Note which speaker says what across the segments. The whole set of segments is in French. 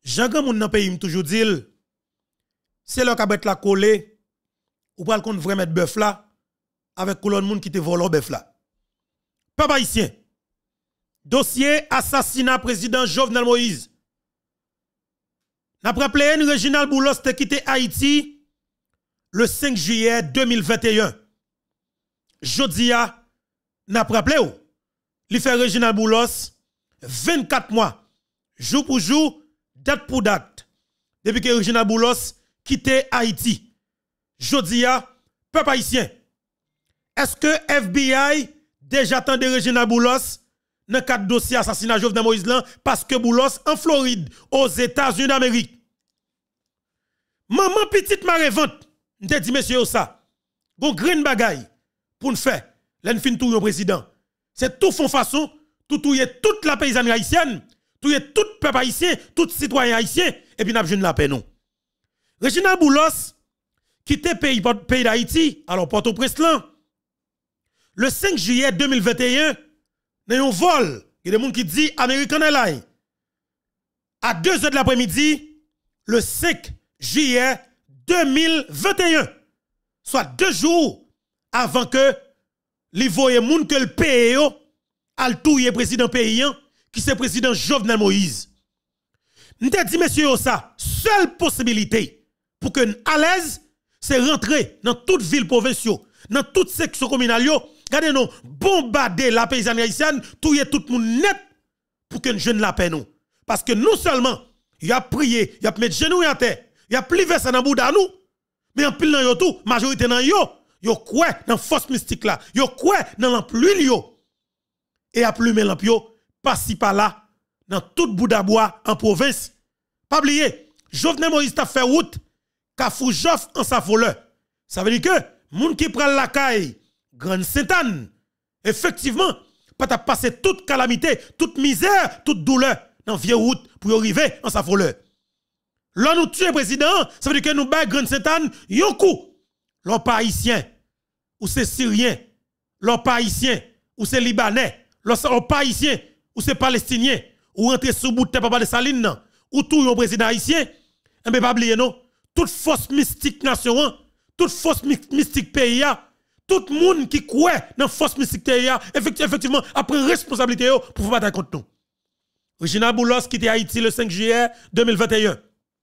Speaker 1: Jean grand moun nan pays m toujours dit c'est leur kabet la collé ou pral kon vrai mettre bœuf là avec colonne moun qui te vole bœuf là. Peuple haïtien. Dossier assassinat président Jovenel Moïse. N'a rappelé Reginald Boulos te quitté Haïti le 5 juillet 2021. Jodia n'a rappelé ou li fait Reginald Boulos 24 mois jour pour jour, date pour date depuis que Reginald Boulos quitté Haïti. Jodia peuple haïtien. Est-ce que FBI déjà attendait Reginald Boulos dans le cadre dossier assassinat Jovenel Moïse là parce que Boulos en Floride aux États-Unis d'Amérique. Maman petite marevante, m'te dit monsieur ça. Bon green bagay pour nous faire. L'en fin tout le président. C'est tout fond façon, tout toute la paysanne haïtienne, tout peuple haïtien, tout citoyen haïtien et puis n'a besoin de la paix non. Reginald Boulos quitté pays d'Haïti, alors Port-au-Prince là. Le 5 juillet 2021, il y a un vol, il y a des gens qui disent American Airlines. À 2 h de l'après-midi, le 5 juillet 2021, soit 2 jours avant que les voyez moun que le pays al touye président paysan qui c'est président Jovenel Moïse. M'te dit monsieur ça, seule possibilité pour que à l'aise c'est rentrer dans toute ville provinciale, dans toute section communale yo. Regardez nous, bombarder la paysanne haïtienne, touyer tout le monde net pour que nous jeune la paix nous. Parce que non seulement, il a prié, il a mis genou à terre, il a plié ça dans bouda nous, mais en pile dans yo tout, majorité dans yo quoi dans force mystique là, yo quoi dans l'empluie yo. Et a plumé l'empio, pas-ci par là, dans tout bouda bois en province. Pas oublier, Jovenel Moïse t'a fait route, Kafou Joff en sa voleur. Ça veut dire que, moun qui prend la caille, Grande Sainte-Anne, effectivement, pas ta passer toute calamité, toute misère, toute douleur dans vieille route pour arriver en sa voleur. Là nous tuer président, ça veut dire que nous bail Grande Sainte-Anne yon coup. L'on pas haïtien ou c'est syrien, l'on pas haïtien ou c'est libanais, l'on pas haïtien ou c'est palestinien ou rentre sous bout de papa de Saline non, ou tout yon président haïtien, et bien pas oublier non, toute force mystique nation, toute force mystique pays tout le monde qui croit dans force mystique effectivement a pris responsabilité pour faire bataille contre nous. Reginald Boulos qui était Haïti le 5 juillet 2021.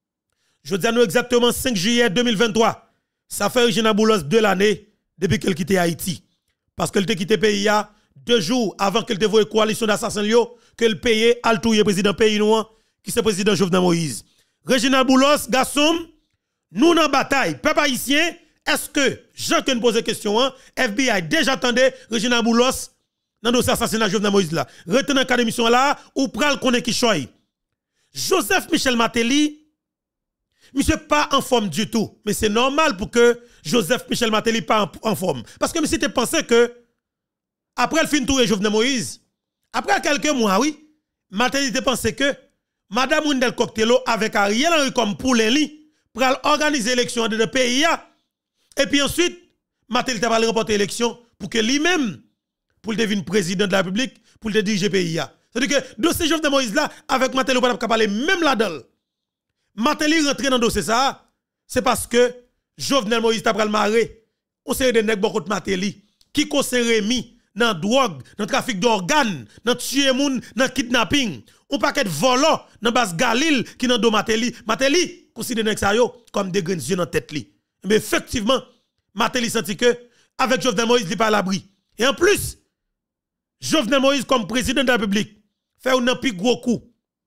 Speaker 1: Je dis à nous exactement 5 juillet 2023. Ça fait Reginald Boulos 2 l'année depuis qu'elle quitté Haïti. Parce qu'elle a quitté le pays 2 jours avant qu'elle te voie coalition d'assassins que le pays a le président pays noir qui c'est président Jovenel Moïse. Reginald Boulos, garçon, nous dans bataille, peuple haïtien. Est-ce que, Jean qui nous pose question, FBI déjà attendait Reginald Boulos dans le dossier assassinat Jovenel Moïse là. Retenez dans l'émission là, ou pral connaît qui choy. Joseph Michel Martelly, monsieur pas en forme du tout. Mais c'est normal pour que Joseph Michel Martelly pas en forme. Parce que si tu pensais que, après le fin tour de Jovenel Moïse, après quelques mois, oui, Martelly te pensé que Madame Wendel Coctello avec Ariel Henry comme pour les pral organiser l'élection de pays. Et puis ensuite, Martelly t'a parlé remporter l'élection pour que lui-même, pour le devenir président de la République, pour le diriger le pays. C'est-à-dire que dossier Jovenel Moïse là, avec Martelly, on ne peut pas parler même là-dedans. Martelly rentre dans le dossier ça, c'est parce que Jovenel Moïse t'a pris le maré. On s'est de nèg beaucoup de Martelly, qui s'est remis dans la drogue, dans le trafic d'organes, dans le tuer moun, dans le kidnapping. On paquet de volants dans base Galil qui dans do Martelly. Martelly considère ça comme des grains dans la tête li. Mais effectivement, Martelly senti que avec Jovenel Moïse, il n'est pas à l'abri. Et en plus, Jovenel Moïse comme président de la République fait un plus gros coup.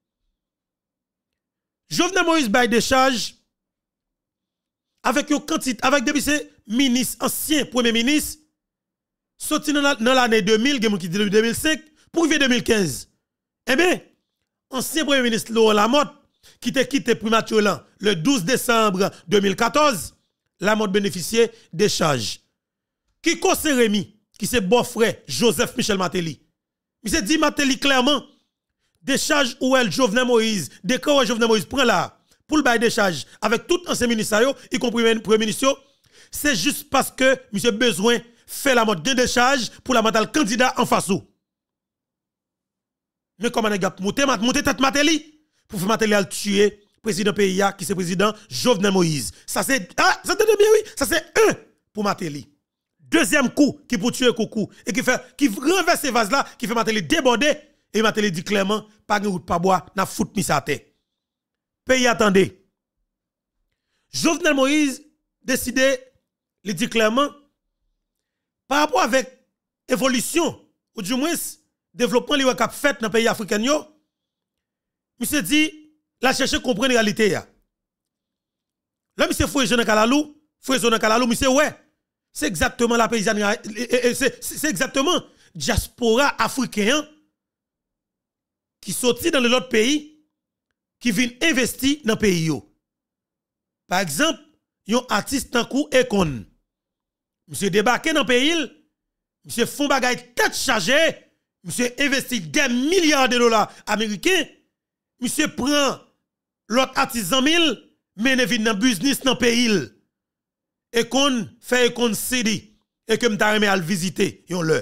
Speaker 1: Jovenel Moïse bail des charges avec une quantité, avec depuis ses ministres, anciens premier ministre, sorti dans l'année 2000, qui dit 2005, pour arriver 2015. Eh bien, ancien premier ministre Laurent Lamotte, qui était quitté prématurément le 12 décembre 2014, Lamotte bénéficiait des charges. Qui s'est remis, qui c'est beau-frère Joseph Michel Martelly. Il s'est dit Martelly clairement, des charges où elle Jovenel Moïse, des cas où Jovenel Moïse prend là, pour le bail des charges, avec tout ancien ministre, y compris le premier ministre, c'est juste parce que monsieur besoin fait la mode de charges pour la mentale candidat en face. Mais comment on a monté tête Martelly pour faire Martelly à tuer président pays qui c'est président Jovenel Moïse. Ça c'est ça te bien oui, ça c'est un pour Matéli. Deuxième coup qui pour tuer Coucou et qui renverse ces vases là qui fait Matéli déborder et Matéli dit clairement pas de route pas bois n'a fout mis sa tête. Pays attendez. Jovenel Moïse décidé il dit clairement par rapport avec évolution ou du moins développement li cap fait dans pays africain yo monsieur dit la chercher comprendre la réalité ya. Là monsieur Foué Jean Kalalou, Foué Jean Kalalou monsieur ouais, c'est exactement la paysanne c'est exactement diaspora africain qui sorti dans l'autre pays qui vient investir dans le pays yo. Par exemple, yon artiste tant kou Ekon. Monsieur débarqué dans le pays, monsieur font bagay tête chargée, monsieur investit des milliards de dollars américains, monsieur prend l'autre artiste 100 000, mène vin dans business dans le pays. Ekon fait Ekon City et que m'ta remet à le visiter, yon le.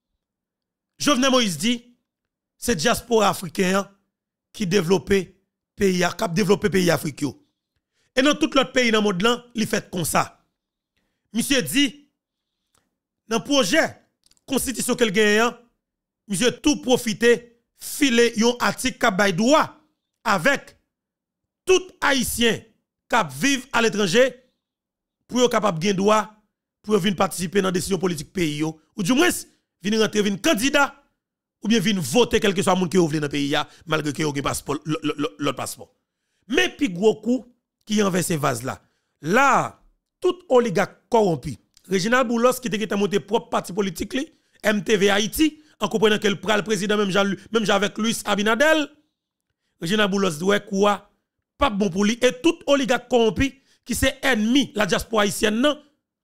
Speaker 1: Jovenel Moïse dit, c'est diaspora africain qui développe pays, qui développe pays africain. Et dans tout l'autre pays dans le monde là, il fait comme ça. Monsieur dit, dans le projet constitution qu'elle gagne, monsieur tout profiter, filer yon article qui bay droit avec tout haïtien qui vivent à l'étranger pour yon capable de droit pour venir participer dans la décision politique pays yo, ou du moins venir rentrer venir candidat ou bien venir voter quel que soit monde qui ouvre dans le pays malgré que yon passeport l'autre passeport. Mais puis gros coup qui envers ces vases là. Là, tout oligarque corrompu. Reginald Boulos qui était monté propre parti politique li, MTV Haïti, en comprenant que le président même avec Luis Abinadel. Reginald Boulos dit quoi pas bon pour lui et tout oligarque corrompu qui c'est ennemi la diaspora haïtienne non.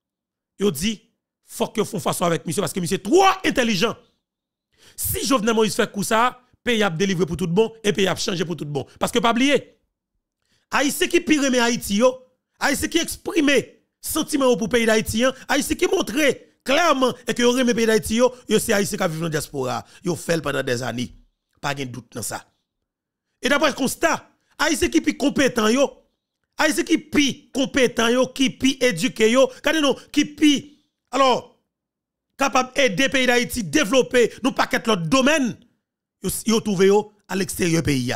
Speaker 1: Yo dit faut que font façon avec monsieur parce que monsieur trop intelligent. Si Jovenel Moïse fait coup ça, pays a délivré pour tout bon et pays a changé pour tout bon parce que pas oublier Haïtien qui pire mais Haïti yo, Haïtien qui exprime sentiment pour pays d'Haïti, Haïtien qui montre clairement et que yo remet pays d'Haïti yo c'est Haïtien qui vivent dans la diaspora, yo fait pendant des années. Pas de doute dans ça. Et d'après constat, Haïtien qui pi compétent yo, Haïtien qui pi compétent yo, qui pi éduqué yo, qui pi alors capable aider pays d'Haïti développer nous paquet l'autre domaine, yo trouvé yo à l'extérieur pays.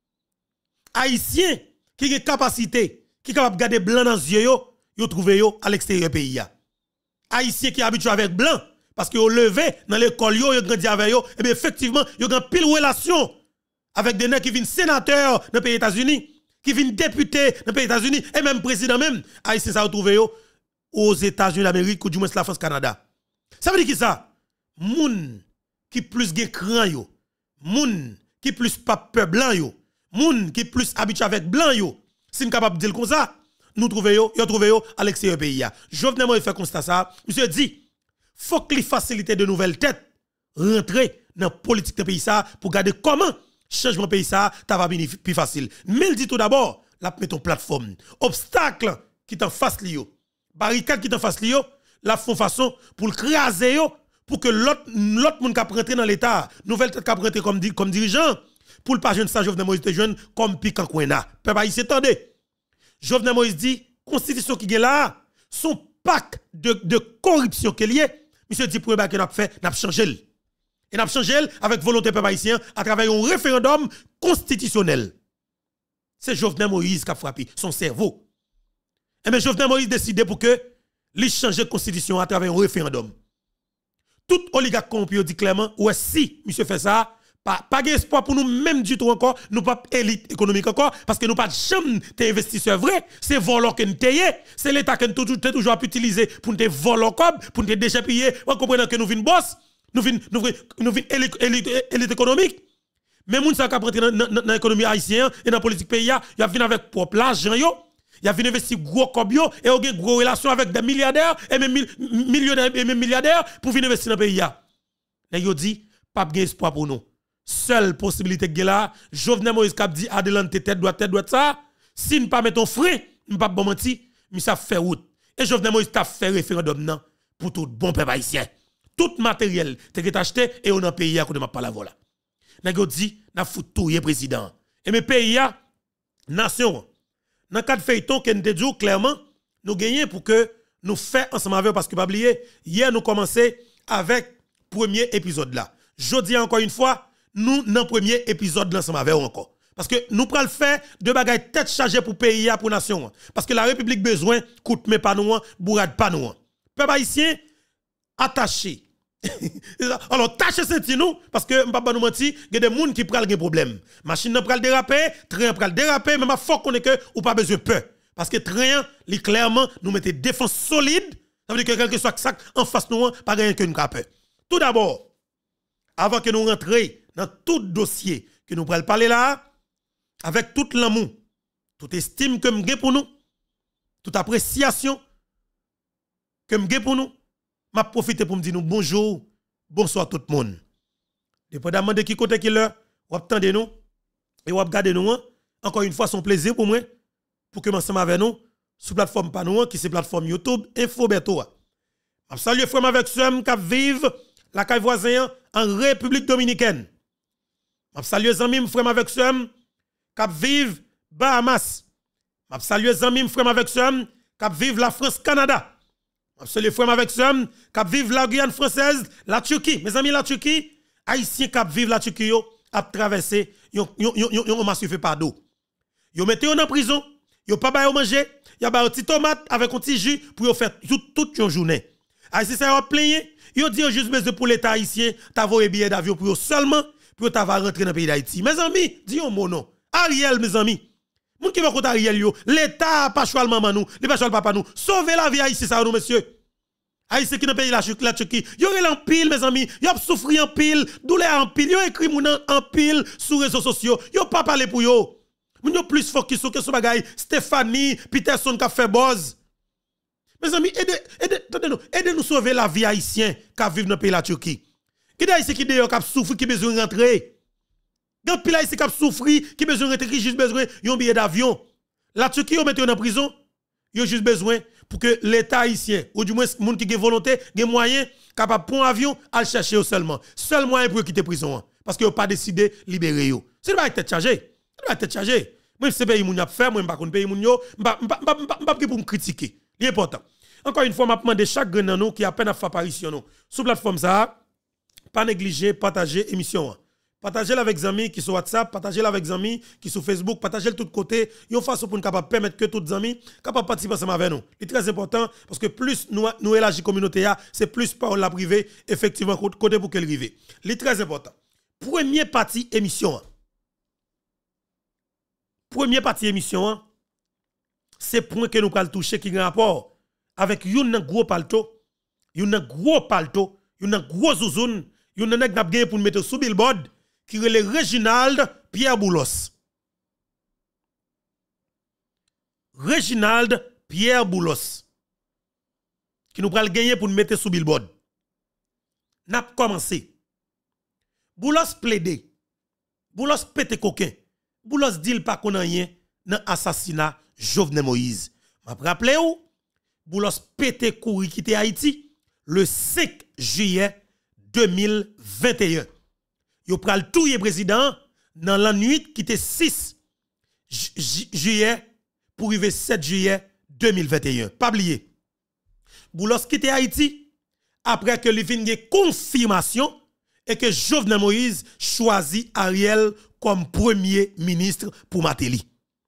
Speaker 1: Haïtien qui a capacité, qui est capable de garder blanc dans les yeux, yo trouvé yo à l'extérieur pays. Haïtien qui habitué avec blanc, parce que yo levé dans l'école yo grandi avec yo, et bien effectivement, yo gen pile relation avec des nèg qui viennent sénateurs dans les pays États-Unis, qui viennent députés dans les pays États-Unis, et même président même, Haïtien ça retrouvé yo aux États-Unis d'Amérique ou du moins la France Canada. Ça veut dire qui ça? Moun qui plus gen cran yo, moun qui plus pas peur blanc yo. Moun qui plus habitué avec blanc yo, si nous capable de dire comme ça, nous trouver yo à l'extérieur pays. Jovenel Moïse fait constat ça, monsieur dit faut que les facilités de nouvelles têtes rentrer dans la politique de pays ça pour garder comment changement pays ça ta va venir plus facile. Mais il dit tout d'abord, la mettre en plateforme, obstacle qui t'en face li yo, barricade qui t'en face li yo, la font façon pour le craser yo pour que l'autre monde qui rentrer dans l'état, nouvelle tête qui rentrer comme dirigeant pour le pas jeune ça Jovenel Moïse te jeune comme pique en coina. Peuple haïtien attendez. Jovenel Moïse dit constitution qui est là son pack de corruption qu'il y a. Monsieur dit pour que n'a fait n'a changé. Et n'a changé avec volonté peuple haïtien à travers un référendum constitutionnel. C'est Jovenel Moïse qui a frappé son cerveau. Et bien Jovenel Moïse décide pour que lui changer la constitution à travers un référendum. Tout oligarque corrompu dit clairement ouais si monsieur fait ça pas d'espoir pour nous même du tout encore, nous pas élite économique encore parce que nous pas jamais des investisseurs vrais, c'est volant que nous payons, c'est l'état que nous toujours utiliser pour nous voler comme pour nous déjà payer, on comprend que nous vinn boss, nous vinn élite économique. Mais moun ça qui rentrer dans l'économie haïtienne et dans la politique pays, il a vinn avec propre l'argent yo, il a vinn investir gros comme yo et on a gros relation avec des milliardaires et même millionnaires et même milliardaires pour venir investir dans le pays. Et yo dit pas d'espoir pour nous. Seule possibilité que là, Jovenel Moïse cap dit adelante tête droite ça, si nous pas mettre frein, nous pas bon menti, mais ça fait route. Et Jovenel Moïse t'a fait référendum non pour tout bon peuple haïtien. Tout matériel t'es acheté et on a payé à côté de ma parole voilà. N'a dit n'a foutouiller président. Et mes pays nation. Dans le cadre feuilleton que nous te dit clairement, nous gagnons pour que nous fassions ensemble avec, parce que pas oublier, hier nous commençons avec le premier épisode là. Je dis encore une fois, nous dans le premier épisode ensemble avec encore. Parce que nous prenons le faire de bagaille tête chargée pour pays, pour nation. Parce que la République besoin, coûte mais pas nous, bourrade pas nous. Peuple haïtien, attaché. Alors, tâchez senti nous, parce que je ne pas nous mentir, il y a des gens qui prennent des problèmes. Machine ne prend déraper, train prend déraper, mais il faut qu'on ait que ou pas besoin de peur. Parce que train, clairement, nous mettons défense solide. Ça veut dire que quel que soit ça en face nous, pas rien que nous peur. Tout d'abord, avant que nous rentrions dans tout dossier que nous prenons parler là, avec tout l'amour, toute estime que nous avons pour nous, toute appréciation que nous avons pour nous, je profite pour me dire bonjour, bonsoir tout le monde. Dépendamment de qui côté qui l'heure, vous attendez nous et vous regardez nous. Encore une fois, c'est un plaisir pour moi pour que ensemble avec nous sur la plateforme Panou, qui c'est la plateforme YouTube Info Beto. Je salue frère avec ceux qui vivent la caille voisin en République Dominicaine. Je salue les amis frère avec ceux qui vivent Bahamas. Je salue les amis frère avec ceux qui vivent la France Canada. Je les frères avec ceux qui vivent la Guyane française, la Turquie. Mes amis, la Turquie, Haïtiens qui vivent la Turquie, a traversé, yon massif par d'eau. Yon mettez en prison, yon pas ba manger, yon ba un petit tomate avec un petit jus pour yon faire toute yon journée. Haïtien ça yon plaigné, yon dit juste besoin pour l'état haïtien, t'avoyer billet d'avion pour yon seulement pour t'avoir rentrer dans le pays d'Haïti. Mes amis, dis yon mon nom. Ariel, mes amis. Moun qui va contre Ariel yo, l'État pas choix maman nous, li pas choix papa nous. Sauvez la vie Haïti ça nous monsieur. Haïti qui dans pays la Turquie, yo rel en pile mes amis, yo souffri en pile, douleur en pile, yo écrit moun en pile sur réseaux sociaux. Yo pas parler pour yo. Moun yo plus focus sur question bagay Stéphanie Peterson qui a fait buzz. Mes amis, aidez-nous sauver la vie haïtien qui vivent dans pays la Turquie. Qui d'Haïti qui d'ailleurs qui souffri qui besoin rentrer. Quand pile ici qui a souffri, qui besoin de juste besoin d'un billet d'avion. La Turquie, yon mette en prison, yon juste besoin pour que l'État haïtien, ou du moins, moun qui a volonté, a moyen, capable de prendre un avion, à le chercher seulement. Seul moyen pour quitter prison. Parce que yon pas décidé de libérer yo. C'est pas tête chargée. C'est pas tête chargée. Moi, c'est pays moun a fait, moi, je ne sais pas pays moun yo, je ne pas pour me critiquer. L'important. Encore une fois, je demande chaque grand nous qui a peine à faire apparition sur la plateforme ça, pas négliger, partager l'émission. Partagez-le avec les amis qui sont WhatsApp, partagez-le avec les amis qui sont Facebook, partagez-le de tous côtés. Yon façon pour nous capable permettre que tous les amis capable participer ensemble avec nous. C'est très important parce que plus nous élargissons la communauté, c'est plus parole la privée effectivement côté pour qu'elle rive. C'est très important. Première partie émission. Première partie émission, c'est point que nous allons toucher qui a rapport avec yon gros palto, yon gros palto, yon gros zouzoun, yon nèg n'a gagné pour mettre sous billboard qui est le Reginald Pierre Boulos. Reginald Pierre Boulos. Qui nous pral gagner pour nous mettre sous billboard. N'a commencé. Boulos plaidé. Boulos pété coquin. Boulos dit pas qu'on a rien dans l'assassinat Jovenel Moïse. M'a rappelé ou? Boulos pété couri quitter Haïti le 5 juillet 2021. Yo pral touye président dans la nuit qui était 6 juillet pour arriver 7 juillet 2021. Pas oublier. Boulos quitte Haïti après que il y ait confirmation et que Jovenel Moïse choisit Ariel comme premier ministre pour Mateli.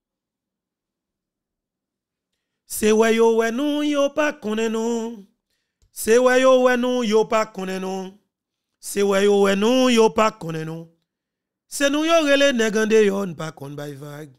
Speaker 1: C'est ouais yo ouais non yo pas connaît non. C'est ouais yo ouais non yo pas connaît non. C'est ouais yo ouais non yo pas connaît non. C'est nous yo relé nègande yo pas kon bay vague.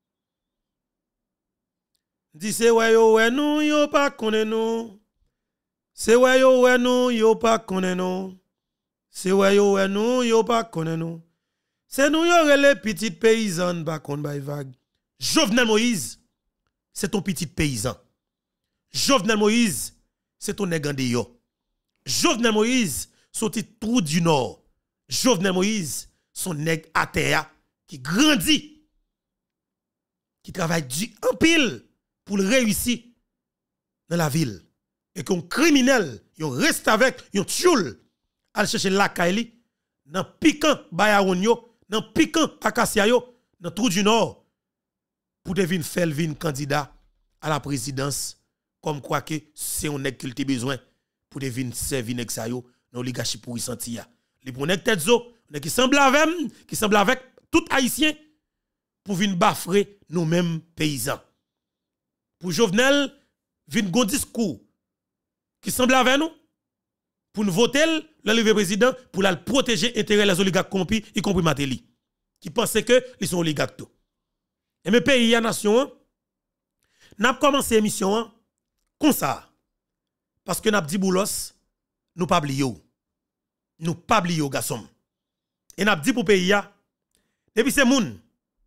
Speaker 1: Dit c'est ouais non yo pas connaît non. C'est ouais non yo pas connaît non. C'est ouais non yo pas connaît non. C'est nous yo relé petit paysan pas kon bay vague. Jovenel Moïse, c'est ton petit paysan. Jovenel Moïse, c'est ton nègande yo. Jovenel Moïse, sorti trou du nord. Jovenel Moïse, son nèg à terre qui grandit, qui travaille en pile pour réussir dans la ville. Et qu'un criminel, il reste avec, il tchoul, à chercher la kaili, dans piquant bayaron yo, dans piquant acacia yo, dans trou du nord. pour devenir faire candidat à la présidence comme quoi que c'est un nèg qu'il a besoin pour devenir servir nèg sa yo dans l'oligarchie pour y sentir. Li pour nèg tête zo, nèg qui semble avec tout haïtien pour venir bafrer nous-mêmes paysans. Pour Jovenel vinn gon discours qui semble avec nous pour nous voter le président pour la protéger intérêt les oligarques corrompus y compris Matéli qui pensait que ils sont oligarques tout. Et mes pays et nation n'a commencé émission comme ça parce que n'a dit boulos nous pas oublier nous pas oublier garçon et n'a dit pour pays depuis ces moun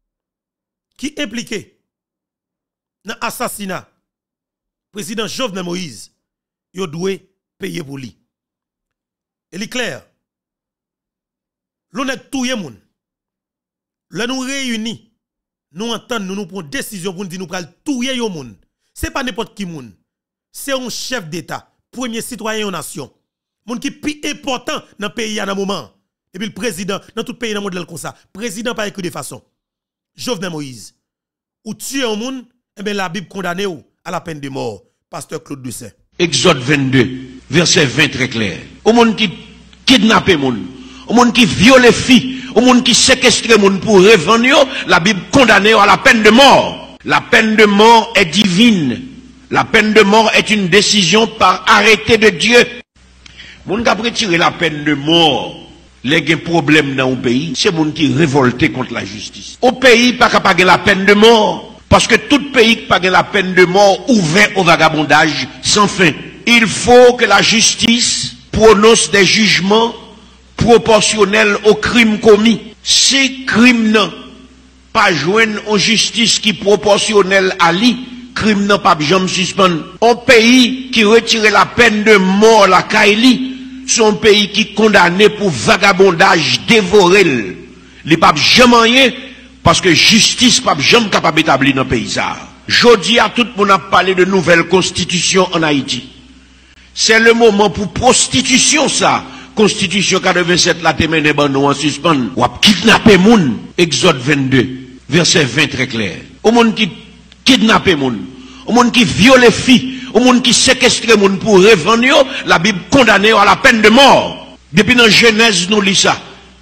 Speaker 1: qui impliqué dans l'assassinat président Jovenel Moïse yo doué payer pour lui. Et est clair l'honnête tout moun là nous réunis nous entendons nous prenons décision pour nous dire nous pral touyer yo moun. C'est pas n'importe qui moun. C'est un chef d'état, premier citoyen de nation. Moun qui plus important dans le pays à un moment. Et puis le président dans tout pays dans modèle comme ça. Président pas écrit de façon. Jovenel Moïse ou tuer un moun, et bien la Bible condamne ou à la peine de mort. Pasteur Claude Doucet.
Speaker 2: Exode 22, verset 20 très clair. Au monde qui kidnappe moun, au monde qui viole filles, au monde qui séquestre moun pour revendre, la Bible condamne à la peine de mort. La peine de mort est divine. La peine de mort est une décision par arrêté de Dieu. Moun qui a retiré la peine de mort, les problèmes dans le pays, c'est moun qui révolté contre la justice. Au pays, pas capable la peine de mort. Parce que tout pays qui pas la peine de mort ouvert au vagabondage sans fin. Il faut que la justice prononce des jugements proportionnels aux crimes commis. Si crime n'a pas joindre en justice qui proportionnelle à lui, crime n'a pas jamais suspendre. Un pays qui retire la peine de mort la Kaili, c'est un pays qui condamné pour vagabondage dévoré. Il pas jamais rien. Parce que justice pas jamais capable d'établir dans le pays. Jodi à tout le monde a parlé de nouvelle constitution en Haïti. C'est le moment pour prostitution ça. Constitution 87 la témène nous en suspens. Ou a kidnapper moun. Exode 22, verset 20 très clair. Au monde qui kidnappe moun, au monde qui viole filles, au monde qui séquestre moun pour revendre, la Bible condamne à la peine de mort. Depuis dans Genèse nous lit ça.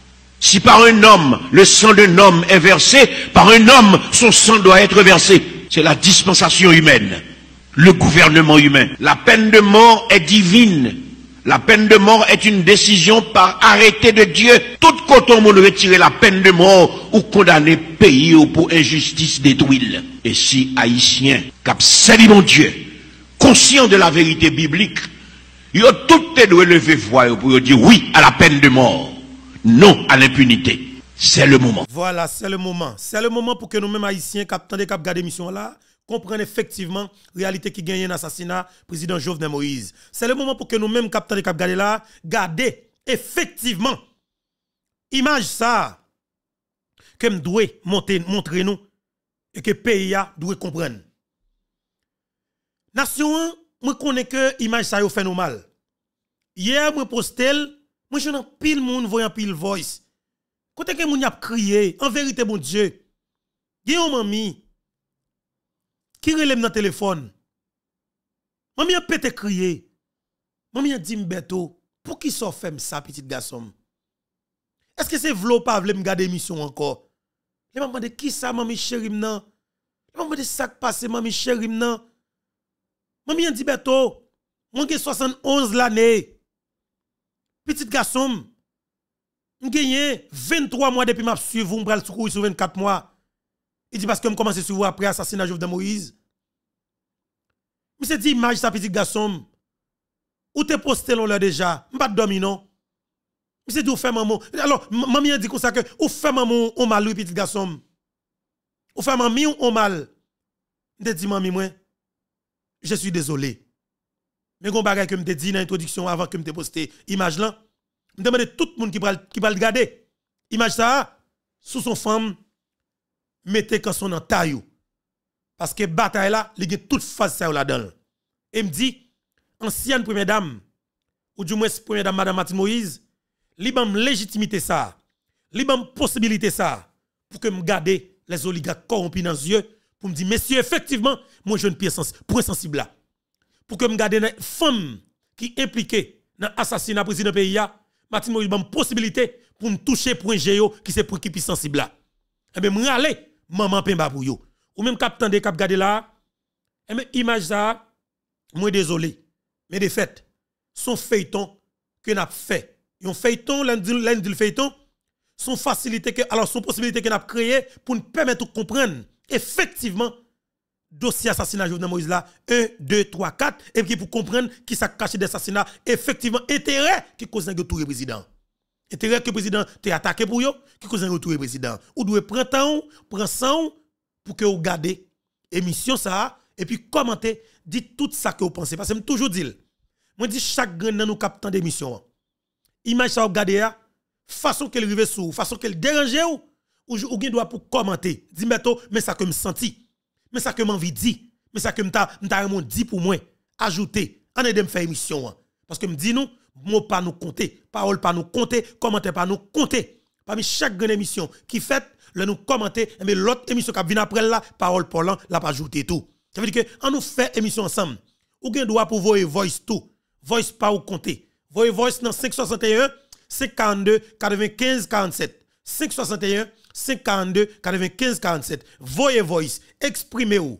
Speaker 2: Si par un homme, le sang d'un homme est versé, par un homme, son sang doit être versé. C'est la dispensation humaine, le gouvernement humain. La peine de mort est divine. La peine de mort est une décision par arrêté de Dieu. Tout côté on retirer la peine de mort ou condamner pays ou pour injustice détruire. Et si Haïtiens, cap salut mon Dieu, conscient de la vérité biblique, ils ont tout levé voix pour dire oui à la peine de mort. Non à l'impunité. C'est le moment.
Speaker 1: Voilà, c'est le moment. C'est le moment pour que nous-mêmes Haïtiens, qui attendons cap garder mission là, comprennent effectivement la réalité qui gagne un assassinat président Jovenel Moïse. C'est le moment pour que nous-mêmes qui attendons cap garder là, garder effectivement image ça que nous devons montrer nous et que le pays doit comprendre. Nation, moi connais que image ça yo fait nous mal. Hier moi postel. Moi, je n'ai pile moun voyant pile voice. Côté que moun y a crié, en vérité, mon Dieu, il y a une mamie qui relève dans le téléphone. Mamie a pété crié. Mamie a dit m'beto, pour qui ça fait ça, petit garçon? Est-ce que c'est v'lo pas v'le m'garder mission encore? Les maman de qui ça, mamie chérie m'nan? Les maman de ça qui passe, mamie chérie m'nan? Mamie a dit beto, moi j'ai 71 l'année. Petit garçon, j'ai 23 mois depuis que je suis suivi, je suis sur 24 mois. Il dit parce que je commence à suivre après l'assassinat de Jovenel Moïse. Je me dit image ça petit garçon. Ou te posté là déjà, je ne pas dormir non. Je dit ou fait maman. Alors maman a dit comme ça que ou fait maman on mal petit garçon. Ou fait maman on mal. Je dit maman moi je suis désolé. Mais gon bagay que me dit dans l'introduction avant que me te poster image là, me demande tout le monde qui va le regarder. Image ça sous son femme mettez quand son en taille. Parce que bataille là, il y a toute phase ça là-dedans. Et me dit ancienne première dame ou du moins première dame madame Martine Moïse, li bam légitimité ça, li bam possibilité ça pour que me garder les oligarques corrompus dans les yeux pour pour me dire, messieurs, effectivement, moi, je ne pied point sensible là. Pour que me garde les femmes qui impliquées dans l'assassinat président pays, Martin Moïse a une possibilité pour me toucher point géo qui c'est pour qui est sensible là. Et bien, me aller, maman pemba pour yo. Ou même capitaine de cap garder là, et bien, image ça, moi désolé, mais de fait, son feuilleton que n'a fait. Un feuilleton, lundi le feuilleton, son facilité que, alors son possibilité que n'a créé pour nous permettre de comprendre effectivement dossier assassinat Jovenel Moïse là 1 2 3 4 et puis pour comprendre qui s'est caché d'assassinat effectivement intérêt qui cause un retour président intérêt que le président t'est attaqué pour yo qui cause un retour président ou doit prendre temps prendre sang pour que vous gardez émission ça et puis commenter dit tout ça que vous pensez parce que me toujours dit moi dit chaque grain dans nous captant d'émission image ça vous garder façon qu'elle rive sous façon qu'elle dérange ou bien doit pour commenter dit mais ça que me senti mais ça que m'envie dit mais ça que m'ta dit pour moi ajouter en aide me faire émission parce que me dit nous mot pas nous compter parole pas nous compter commentaire pas nous compter parmi chaque grande émission qui fait le nous commenter mais l'autre émission qui vient après là parole parlant la pas ajouter tout ça veut dire que on nous fait émission ensemble ou bien doit pour voyer voice tout voice pas ou compter voyer voice dans 561 542 95 47 561 542 95 47 voyez voice exprimez-vous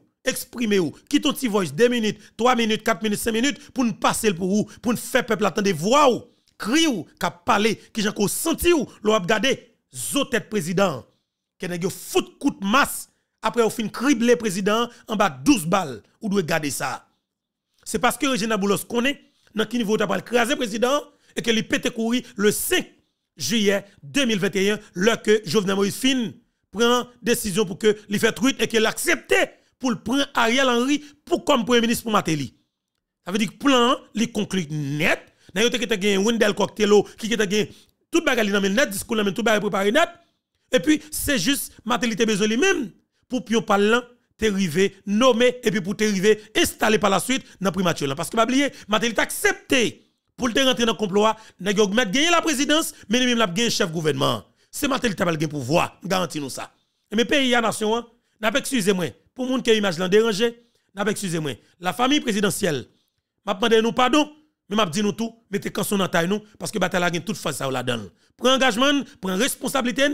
Speaker 1: qui ton petit voice 2 minutes 3 minutes 4 minutes 5 minutes pour nous passer pour vous pour nous faire peuple attendre voix ou cri ou qu'a parler qui j'en ko senti ou l'on a regarder zo tête président qui n'a fout coup de masse après au fin cribler président en bas 12 balles ou doit garder ça c'est parce que Regina Boulos connaît dans qui niveau t'a pas craser président et que il pète courir le 5 juillet 2021 là que Jovenel Moïse fin prend décision pour que il fait truc et qu'il accepte pour le prendre Ariel Henry pour comme premier ministre pour Matéli. Ça veut dire que plan li conclut net, n'a yo te gagné Wendell Cocktailo qui te gagné tout bagarre dans net discours tout bagarre préparé net et puis c'est juste Matéli te besoin lui même pour pion parlant te river nommer et puis pour te river installer par la suite dans primature parce que pas oublier Matéli t'a accepté pour te rentrer dans le complot, n'a mettre gagner la présidence, mais même la gagner chef gouvernement. C'est Matéli qui a gagné pouvoir, garantis nous ça. Et mes pays et nation, n'a pas excusez-moi, pour moun qui image l'en déranger, n'a pas excusez-moi. La famille présidentielle, m'a demandé nous pardon, mais m'a dit nous tout, mettez canson dans taille nous parce que bataille la gagne toute face ça là dedans. Prends engagement, prends responsabilité.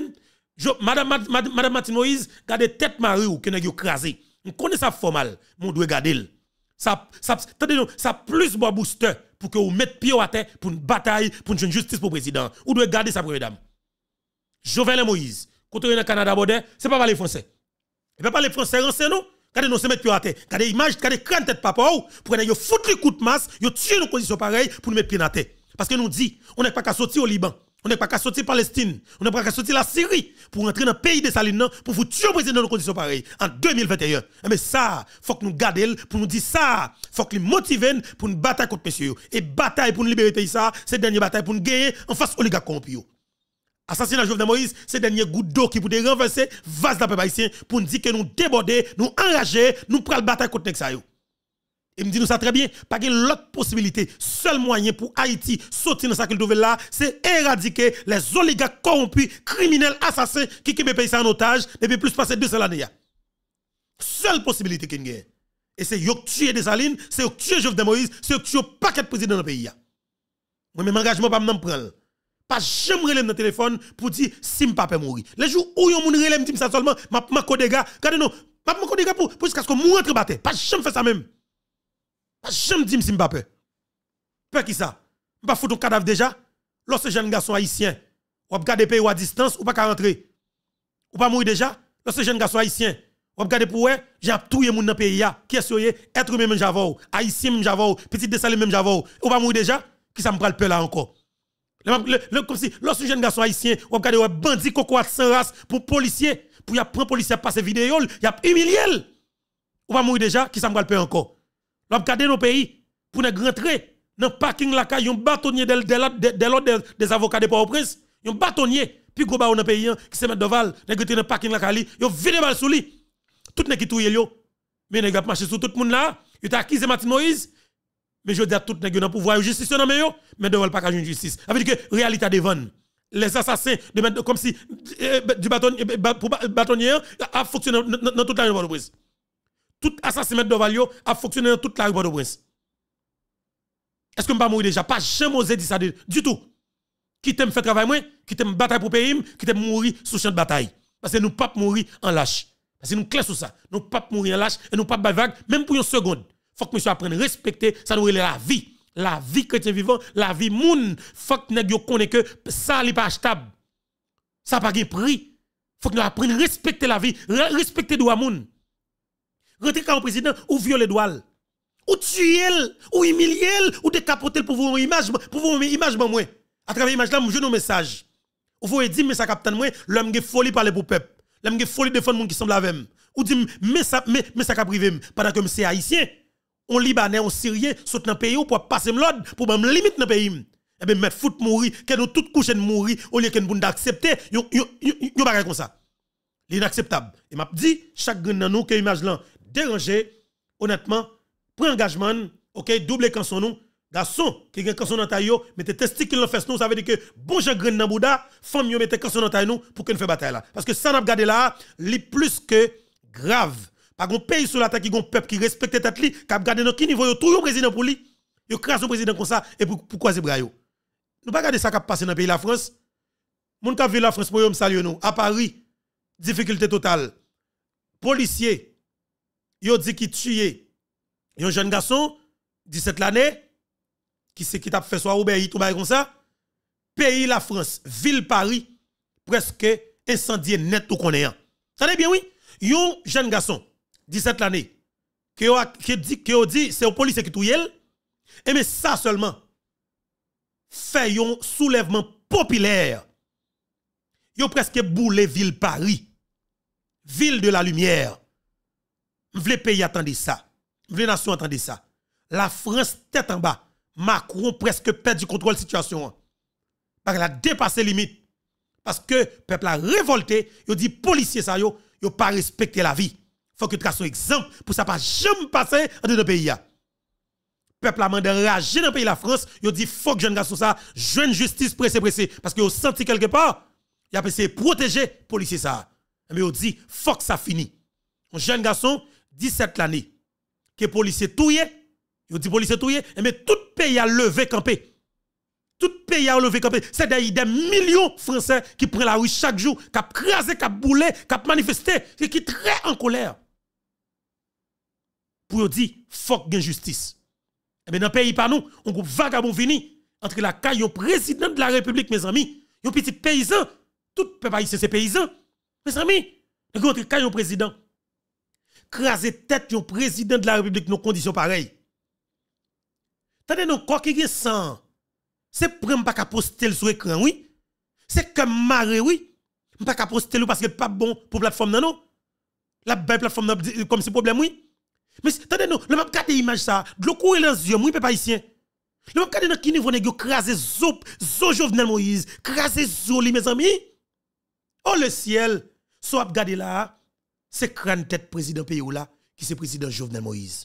Speaker 1: Madame Martine Moïse, garde tête mari ou que n'a crasé. On connaît ça formal, mon doit garder. Ça plus bon booster pour que vous mettez pied à terre pour une bataille, pour une justice pour le président. Vous devez garder sa première dame. Jovenel Moïse, quand on est dans le Canada, ce n'est pas parler français. Il ne peut pas parler français, non? Regardez nous se mettre pied à terre. Regardez l'image, regardez crâne tête papa, pour que nous foutre les coups de masse, nous tuer nos conditions pareilles pour nous mettre pied à terre. Parce que nous dit, on n'est pas qu'à sortir au Liban. On n'est pas qu'à sortir Palestine, on n'est pas qu'à sortir la Syrie pour entrer dans le pays des Salines pour vous tuer le président dans nos conditions pareilles en 2021. Mais ça, faut que nous gardions pour nous dire ça, faut que nous motivions pour nous battre contre messieurs. Et bataille pour nous libérer le pays, ça, c'est la dernière bataille pour nous gagner en face oligarque corrompu. Assassinat Jovenel Moïse, c'est la dernière goutte d'eau qui pour renverser vase de la peuple haïtien pour nous dire que nous déborder, nous enrager, nous prenons la bataille contre les ça. Et me dit nous ça très bien, pas qu'il y a l'autre possibilité, seul moyen pour Haïti sortir dans ça qu'il trouve là, c'est éradiquer les oligarques corrompus, criminels, assassins qui me payent ça en otage depuis plus de 200 années. Seule possibilité qu'il y a. Et c'est yo tuer des salines, c'est yo tuer Jovenel Moïse, c'est yo tuer un paquet de présidents dans le pays. Moi même engagement pas m'en prendre. Pas jamais relève dans téléphone pour dire si m'pa peut mourir. Les jours où yon moun relève me dit ça seulement m'a code gars, regardez non, m'a code gars pour jusqu'à ce que moi rentre battre. Pas jamais faire ça même. J'aime dire si m'pa peur. Peur qui ça? M'pa foutre ton cadavre déjà. Lorsque jeune garçon haïtien, ou regarder pays ou à distance ou pas qu'à rentrer. Ou pas mourir déjà. Lorsque jeune garçon haïtien, ou regarder pour ouais, j'ai tout moun dans pays ya. Qui est soyez être même javou, haïtien même javou, petit dessalé même javou. Ou pas mourir déjà? Qui ça me prend le peur là encore? Comme si lorsque jeune garçon haïtien, ou regarder ouais bandit coco sans race pour policier, pour y a prendre policier passer vidéo, y a humilié. Ou pas mourir déjà? Qui ça me prend le peur encore? L'on regarde nos pays pour nous rentrer dans le parking là, un bâtonnier des avocats de Port-au-Prince, un bâtonnier, puis gros dans le pays qui se met devant, nous dans le parking là, ils ont vidé mal sous lui. Tout n'est qui touye yo. Mais nous avons marché sur tout le monde là, ils ont accusé Martin Moïse, mais je dis à tout le monde dans le pouvoir, justice dans le yo, mais devant pas qu'à une justice. Ça veut dire que réalité devant. Les assassins, comme si du bâtonnier a fonctionné dans toute la Port-au-Prince. tout assassinat de Valio a fonctionné dans toute la rue Port-au-Prince. Est-ce que je ne vais pas mourir déjà? Pas jamais osé dire ça du tout. Qui t'aime faire travail, moi, qui t'aime bataille pour pays, qui t'aime mourir sous champ de bataille. Parce que nous ne pouvons pas mourir en lâche. Parce que nous clair sur ça. Nous ne pouvons pas mourir en lâche et nous ne pouvons pas vague, même pour une seconde. Il faut que monsieur apprenne à respecter, ça nous relève la vie. La vie chrétien vivant, la vie moun. Faut que nous connaissons que ça n'est pas achetable. Ça n'a pas de prix. Faut que nous apprenions à respecter la vie, respecter droit moun. Rentrer quand le président ou violer droit. Ou tuer, ou humilier, ou décapoter pour vous image, moi. À travers l'image là, je donne un message. Vous voyez dire mais ça capitaine moi, l'homme qui folie parler pour peuple. L'homme qui folie défendre monde qui semble avec moi. Ou dit mais ça cap privé pendant que c'est haïtien. On libanais, on syrien saute dans pays pour passer l'ordre pour me limite dans pays. Et ben mettre foot mourir, que nous tout coucher mourir au lieu que nous d'accepter, yo pas comme ça. L'inacceptable. Et m'a dit chaque grain dans nous que image là déranger honnêtement, prends engagement, OK, double canson nous. Garçon, qui a canson dans taille, mettez testicule dans fesse nous, ça veut dire que bon Jean grain dans Bouddha, femme yo mettez canson dans taille nous pour que nous fait bataille là. Parce que ça n'a regardé là, li plus que grave. Pas un pays sur la terre qui a un peuple qui respecte tête li, qui a regardé dans qui niveau yo tout yo président pour lui. Yo crase le président comme ça et pour croiser bras yo. Nous pas regarder ça qui a passé dans le pays la France. Moun qui a vu la France pour yo me saluer nous à Paris, difficulté totale. Policier yo dit qui tué un jeune garçon 17 l'année qui t'a fait soit Uber tout bail comme ça. Pays la France, ville Paris presque incendié net tout connaît. Ça n'est bien oui. Un jeune garçon 17 l'année qui dit c'est au policier qui touye et mais ça seulement fait un soulèvement populaire. Yo presque boulé ville Paris. Ville de la lumière. M'vle pays attendre ça. M'vle nation attendre ça. La France tête en bas. Macron presque perdu contrôle de la situation. Parce qu'elle a dépassé limite. Parce que le peuple a révolté, il dit policiers ça yo pas respecté la vie. Faut que tu fasses un exemple pour ça pas jamais passer dans le pays. Peuple a mandé rager dans le pays la France, il dit faut que jeune garçon ça, jeune justice pressé parce que yo senti quelque part, il a essayé protéger policiers ça. Mais il dit faut que ça finisse. Un jeune garçon 17 l'année que policier touye, il dit policier touye, mais tout pays a levé campé. Tout pays a levé campé. C'est des millions de Français qui prennent la rue chaque jour, qui ont crasé, qui ont boulé, qui ont manifesté, qui sont très en colère. Pour dire, faut qu'il y ait justice. Et bien dans le pays, par nous, on groupe vagabond fini entre la caille, un président de la République, mes amis, un petit paysan, tout peuple haïtien, c'est paysan. Mes amis, entre caille, un président, craser tête, un président de la République, dans conditions pareilles. Tandis que quoi qui est sans. C'est pour pas qu'à poster sur l'écran, oui. C'est comme marre, oui. Pas qu'à poster parce que pas bon pour plateforme non. La belle plateforme comme c'est problème, oui. Mais attendez nous, le m'a regarder image ça, de l'eau courir dans les yeux, moi pas haïtien. Le m'a regarder dans qui niveau nèg craser zo Jovenel Moïse, craser zo li mes amis. Oh le ciel, soit regarder là, c'est crâne tête président pays là qui c'est président Jovenel Moïse.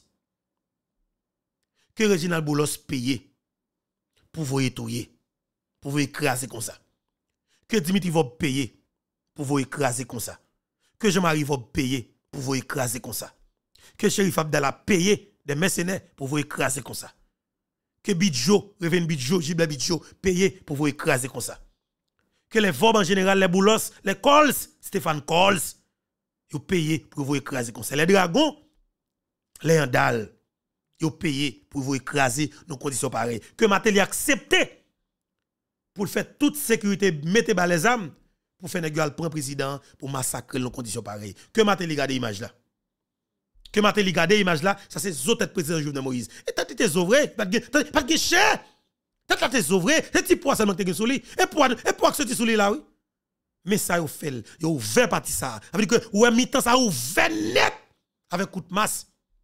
Speaker 1: Que Reginald Boulos paye pour vous étouiller, pour vous écraser comme ça. Que Dimitri va payer pour vous écraser comme ça. Que Jean-Marie va payer pour vous écraser comme ça. Que Chérif Abdallah paye des mercenaires pour vous écraser comme ça. Que Bidjo, Reven Bidjo, Gibla Bidjo paye pour vous écraser comme ça. Que les Vobes en général, les Boulos, les Cols, Stéphane Cols, ils payent pour vous écraser comme ça. Les Dragons, les Andal, ils payent pour vous écraser dans conditions pareilles. Que Matéli accepté pour faire toute sécurité, mettez bas les armes, pour faire négocier le président, pour massacrer dans conditions pareilles. Que Matéli garde l'image là. Que Matéli garde l'image là, ça c'est zot tête président Jovenel Moïse. Et t'as été zouvré, pas de cher. T'as été zouvré, c'est petit poids seulement que t'es souli. Et poids que ce petit souli là, oui. Mais ça, yo fait, yo ouvert parti ça. Avec que, ouais, mi-temps, ça ouvert net avec coup de masse.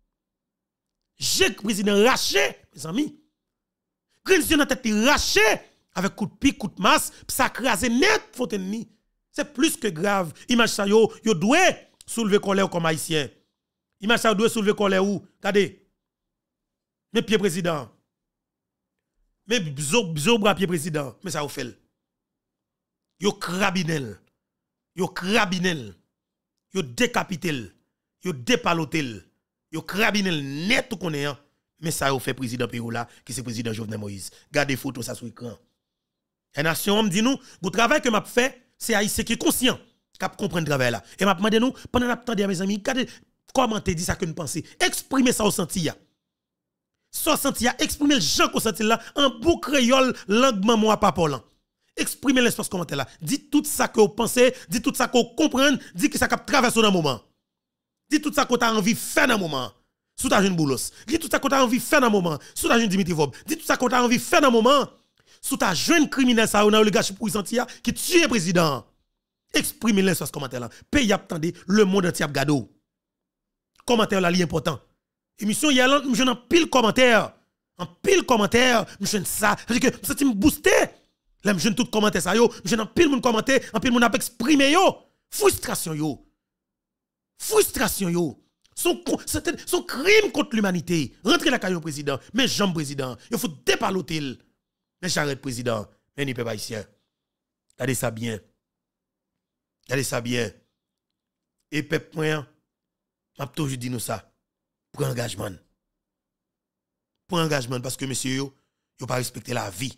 Speaker 1: J'ai le président raché, mes amis. Grenzion dans tête raché avec coup de pique, coup de masse, ça crase net, Fontenay. C'est plus que grave. Image ça, yo doit soulever colère comme haïtien. Image ça, doit soulever colère où? Regardez. Mes pieds président. Mes bzo bras pieds président. Mais ça, vous fait. Yo crabinel. Yo crabinel. Yo décapitel. Yo dépalotel. Yo crabine net tout connaît, mais ça yo fait président Pérou là, qui c'est président Jovenel Moïse. Gardez photo ça sur écran. Et nation me dit nous, le travail que m'a fait, c'est haïtien qui est conscient, qui comprend le travail là. Et m'a demandé nous pendant l'attendre mes amis, comment te dit ça que nous pensons, exprimer ça au senti ya. Ça senti ya, exprimer le gens qu'on senti là en beau créole langue maman pas parlant. Exprimez l'espace commentaire là. Dites tout ça que vous pensez, dites tout ça que vous comprenez, dites que ça cap traverser dans le moment. Dites tout ça que vous avez envie de faire dans le moment. Sous ta jeune Boulos. Dites tout ça que vous avez envie de faire dans le moment. Sous ta jeune Dimitri Vob. Dites tout ça que vous avez envie de faire dans le moment. Sous ta jeune criminel ça, on a le gars pour Santia qui tue le président. Exprimez l'espace commentaire là. Pays attendez le monde entier gado. Commentaire là, important. Émission hier là, je n'en pile commentaire. En pile commentaire, je ne ça. C'est que ça me booster. Là, je ne tout commenter ça yo, je n'en pile mon commenter, en pile mon a exprimé yo. Frustration yo. Frustration yo. Son crime contre l'humanité. Rentrez la caillou président, mais Jean président, il faut dépaloter. Mais j'arrête président, mais n'y peut pas ici. Regardez ça bien. Regardez ça bien. Et peuple moyen, m'a toujours dit nous ça. Pour engagement. Pour engagement parce que monsieur yo pas respecté la vie.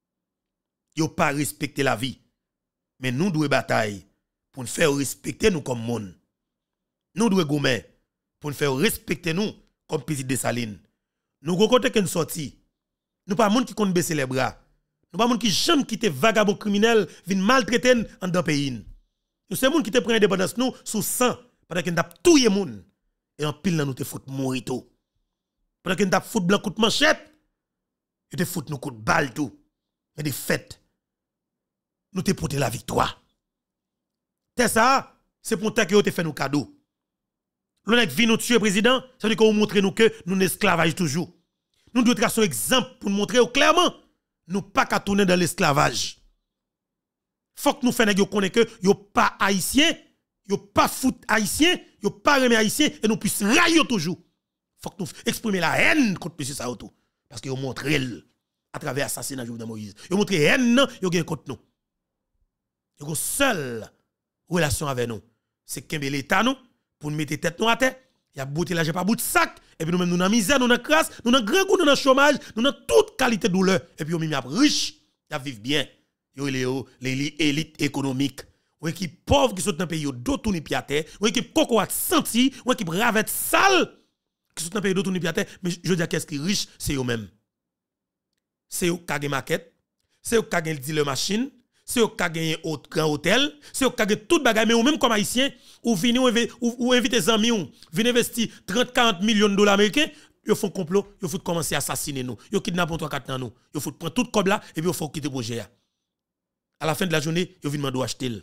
Speaker 1: Yo pas respecté la vie. Mais nous devons bataille pour nous faire respecter nous comme monde. Nous devons gommer pour nous faire respecter nous comme petit de Saline. Nous go côté que nous sorti. Nous pas monde qui compte baisser les bras. Nous pas monde qui jamais quitter vagabond criminel vinn maltraiter en dans pays. Nous c'est monde qui te prend indépendance nous sous sang pendant que nous t'a touyer monde et en pile nous te fout mourir tout. Pendant que nous t'a fout blanc coup de manchette, et te fout nous coup de balle tout. Mais des fêtes nous te porter la victoire. C'est ça, c'est pour ça que vous te fait nos cadeaux. L'on est venu nous tuer président, ça veut dire qu'on montre nous que nous esclavage toujours. Nous devons tracer un exemple pour nous montrer clairement, nous pas qu'à tourner dans l'esclavage. Faut que nous fassions connaître que yo pas haïtien, yo pas foot haïtien, yo pas remet haïtien et nous puissions railler toujours. Faut que nous exprimer la haine contre M. Saoto parce que yo montre à travers l'assassinat de Jovenel Moïse. Yo montre haine yo gagne contre nous. Yo seule relation avec nous, c'est qu'un l'État nous pour nous mettre tête nous à terre, il y a bouté l'argent pas bout de sac et puis nous même nous dans misère, nous dans crasse, nous dans grand goût, nous dans chômage, nous dans toute qualité de douleur et puis on même riche, y vivre bien. Yo les élites économiques, ou équipe pauvre qui sont dans pays do tourner pied à terre, ou équipe coco a senti, ou équipe ravette sale qui sont dans pays do tourner pied à terre, mais je dis qu'est-ce qui riche, c'est eux même. C'est eux qui gagne maquette, c'est eux qui gagne dealer machine, c'est eux qui gagne grand hôtel, c'est eux qui gagne toute bagaille mais ou même comme haïtien ou venez ou inviter des amis ou venez investir 30-40 millions de dollars américains, ils font complot, ils font commencer à assassiner nous, ils kidnappent 3-4 ans nous, ils font prendre tout comme là et puis ils font quitter le projet. À la fin de la journée, ils viennent demander acheter.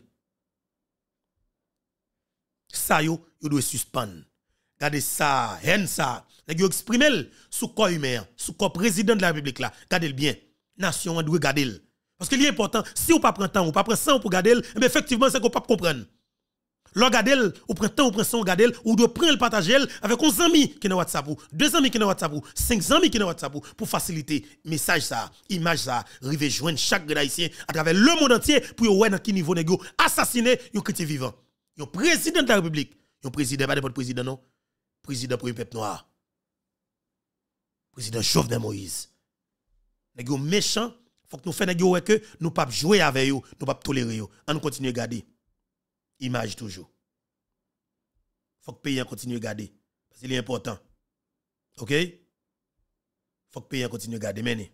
Speaker 1: Ça yo doit suspendre. Regardez ça, haine ça. Vous exprimez sous corps humain, sous corps président de la République là. Regardez bien. Nation doit regarder. Parce que l'important, si vous pas prend temps, ou pas prend temps pour regarder, mais effectivement c'est qu'on pas comprendre. L'on regarde, ou prend temps, ou prend temps, regarder, ou doit prendre le partager avec 11 amis qui dans WhatsApp, 2 amis qui dans WhatsApp, 5 amis qui dans WhatsApp pour faciliter message ça, image ça, river joindre chaque haïtien à travers le monde entier pour voir dans quel niveau négo assassiner un chrétien vivant. Un président de la République, un président pas n'importe président non, président pour un peuple noir. Président Jovenel Moïse. Négo méchant, faut que nous fassions que nous pas jouer avec eux, nous pas tolérer eux. On continue à garder. Image toujours. Faut que le pays continue à garder. Parce qu'il est important. OK? Faut que le pays continue à garder. Mené.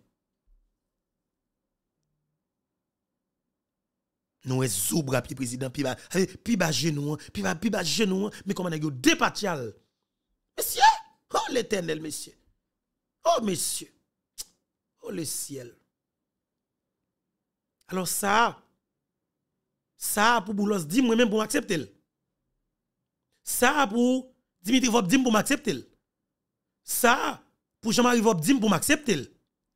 Speaker 1: Nous sommes zoubra, puis président, puis bas genou, puis bas genou, mais comment on a dépatial. Monsieur, oh l'éternel, monsieur. Oh, monsieur. Oh, le ciel. Alors ça pour Boulos dit moi même pour m'accepter. Ça pour Dimitri Vob dit pour m'accepter. Ça pour Jean-Marie Vob dit pour m'accepter.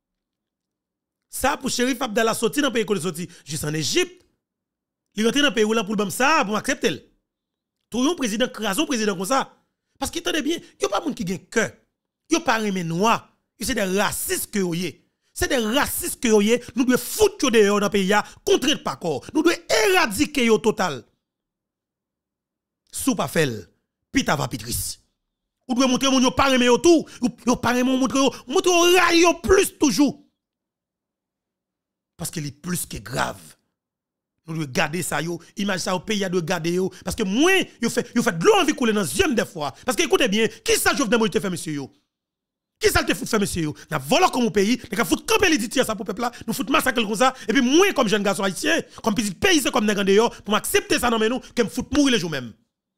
Speaker 1: Ça pour Chérif Abdallah sorti dans pays qu'on sorti juste en Égypte. Il rentre dans pays là pour ça pour m'accepter. Tout un président crason président comme ça. Parce qu'il attendez bien, il y a pas monde qui gagne cœur. Il y a pas remet noir. C'est des racistes que vous avez. C'est des racistes que vous avez. Nous devons foutre dehors dans le pays, contre le parcours. Nous devons éradiquer au total. Sous pas fait, pita va pitris. Ou doit montrer mon yo pas aimer tout, yo pas aimer montrer rayo plus toujours. Parce que est plus que grave. Nous devons garder ça yo, imagine ça au pays a de garder yo parce que moins yo fait de l'eau envie couler dans yeux des fois parce que écoutez bien, qui ça Jovenel Moïse te fait monsieur yo? Qui ça te fait monsieur yo? N'a volé comme pays, n'a fout camper les dit ça pour peuple là, nous fout massacre comme ça et puis moins comme jeune garçon haïtien, comme petit pays comme nèg yo pour m'accepter ça non mais nous que me fout mourir les jours même.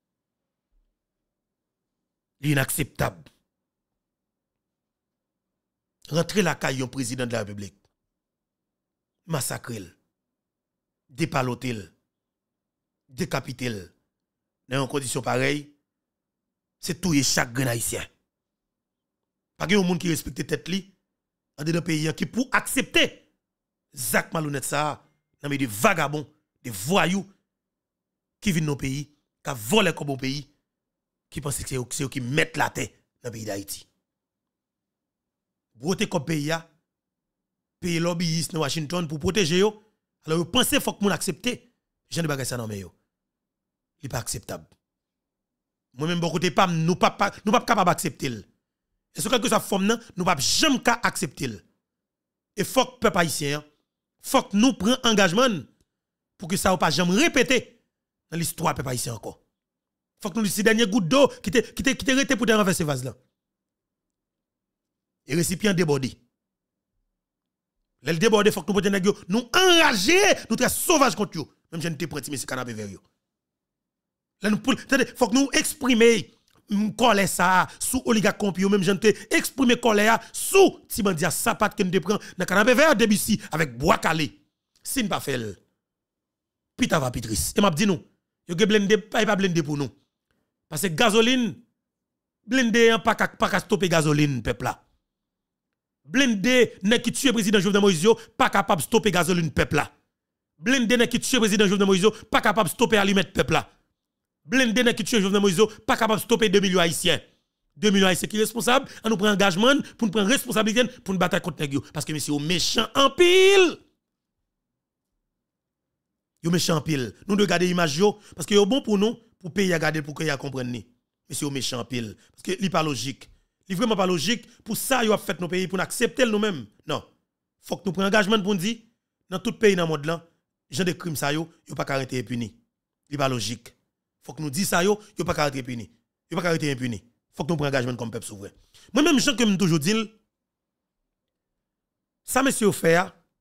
Speaker 1: Inacceptable. Rentrer la caille au président de la République. Massacrer. Dépaloter. Décapiter. Dans une condition pareille, c'est tout chaque grand haïtien. Pas qu'il y a un monde qui respecte tête li en dedans pays qui pour accepter Zach malhonnête ça dans des vagabonds, des voyous qui viennent dans nos pays, qui volent comme au pays, qui pensent que c'est eux qui mettent la tête dans le pays d'Haïti. Broter comme pays pays lobbyiste dans Washington pour protéger yo. Alors vous pensez faut que moun accepte, je ne pas ça non mais yo. Il pas acceptable. Moi même bon côté pas nous pas capable d'accepter. Et ce quelque soit forme nan, nous pas jamais accepter. Et faut que peuple haïtien, faut que nous prenions engagement pour que ça ne pas jamais répéter dans l'histoire peuple haïtien encore. Faut que nous ces derniers gouttes d'eau qui te resté pour te renverser vase là. Et récipient débordé. Le débordé faut que nous potions nous enrager, nous très sauvages contre eux. Même si nous te prêté mais c'est canapé vers eux. Là nous faut que nous exprimer colère ça sous oligarque compio même j'en te exprimer colère sous ti bandia sapat que nous te prend dans canapé vers Debussy avec bois calé. Si ne pas fait pita va pitris. Et m'a dit nous, yo ge blende pas blende pour nous. Parce que gasoline blende pas ka stopper gasoline peuple là. Blende n'est qui tue président Jovenel Moïse pas capable stopper gasoline peuple là. Blende n'est qui tue président Jovenel Moïse pas capable stopper allumette peuple là. Blende n'est qui tue Jovenel Moïse pas capable stopper 2 millions haïtiens. 2 millions haïtiens qui responsable, on nous prend engagement pour nous prendre responsabilité pour nous battre contre nèg parce que monsieur au méchant en pile. Yo méchant en pile. Nous devons garder l'image yo parce que yo bon pour nous pour payer à garder pour que ya comprendre ni. Monsieur au méchant en pile parce que li pas logique. Li vraiment pas logique pour ça yo a fait nos pays pour accepter nous-mêmes. Non. Faut que nous prenions engagement pour nous dire dans tout pays dans le monde là, gens de crimes ça yo pas arrêter impuni. Li pas logique. Faut que nous disions ça yo pas arrêter impuni. Yo pas arrêter impuni. Faut que nous prenions engagement comme peuple souverain. Moi même gens que me toujours dit ça monsieur fait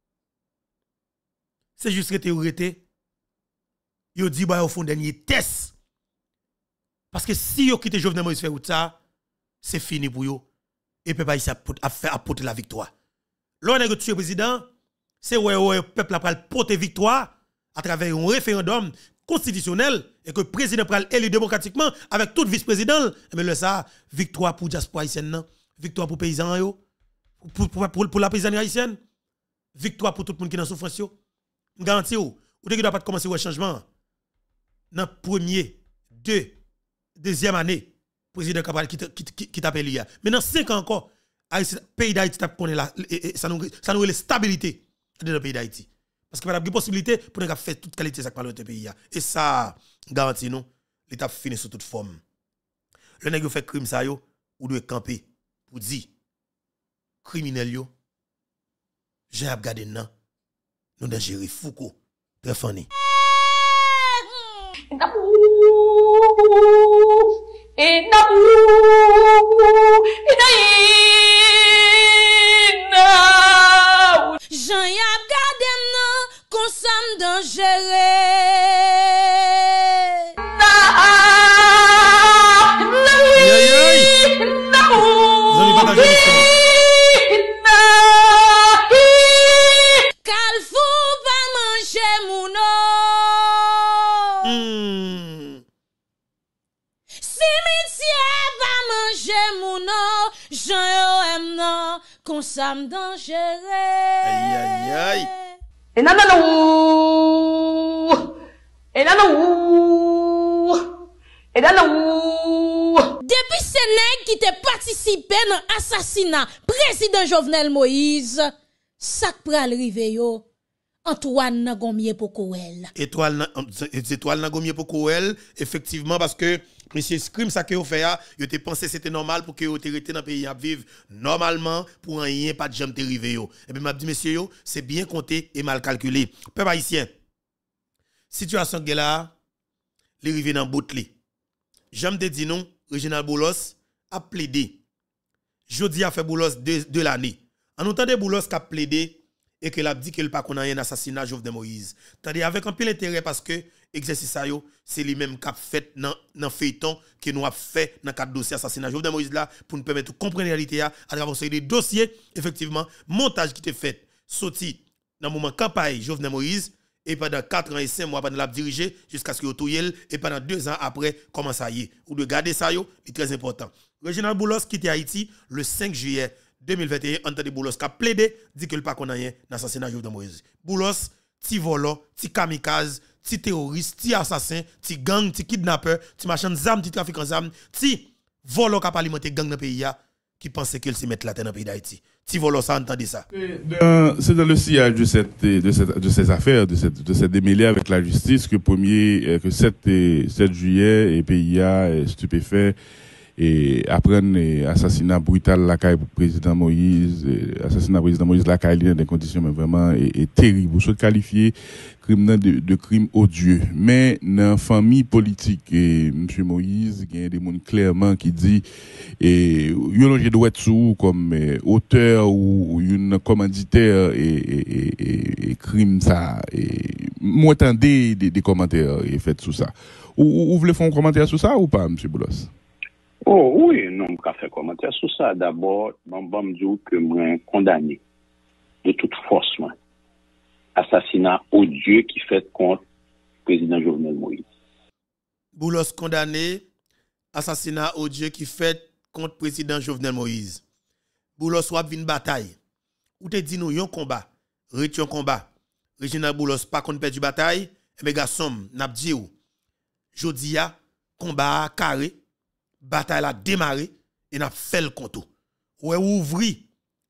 Speaker 1: c'est juste que yo dit bah au fond dernier test. Parce que si yo quitte Jovenel Moïse faire ça, c'est fini pour yo et peuple ici a fait apporter la victoire. L'on est tué président, c'est ouais peuple a pral porter victoire à travers un référendum constitutionnel et que le président pral élu démocratiquement avec tout vice-président, mais le ça victoire pour diaspora haïtienne, victoire pour paysans yo, pour la paysanne haïtienne, victoire pour tout le monde qui est dans souffrance yo. Garantie ou qui doit pas commencer le changement dans premier, deuxième année président Cabral qui t'appelle hier. Mais dans 5 ans encore, le pays d'Haïti ça nous la stabilité dans le pays d'Haïti. Parce qu'il y a des possibilités pour nous faire toute qualité de ce pays. Et ça, garantit nous, l'État finit sous toute forme. Le nèg fait crime ça yo, ou doit camper pour dire criminel yo, j'ai regardé nan, nous dans gérer Foucault, très funny.
Speaker 3: Jean y'a gardé nan consam dangereux. Calfou va manger mouno. Cimetière va manger mouno. Jean yo aime nan consam dangereux.
Speaker 1: Aïe aïe aïe.
Speaker 3: Et non. Depuis ces nègres qui te participé dans l'assassinat président Jovenel Moïse, ça pral rive yo. Antoine Nagomie Pokouel.
Speaker 1: Étoile Nagomie Pokouel, effectivement, parce que monsieur crime ça que vous fait yo te pensé c'était normal pour que vous te rester dans le pays à vivre normalement pour rien pas de jamais te rive yo. Et puis m'a dit monsieur yo, c'est bien compté et mal calculé. Peuple haïtien. Situation que là, les rive dans bout li. J'aime te dire non, Reginald Boulos a plaidé. Jodi a fait Boulos de l'année. En entendant Boulos qui a plaidé et que l'a dit qu'il pas qu'on a un assassinat Jovenel Moïse. Tandis avec un peu l'intérêt parce que exercice ça yo, c'est lui même qui a fait dans feuilleton que nous a fait dans cadre dossier assassinat Jovenel Moïse là pour nous permettre de comprendre la réalité à travers des dossiers effectivement montage qui était fait sorti dans moment campagne Jovenel Moïse et pendant 4 ans et 5 mois pendant l'a dirigé jusqu'à ce que Otoyel et pendant 2 ans après comment ça y est ou de garder ça yo, c'est très important. Reginald Boulos quitte Haïti le 5 juillet 2021, Anthony Boulos qui a plaidé, dit que le pas qu'on a rien dans l'assassinat de Jovenel Moïse. Boulos, ti volant, ti kamikaze, ti terroriste, ti assassin, ti gang, ti kidnappeur, ti machin d'armes, ti trafiquant d'armes, ti volant qui a alimenté gang dans le pays qui pensait qu'il se mettre la tête dans le pays d'Haïti. Ti volant, ça entendez ça.
Speaker 4: C'est dans le sillage de ces affaires, de cette démêlée avec la justice que 7 juillet et PIA stupéfait et après assassinat brutal la caille président Moïse, assassinat président Moïse la caille dans des conditions mais vraiment est terrible. Vous êtes qualifié crime de crime odieux. Mais dans famille politique et monsieur Moïse, il y a des gens clairement qui dit et il doit être sous comme auteur ou une commanditaire et crime ça et moi attendez des commentaires et faites sur ça. Vous voulez faire un commentaire sur ça ou pas monsieur Boulos?
Speaker 5: Oh oui, non, je vais faire commentaire sur ça. D'abord, je vais dire que je suis condamné de toute force. Assassinat odieux qui fait contre le président Jovenel Moïse.
Speaker 1: Boulos condamné, assassinat odieux qui fait contre le président Jovenel Moïse. Boulos wap vin bataille. Ou te dit nous yon combat, un combat. Reginald Boulos pas contre perdu bataille, mais garçon, n'a dit ou. Jodi a combat carré. Bataille a démarré et n'a fait le compte. Ouais ouvri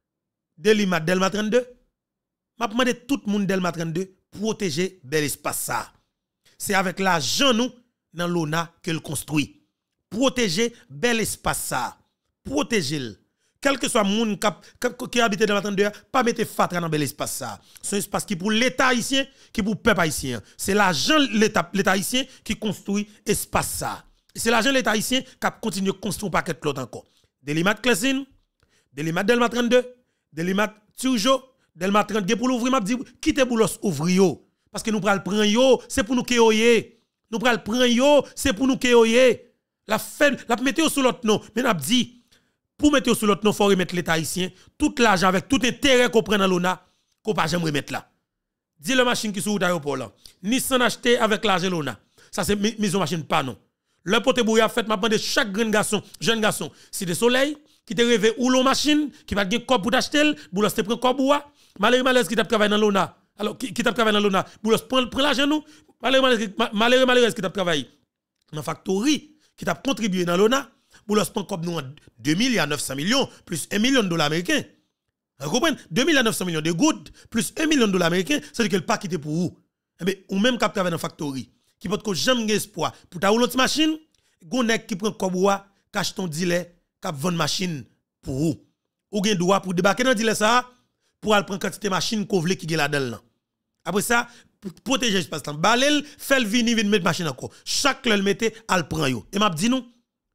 Speaker 1: Delima 32. M'a demandé tout le monde Delma 32 protéger bel espace ça. C'est avec l'argent nous dans l'ONA que le construit. Protéger bel espace ça. Protéger. Quel que soit monde qui habite dans 32, pas mettre fatra dans bel espace ça. C'est un espace qui pour l'état haïtien, qui pour peuple haïtien. C'est l'argent l'état haïtien qui construit espace ça. C'est l'argent de l'État haïtien qui a continué à construire un paquet de l'autre encore. Delimat Clesine, Delimat Delma 32, Delimat Turjo, Delma 32 pour l'ouvrir, m'a dit quittez Boulos ouvrir parce que nous pral prendre yo, c'est pour nous kéoyer. Nous pral prendre yo, c'est pour nous kéoyer. La mettre sous l'autre nom, mais n'a dit pour mettre sous l'autre nom, faut remettre l'État haïtien tout l'argent avec tout intérêt qu'on prend dans l'ONA, qu'on pas jamais remettre là. Dis le machine qui sous l'aéroport là. Nissan acheté avec l'argent l'ONA. Ça c'est maison machine pas non. Le pote bouya fait m'a demandé chaque jeune garçon, si des soleil qui te rêvé ou l'on machine qui va gagner corps pour t'acheter, Boulos te prend corps bois, malheureux qui t'a travaillé dans l'ONA. Alors qui t'a travaillé dans l'ONA, Boulos prend l'argent nous, malheureux qui t'a travaillé dans factory qui t'a contribué dans l'ONA, Boulos prend comme nous 2 milliards 900 millions plus 1 million de dollars américains. Vous comprenez? 2 milliards 900 millions de good plus 1 million de dollars américains, c'est que le pas quitté pour vous. Ou même qui travaille dans factory qui peut que jamais espoir pour ta l'autre machine gonek qui prend koboua cache ton dealer qui vend machine pour vous ou gen droit pour débarquer dans dealer ça pour aller prendre quantité machine kovle qui gen la dedans après ça protéger espace temps balel fait venir mettre machine encore chaque le mette al prend yo et m'a dit nous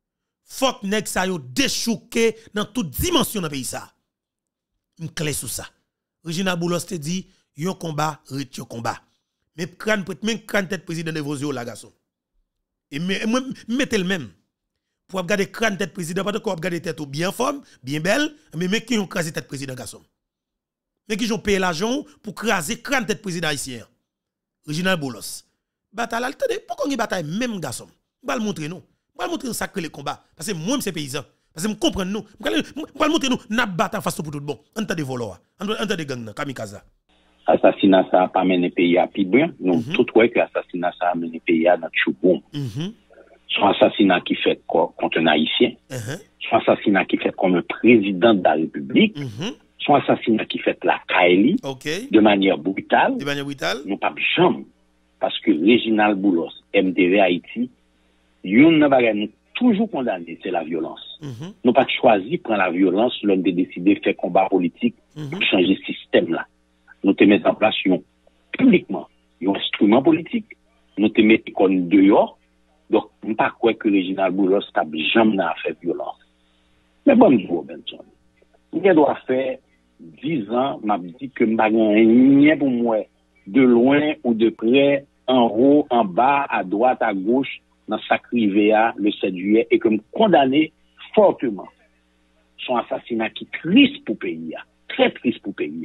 Speaker 1: faut que nèg ça yo déchouquer dans toute dimension dans pays ça une clé sur ça Reginald Boulos te dit yon combat retio combat. Mais crâne tête président de Vosio la garçon. Et mettez le même. Pour regarder crâne tête président, pas de quoi regarder tête bien forme, bien belle, mais qui ont crasé tête président garçon. Mais qui ont payé l'argent pour craser crâne tête président haïtien. Reginald Boulos. Bataille, attendez, pourquoi on y bataille même garçon? On va le montrer nous. On va le montrer nous sacré les combats. Parce que moi, c'est paysan. Parce que je comprends nous. On va le montrer nous, n'a bataille face pour tout bon. On t'a des voleurs, on t'a des gangs, kamikaze.
Speaker 5: Assassinat ça n'a pas mené le pays à Pibouin. Nous, tout ouais que l'assassinat ça a mené le pays à notre Chouboum. Soit assassinat qui fait contre un haïtien, soit assassinat qui fait comme un président de la République, soit assassinat qui fait la Kaili de manière brutale. Nous pas jamais. Parce que Reginald Boulos, MDV Haïti, yon n'a pas toujours condamné, c'est la violence. Nous pas choisi prendre la violence, l'on a décidé de faire combat politique pour changer ce système-là. Nous te mettons en place publiquement un instrument politique. Nous te mettons comme dehors. Donc, je ne pas croire que Reginald Boulos n'a jamais fait violence. Mais bon, Robinson, il doit faire 10 ans, m'a dit que je n'ai rien pour moi, de loin ou de près, en haut, en bas, à droite, à gauche, dans sa rivière le 7 juillet, et que me condamné fortement son assassinat qui est triste pour le pays, très triste pour le pays.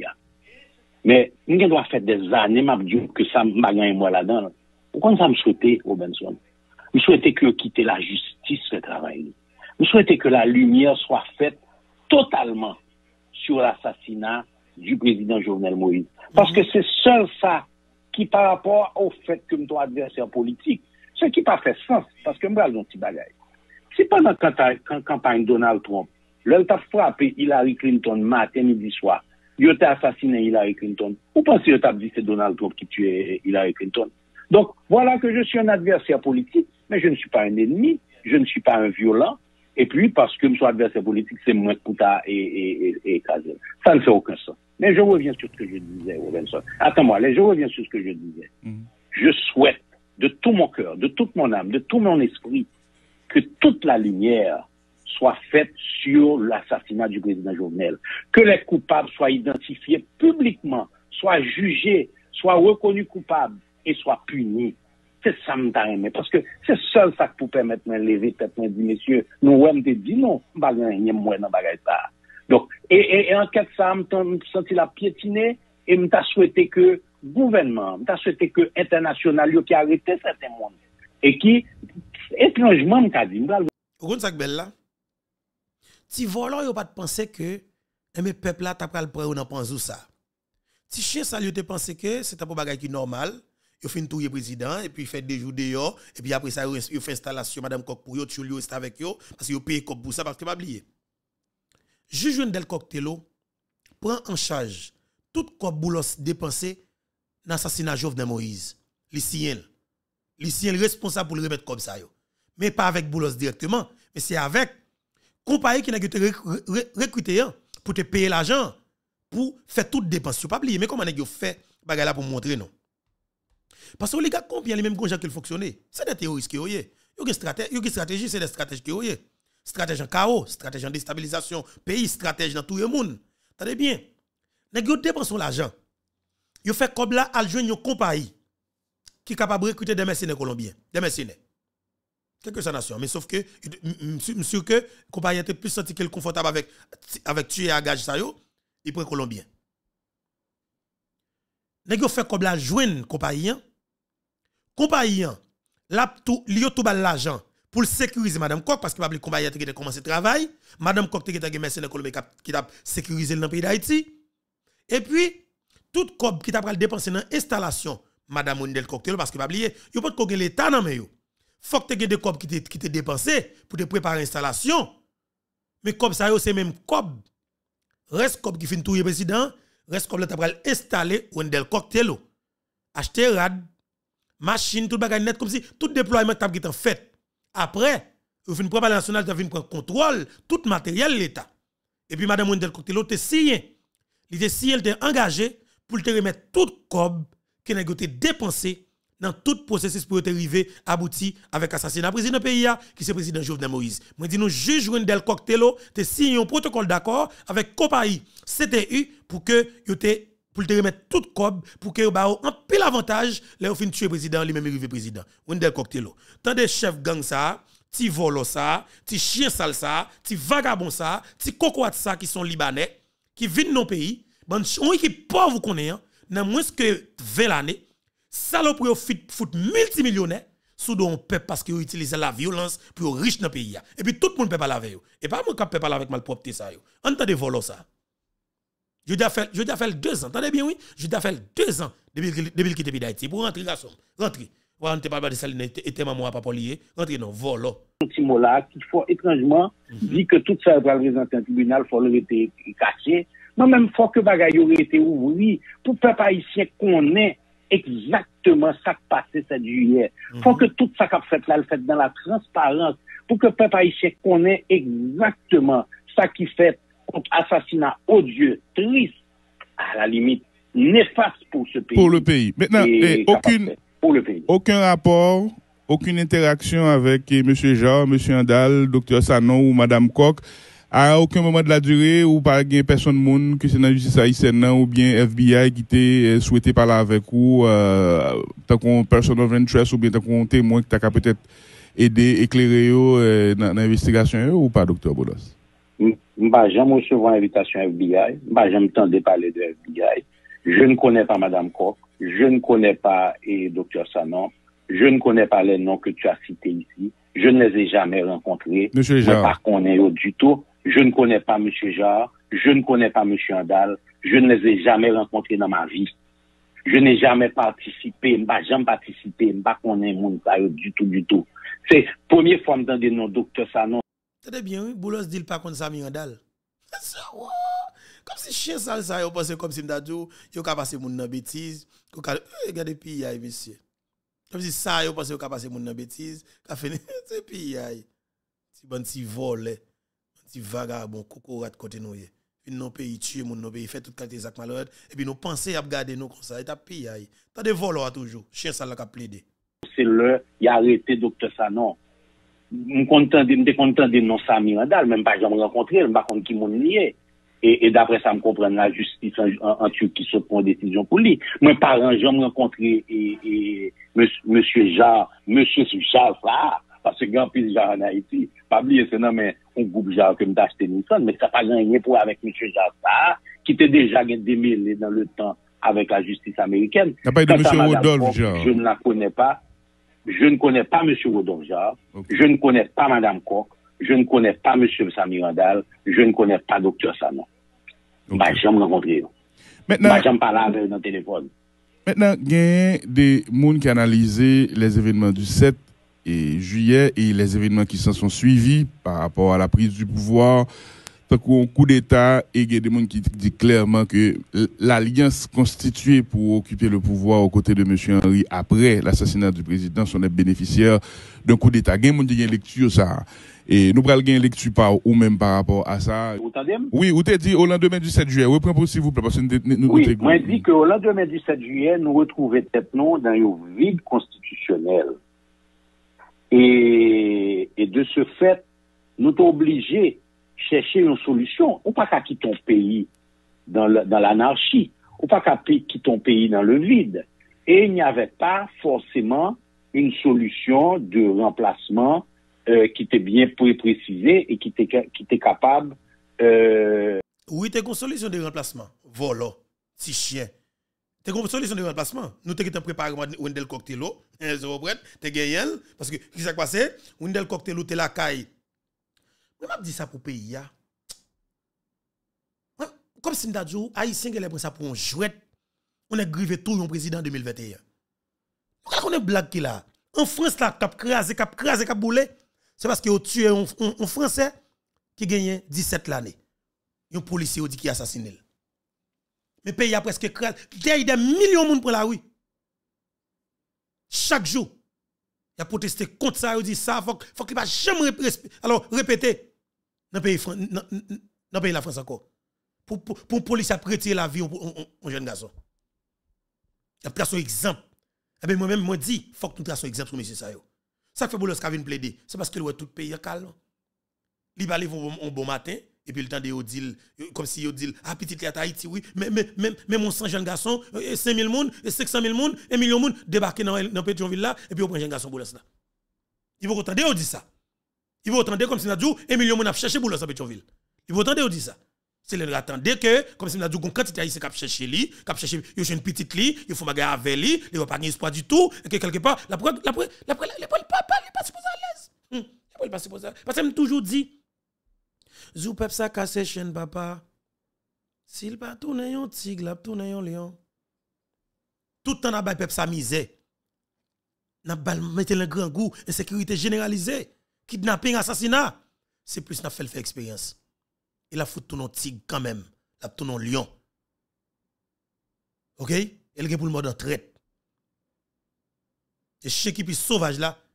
Speaker 5: Mais, nous doit faire des années, m'a dit que ça m'a gagné moi là-dedans. Pourquoi ça me souhaitait, Robinson? Je souhaitais que quitter la justice le travail. Je souhaitais que la lumière soit faite totalement sur l'assassinat du président Jovenel Moïse. Parce que c'est seul ça qui, par rapport au fait que nous sommes adversaires politiques, ce qui n'a pas fait sens. Parce que nous avons un petit bagage. C'est pendant la campagne Donald Trump, l'on a frappé Hillary Clinton matin, midi, soir. Il a assassiné Hillary Clinton. Vous pensez qu'il a dit que c'est Donald Trump qui tuait Hillary Clinton? Donc, voilà que je suis un adversaire politique, mais je ne suis pas un ennemi, je ne suis pas un violent, et puis, parce que je suis adversaire politique, c'est moi Kouta et Kazel. Ça ne fait aucun sens. Mais je reviens sur ce que je disais, Robinson. Attends-moi, je reviens sur ce que je disais. Je souhaite, de tout mon cœur, de toute mon âme, de tout mon esprit, que toute la lumière soit faite sur l'assassinat du président Jovenel. Que les coupables soient identifiés publiquement, soient jugés, soient reconnus coupables, et soit puni. C'est ça me parce que c'est seul ça qui peut permettre de lever tête de dire messieurs, nous on te dit non, pas rien moi dans bagage ça. Donc et en quelque ça me senti la piétiner et me t'a souhaité que gouvernement, me t'a souhaité que international yo qui arrêté certains monde et qui étrangement me t'a dit
Speaker 1: vous ça belle là. Si volant yo pas de penser que mes peuple là t'a pral prendre dans panzou ça. Si chien ça lui te penser que c'est un bagage qui normal. Il fait une tour président et puis il fait des jours dehors et puis après ça il fait installation madame Coq pour yo tu lui reste avec yo parce que yo paye Coq pour ça parce que pas oublier. Juge Wendel Coctello prend en charge tout Coq Boulos dépensé dans l'assassinat Jovenel Moïse. Les siens responsable pour le remettre comme ça yo. Mais pas avec Boulos directement, mais c'est avec compagnie qui n'a été recruté pour te payer l'argent pour faire toute dépense. Tu pas oublier mais comment nèg yo fait bagarre là pour montrer non. Parce que les gars combien les mêmes gens qui fonctionner. C'est des terroristes qui oyé. Yo une stratégie, c'est des stratégies qui oyé. Stratégie en chaos, stratégie en déstabilisation, pays, stratégie dans tout le monde. Attendez bien. Nèg yo dépensent l'argent. Yo fait comme là al joindre une compagnie qui est capable de recruter des mercenaires colombiens, des mercenaires. Quelque chose nation, mais sauf que sûr que compagnie était plus senti qu'elle confortable avec tuer à gage ça yo, il prend colombien. Nèg yo fait comme là joindre compagnie là tout li tout bal l'argent pour sécuriser madame Coq parce que pas compagnie qui a commencé travail, madame Coq qui a mercenaire colombien qui a sécurisé dans le pays d'Haïti. Et puis tout cob qui t'a pral dépenser dans installation madame Wendel Coctello parce que pas oublier, yo pas de l'état nan men yo. Faut que tu aies des cob qui te dépensé pour te préparer l'installation. Mais comme ça yo c'est même cob. Reste cob qui fin touyer président, reste cob là t'a pral installer Wendel Coctello. Acheter rad, machine tout bagage net comme si tout déploiement t'a qui en fait. Après, vous fin préparer national t'a fin prendre contrôle tout matériel l'état. Et puis madame Wendel Coctello te signé. Il te signé, il te engagé pour te remettre tout cob qui n'a été dépensé dans tout processus pour arriver abouti avec assassinat président pays qui c'est président Jovenel Moïse. Moi dis nous juge Wendel Coctello te signé un protocole d'accord avec compagnie CTU pour que pour te remettre tout cob pour que ba en pile avantage là fin tuer président lui-même arrivé président. Wendel Coctello. Tant des chef gang ça, ti volo ça, ti chien sale ça, ti vagabond ça, ti cocotte ça qui sont libanais qui viennent dans pays, bon on équipe pauvre connaît dans moins que 20 l'année. Saloperie fout multimillionnaires sous don peuple parce qu'ils utilisent la violence pour riche dans le pays. Et puis tout le monde peut pas laver. Et pas moi qui peut pas laver avec malpropreté ça. Entendez voler ça. Je dois faire 2 ans. Entendez bien oui, je dois faire 2 ans depuis qu'il était d'Haïti pour rentrer garçon. Rentrer. Voilà, on te parle de ça et maman pas lié. Rentrer non vol.
Speaker 5: Un petit mot là qu'il faut étrangement dit que tout ça va représenter un tribunal faut le été caché. Non même faut que bagaille aurait été ouvert pour peuple haïtien connaît exactement ça qui passé 7 juillet. Faut que tout ça qu'a fait là, le fait dans la transparence. pour que le peuple haïtien connaisse exactement ça qui fait contre assassinat odieux, triste, à la limite néfaste pour ce pays.
Speaker 4: Pour le pays. Maintenant,
Speaker 5: pour le pays.
Speaker 4: Aucun rapport, aucune interaction avec M. Jean, M. Andal, Dr. Sanon ou Mme Koch. À aucun moment de la durée, ou par exemple, personne monde que c'est dans la justice haïtienne ou bien FBI qui était souhaité parler avec vous, tant qu'on person of interest ou bien tant qu'on témoin qui t'a peut-être aider, éclairer dans l'investigation ou pas, Dr. Bolos?
Speaker 5: Bah, j'aime recevoir l'invitation FBI. Bah, j'aime tendre parler de FBI. Je ne connais pas Mme Koch. Je ne connais pas Dr. Sanon. Je ne connais pas les noms que tu as cités ici. Je ne les ai jamais rencontrés.
Speaker 4: Monsieur Jarre.
Speaker 5: Par contre, du tout. Je ne connais pas M. Jarre. Je ne connais pas M. Andal. Je ne les ai jamais rencontrés dans ma vie. Je n'ai jamais participé. Jamais participé. Je ne connais pas du tout. C'est la première fois que je me nom Dr. Sanon.
Speaker 1: C'est bien, oui. Boulos dit pas contre Sami Andal. Comme si chien sale ça, yo pense comme si m'dadou, yo ka passer moun nan bêtise, yo ka regardez PI monsieur. Comme si ça yo pense yo ka passer moun nan bêtise, ka fait c'est PI. Si bon ti volé, ti vagabond kokorat côté nou yé. Vinn non pays tuer moun non pays fait tout qualité zak malheur et puis nous penser à garder nous comme ça, et ta PI. T'as des voleurs toujours, chien sale la ka plaider.
Speaker 5: C'est le y a arrêté docteur Sanon. M'te content de non Sami Andal, même pas jamais rencontré, m'pa contre qui moun lié. Et d'après ça me comprendre la justice en Turquie se prend décision pour lui. Moi parents jamais rencontré monsieur Jarre, ça parce que grand pile Jarre en Haïti, pas oublier c'est non mais un groupe Jarre que m'ta acheté Nissan, mais ça pas gagné pour avec monsieur Jarre ça qui était déjà démêlé dans le temps avec la justice américaine.
Speaker 4: T'as pas de monsieur Rodolphe Jarre.
Speaker 5: Je ne la connais pas. Je ne connais pas M. Rodolphe Jarre. Okay. Je ne connais pas Mme Koch. Je ne connais pas M. Sami Andal. Je ne connais pas Dr. Sanon. Okay. Bah, j'aime rencontrer.
Speaker 4: Maintenant,
Speaker 5: bah, j'aime parler avec dans le téléphone.
Speaker 4: Maintenant, il y a des gens qui analysent les événements du 7 juillet et les événements qui s'en sont suivis par rapport à la prise du pouvoir. Tant qu'on coup d'État, et il y a des gens qui disent clairement que l'alliance constituée pour occuper le pouvoir aux côtés de M. Henry après l'assassinat du président sont les bénéficiaires d'un coup d'État. Il y a des gens qui ont lecture ça. Et nous prenons une lecture par ou même par rapport à ça.
Speaker 5: Vous entendez?
Speaker 4: Oui, vous t'avez dit au lendemain du 7 juillet. Reprenez s'il vous plaît. Parce que
Speaker 5: oui, moi je dis qu'au lendemain du 7 juillet, nous retrouvons tête non dans un vide constitutionnel. Et de ce fait, nous sommes obligés chercher une solution. On pas qu'à quitter ton pays dans l'anarchie. On pas qu'à quitter ton pays dans le vide. Et il n'y avait pas forcément une solution de remplacement qui était bien précisée et qui était capable.
Speaker 1: Oui, t'es une solution de remplacement. Voilà, si chien. T'es une solution de remplacement. Nous t'es préparé Wendel Cocktailo, t'es gagné parce que qui s'est passé? Wendel Cocktailo t'es la caille. Je m'a dit ça pour pays ya. Comme si m'dadjou haïtien qui pris ça pour un jouet, on a grivé tout un président 2021. On est blague qui là. En France là cap crasé, cap boulé, c'est parce que ont tué un français qui gagne 17 l'année. Un policier dit qui assassiné. Mais pays a presque crasé, il y a des millions de monde pour la rue. Chaque jour il a protesté contre ça, il dit ça, faut qu'il va jamais répéter dans le pays la France encore. Pour police à retirer la vie au jeune garçon. Il a pris son exemple. Et bien moi-même, moi dis, faut que nous traçons exemple sur M. Sayo. Ça fait Boulos qui vient plaider. C'est parce que le tout le pays est calme. Il va aller un bon matin, et puis le temps de dire, comme si il dit, ah, petit à Haïti, oui, mais mon 100 jeunes garçons, 5 000 personnes, 500 000 personnes, 1 million de personnes débarquer dans Pétionville là, et puis on prend un jeune garçon Boulos là. Il va entendre on dit ça. Il va entendre comme si on a dit, 1 million de personnes a cherché Boulos à Pétionville. Il va entendre on dit ça. C'est le attendre que, comme si on a dit, quantité haïtien qui a cherché lui, qui a cherché, il y a une petite lit, il faut magayer avec lui, il va pas gagner espoir du tout, et que quelque part, la papa, il pas supposé à l'aise. Il pas supposé à l'aise. Parce que je toujours dit, zou pep sa casse chaîne papa. S'il pas tourner un tigre, la tourner un lion. Tout le temps n'a pas pep sa misère. N'a pas mettre le grand goût, insécurité généralisée, kidnapping, assassinat. C'est plus n'a fait le faire expérience. Il a foutu ton tigre quand même, la ton lion. OK? Elle est pour le mode en traite. Et chien qui puis sauvage là,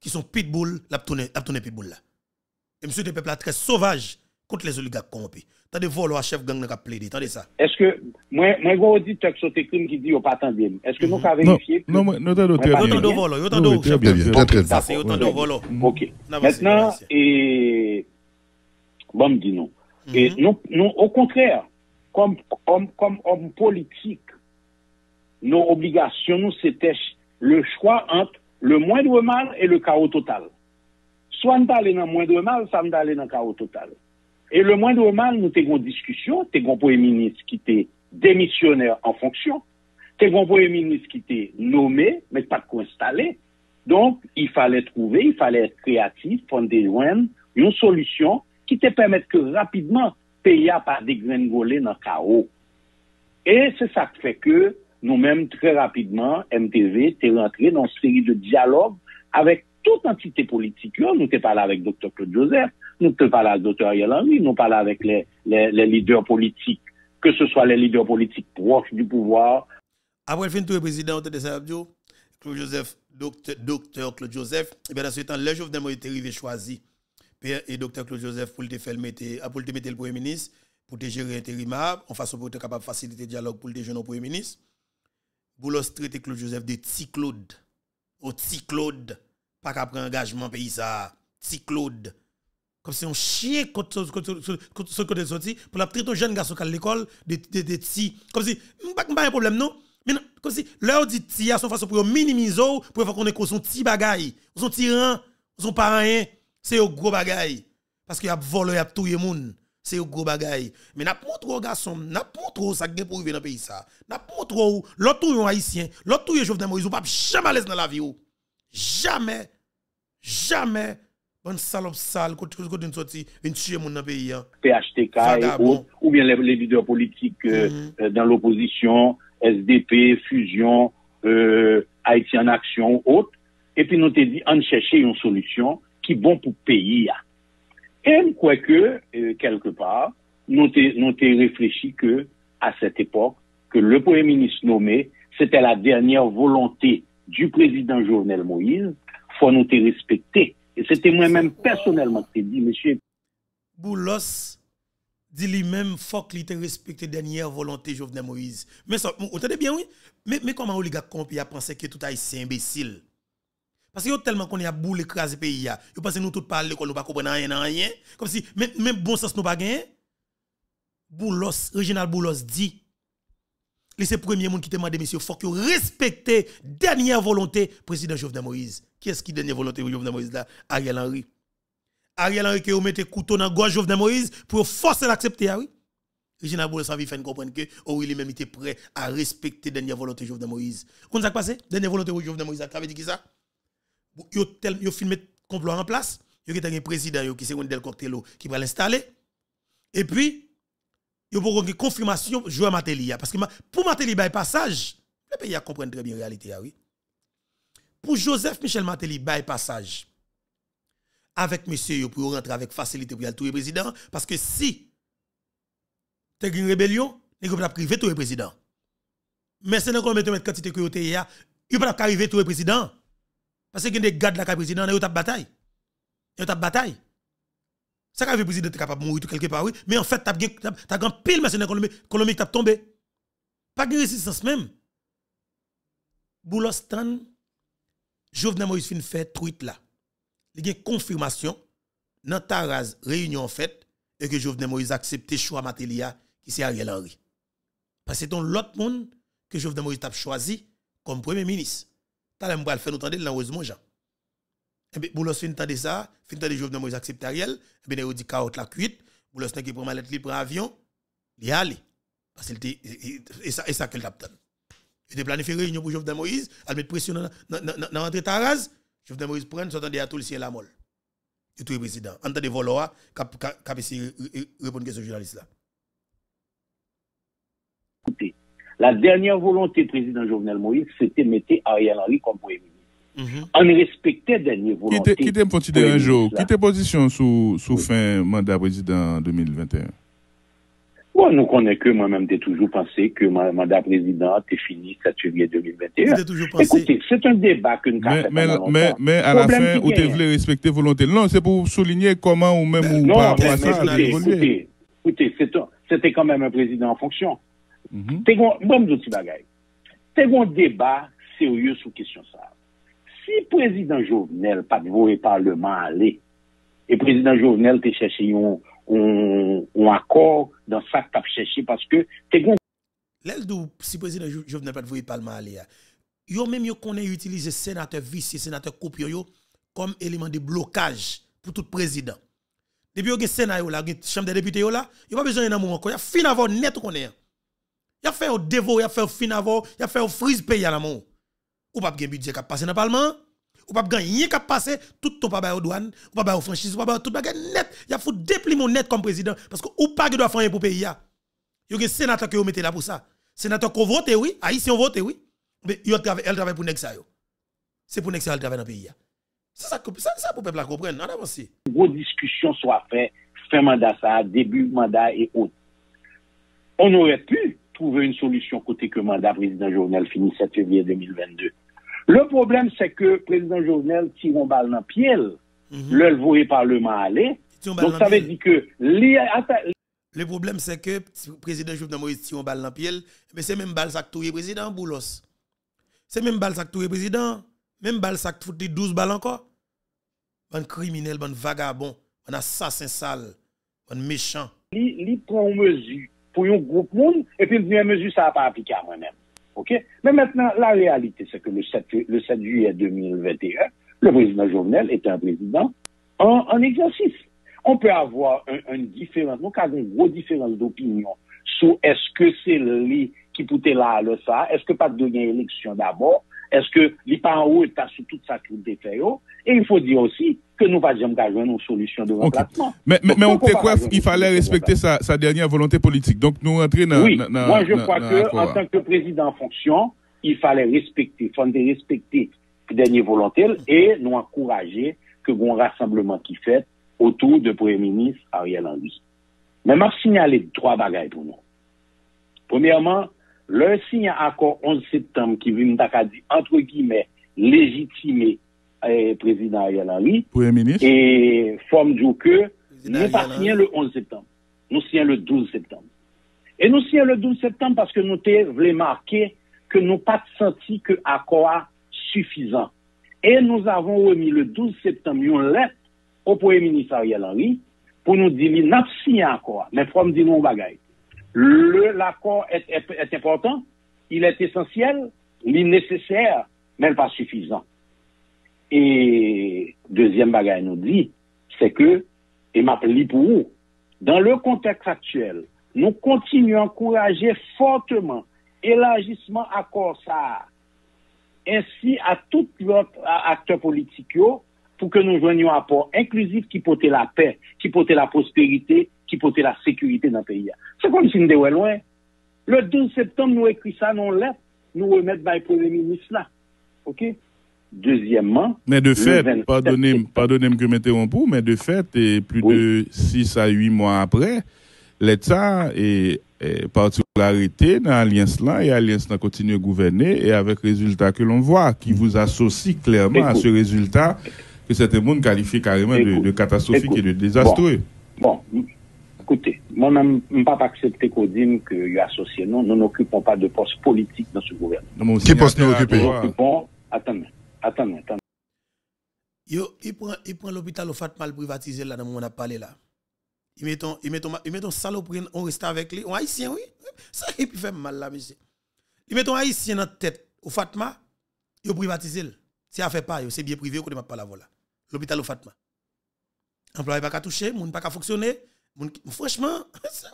Speaker 1: qui sont pitbull, la tourner pitbull là. Et monsieur de peuple là très sauvage contre les oligarques corrompus. T'as des voleurs à chef gang n'a plaidé, attendez ça.
Speaker 5: Est-ce que moi go auditeur qui sont écrits qui dit au pas attendre. Est-ce que nous avons vérifié
Speaker 4: Non, non, autant
Speaker 1: de voleurs, autant de
Speaker 6: Très bien, très
Speaker 1: ça c'est autant de voleurs.
Speaker 5: OK. Maintenant et bon me dit non. Et nous au contraire comme homme politique nos obligations nous c'était le choix entre le moindre mal et le chaos total. Soit nous aller dans le moindre mal, soit nous aller dans le chaos total. Et le moindre mal, nous avons une discussion, nous avons un premier ministre qui était démissionnaire en fonction, nous avons un premier ministre qui était nommé, mais pas de quoi installé. Donc, il fallait être créatif, prendre des joints, une solution qui te permette que rapidement, pays à pas dégringoler dans le chaos. Et c'est ça qui fait que nous-mêmes, très rapidement, MTV, t'es rentré dans une série de dialogues avec toute entité politique. Nous t'es parlé avec Dr. Claude Joseph, nous t'es parlé avec Dr. Ariel Henry, nous parlé avec les leaders politiques, que ce soit les leaders politiques proches du pouvoir.
Speaker 1: Après le fin de président de Sabio, Claude Joseph, Dr. Claude Joseph, et bien dans ce temps, le Jovenel Moïse était arrivé choisi. Et Dr. Claude Joseph pour te mettre le Premier ministre, pour te gérer l'intérimable, en façon pour être capable de faciliter le dialogue pour le jeune Premier ministre. Boulos traité Claude Joseph de Ti Claude. Au Ti Claude. Pas qu'à prendre engagement pays ça. Ti Claude. Comme si on chien contre ce côté sorti pour la traiter un jeune garçon à l'école de Ti. Comme si, pas un problème non. Mais comme si leur dit Ti à son façon pour minimiser, pour faire qu'on est son petit bagaille. Son tyran, son parent, c'est un gros bagaille. Parce qu'il y a volé, il y a tout le monde. C'est un gros bagaille. Mais n'a pas montré aux garçons, n'a pas montré ça qui pour vivre dans le pays ça. N'a pas montré l'autre tout haïtien, l'autre tout Jovenel Moïse, ou pas jamais à l'aise dans la vie. Jamais. Bonne salope sale, quand une sortie, une tuer mon dans le pays.
Speaker 5: PHTK ou bien les leaders politiques dans l'opposition, SDP, Fusion, Haïti en Action, autres. Et puis nous t'ai dit, on chercher une solution qui est bon pour le pays. Et quoique, quelque part, nous t'ai réfléchi que, à cette époque, que le Premier ministre nommé, c'était la dernière volonté du président Jovenel Moïse, faut nous t'ai respecté. Et c'était moi-même personnellement qui t'ai dit, monsieur.
Speaker 1: Boulos dit lui-même, faut qu'il te respecte la dernière volonté Jovenel Moïse. Mais ça, vous entendez bien, oui? Mais comment oligarque compi a pensé que tout haïtien imbécile? Parce que yo tellement qu'on a boule écrasé pays ya. Yo pense nous tout parler l'école nous pas comprendre rien. Comme si même bon sens nous pas gagner. Boulos, Reginald Boulos dit c'est le premier monde qui te demande monsieur faut que respecter dernière volonté président Jovenel Moïse. Qui est-ce qui dernière volonté Jovenel Moïse là? Ariel Henry. Ariel Henry qui mette couteau dans gorge Jovenel Moïse pour forcer l'accepter oui. Reginald Boulos a fait comprendre que il même était prêt à respecter dernière volonté Jovenel Moïse. Comment ça passé? Dernière volonté Jovenel Moïse ça veut dire qui ça? Yo filmé complot en place, yo un président qui c'est Del Coctello qui va l'installer et puis yo pour une confirmation jouer Matéli parce que pour Matéli bail passage, le pays a comprendre très bien la réalité oui. Pour Joseph Michel Matéli bail passage avec monsieur yo pour rentrer avec facilité pour tout le président parce que si tu as une rébellion, il va priver tout le président. Mais c'est non mettre quantité que tu y a, il va pas arriver tout le président. Parce que des gardes la président, ils ont bataille. Ils ont bataille. Ça que le président est capable de mourir quelque part, oui. Mais en fait, tu as un pile mercenaire économique qui a tombé. Pas de résistance même. Boulostan, Jovenel Moïse fin fait tweet là. Il y a une confirmation dans Taraz réunion en fait et que Jovenel Moïse a accepté choix Matélia qui c'est Ariel Henry. Parce que c'est l'autre monde que Jovenel Moïse a choisi comme premier ministre. T'as le faire nous entendre là heureusement Jean. Et bien Boulos fin entendre ça, fin entendre Jovenel Moïse accepter Ariel, et bien il dit carotte la cuite, Boulos n'a qui prend mallette li prend avion, il y aller. Parce qu'il et ça que l'abtan. Il a planifié réunion pour Jovenel Moïse, elle met pression dans rentrer Taraz, Jovenel Moïse prend s'entendre à tout le ciel la molle. Et tout le président, entendre voloa cap essayer répondre question journaliste là.
Speaker 5: Écoutez, la dernière volonté du président Jovenel Moïse, c'était mettre Ariel Henry comme premier ministre. On respectait la dernière volonté.
Speaker 4: Qui était considéré un jour? Qui était position sous fin mandat président 2021?
Speaker 5: Bon, nous connaissons que moi-même, j'ai toujours pensé que mon mandat président est fini 7 février 2021. Écoutez, c'est un débat que nous avons fait.
Speaker 4: Mais à la fin, vous devez respecter volonté. Non, c'est pour souligner comment ou même ou par rapport à ça.
Speaker 5: Écoutez, c'était quand même un président en fonction. C'est un débat sérieux sur question ça. Si le président Jovenel pas de parlement aller, et le président Jovenel te cherché un accord dans ça que tu as cherché parce que
Speaker 1: si le président Jovenel pas de parlement aller, yo même yo connaît utiliser sénateur vice, sénateur copio comme élément de blocage pour tout président. Depuis yo gen sénat là, gen chambre des députés là, yo pas besoin d'un moment encore, y a fin avant net connaît. Y a fait au dévot, y a fait au fin avant, y a fait au freeze pays à l'amour. Ou pas gen budget qui passe dans le parlement, ou pas gagner qui passer tout ton pas ba aux douane, ou pas ba aux franchise, ou pas ba tout bagage net, y a faut déplier net comme président parce que ou pas doit faire pour pays ya. Yo gen sénateur que yo mettez là pour ça. Sénateur qu'on vote oui, haïtien vote oui, mais elle travaille pour nexa yo. C'est pour nexa elle travaille dans pays ya. C'est ça pour peuple la comprendre, on avance.
Speaker 5: Gros discussion soit fait fin mandat ça, début mandat et autres. On aurait pu trouver une solution côté que mandat président Jovenel finit 7 février 2022. Le problème, c'est que le président Jovenel tire un balle dans le pied, le voyait parlement aller. Donc ça veut dire que...
Speaker 1: Le problème, c'est que le président Jovenel Moïse tire un balle dans le pied, mais c'est même balle ça que le président Boulos. C'est même balle ça que le président, même balle ça que 12 balles encore. Bon criminel, bon vagabond, bon assassin sale, bon méchant. Il
Speaker 5: prend une mesure pour un groupe monde, et puis une mesure ça n'a pas appliqué à moi-même. OK? Mais maintenant, la réalité, c'est que le 7 juillet 2021, le président Jovenel est un président en exercice. On peut avoir une différence, nous avons une grosse différence d'opinion sur est-ce que c'est lui qui peut là le ça, est-ce que pas de gagner élection d'abord, est-ce que les pas en haut est sur tout ça qui est fait, et il faut dire aussi que nous pas jamais gagner une solution de remplacement.
Speaker 4: Mais on fait quoi? Il fallait respecter sa dernière volonté politique. Donc nous rentrer dans...
Speaker 5: Oui, moi je crois que en tant que président en fonction, il fallait respecter la dernière volonté et nous encourager que un rassemblement qui fait autour du Premier ministre Ariel Henry. Mais m'a signalé 3 bagailles pour nous. Premièrement, le signe accord 11 septembre qui vient dit entre guillemets légitimer président Ariel Henry et forme du que nous pas signé le 11 septembre. Nous signons le 12 septembre. Et nous signons le 12 septembre parce que nous voulons marquer que nous pas senti que accord suffisant. Et nous avons remis le 12 septembre une lettre au Premier ministre Ariel Henry pour nous dire qu'il n'a pas signé accord. Mais pour me dire non bagaille. L'accord est important, il est essentiel, il est nécessaire, mais pas suffisant. Et deuxième bagaille nous dit, c'est que, et m'appelle pour vous, dans le contexte actuel, nous continuons à encourager fortement l'élargissement accord ça, ainsi à tout l'autre acteur politique pour que nous joignions un apport inclusif qui porte la paix, qui porte la prospérité, qui porte la sécurité dans le pays. C'est comme si nous étions loin. Le 12 septembre, nous écrivons ça dans lettre, nous remettons dans le Premier ministre là. OK? Deuxièmement.
Speaker 4: Mais de fait, pardonnez-moi que je m'interromps, mais de fait, plus de 6 à 8 mois après, l'État est particularité dans l'alliance là, et l'alliance là continue à gouverner, et avec résultat que l'on voit, qui vous associe clairement à ce résultat que certains monde qualifient carrément de catastrophique et de désastreux.
Speaker 5: Bon, écoutez, moi-même, je ne peux pas accepter qu'on dise que y associé, non, nous n'occupons pas de poste politique dans ce gouvernement.
Speaker 4: Qui poste nous occupons?
Speaker 5: Attendez.
Speaker 1: Il prend l'hôpital au Fatma le privatisé là dans mon on a parlé là. Il met un saloperie, on reste avec lui, on haïtien oui. Ça il fait mal là monsieur. Il met un haïtien dans tête au Fatma, il privatisé. Si a fait pas, c'est bien privé qu'on m'a pas la voilà. L'hôpital au Fatma. Employé pas qu'à toucher, moun pas qu'à fonctionner, franchement, ça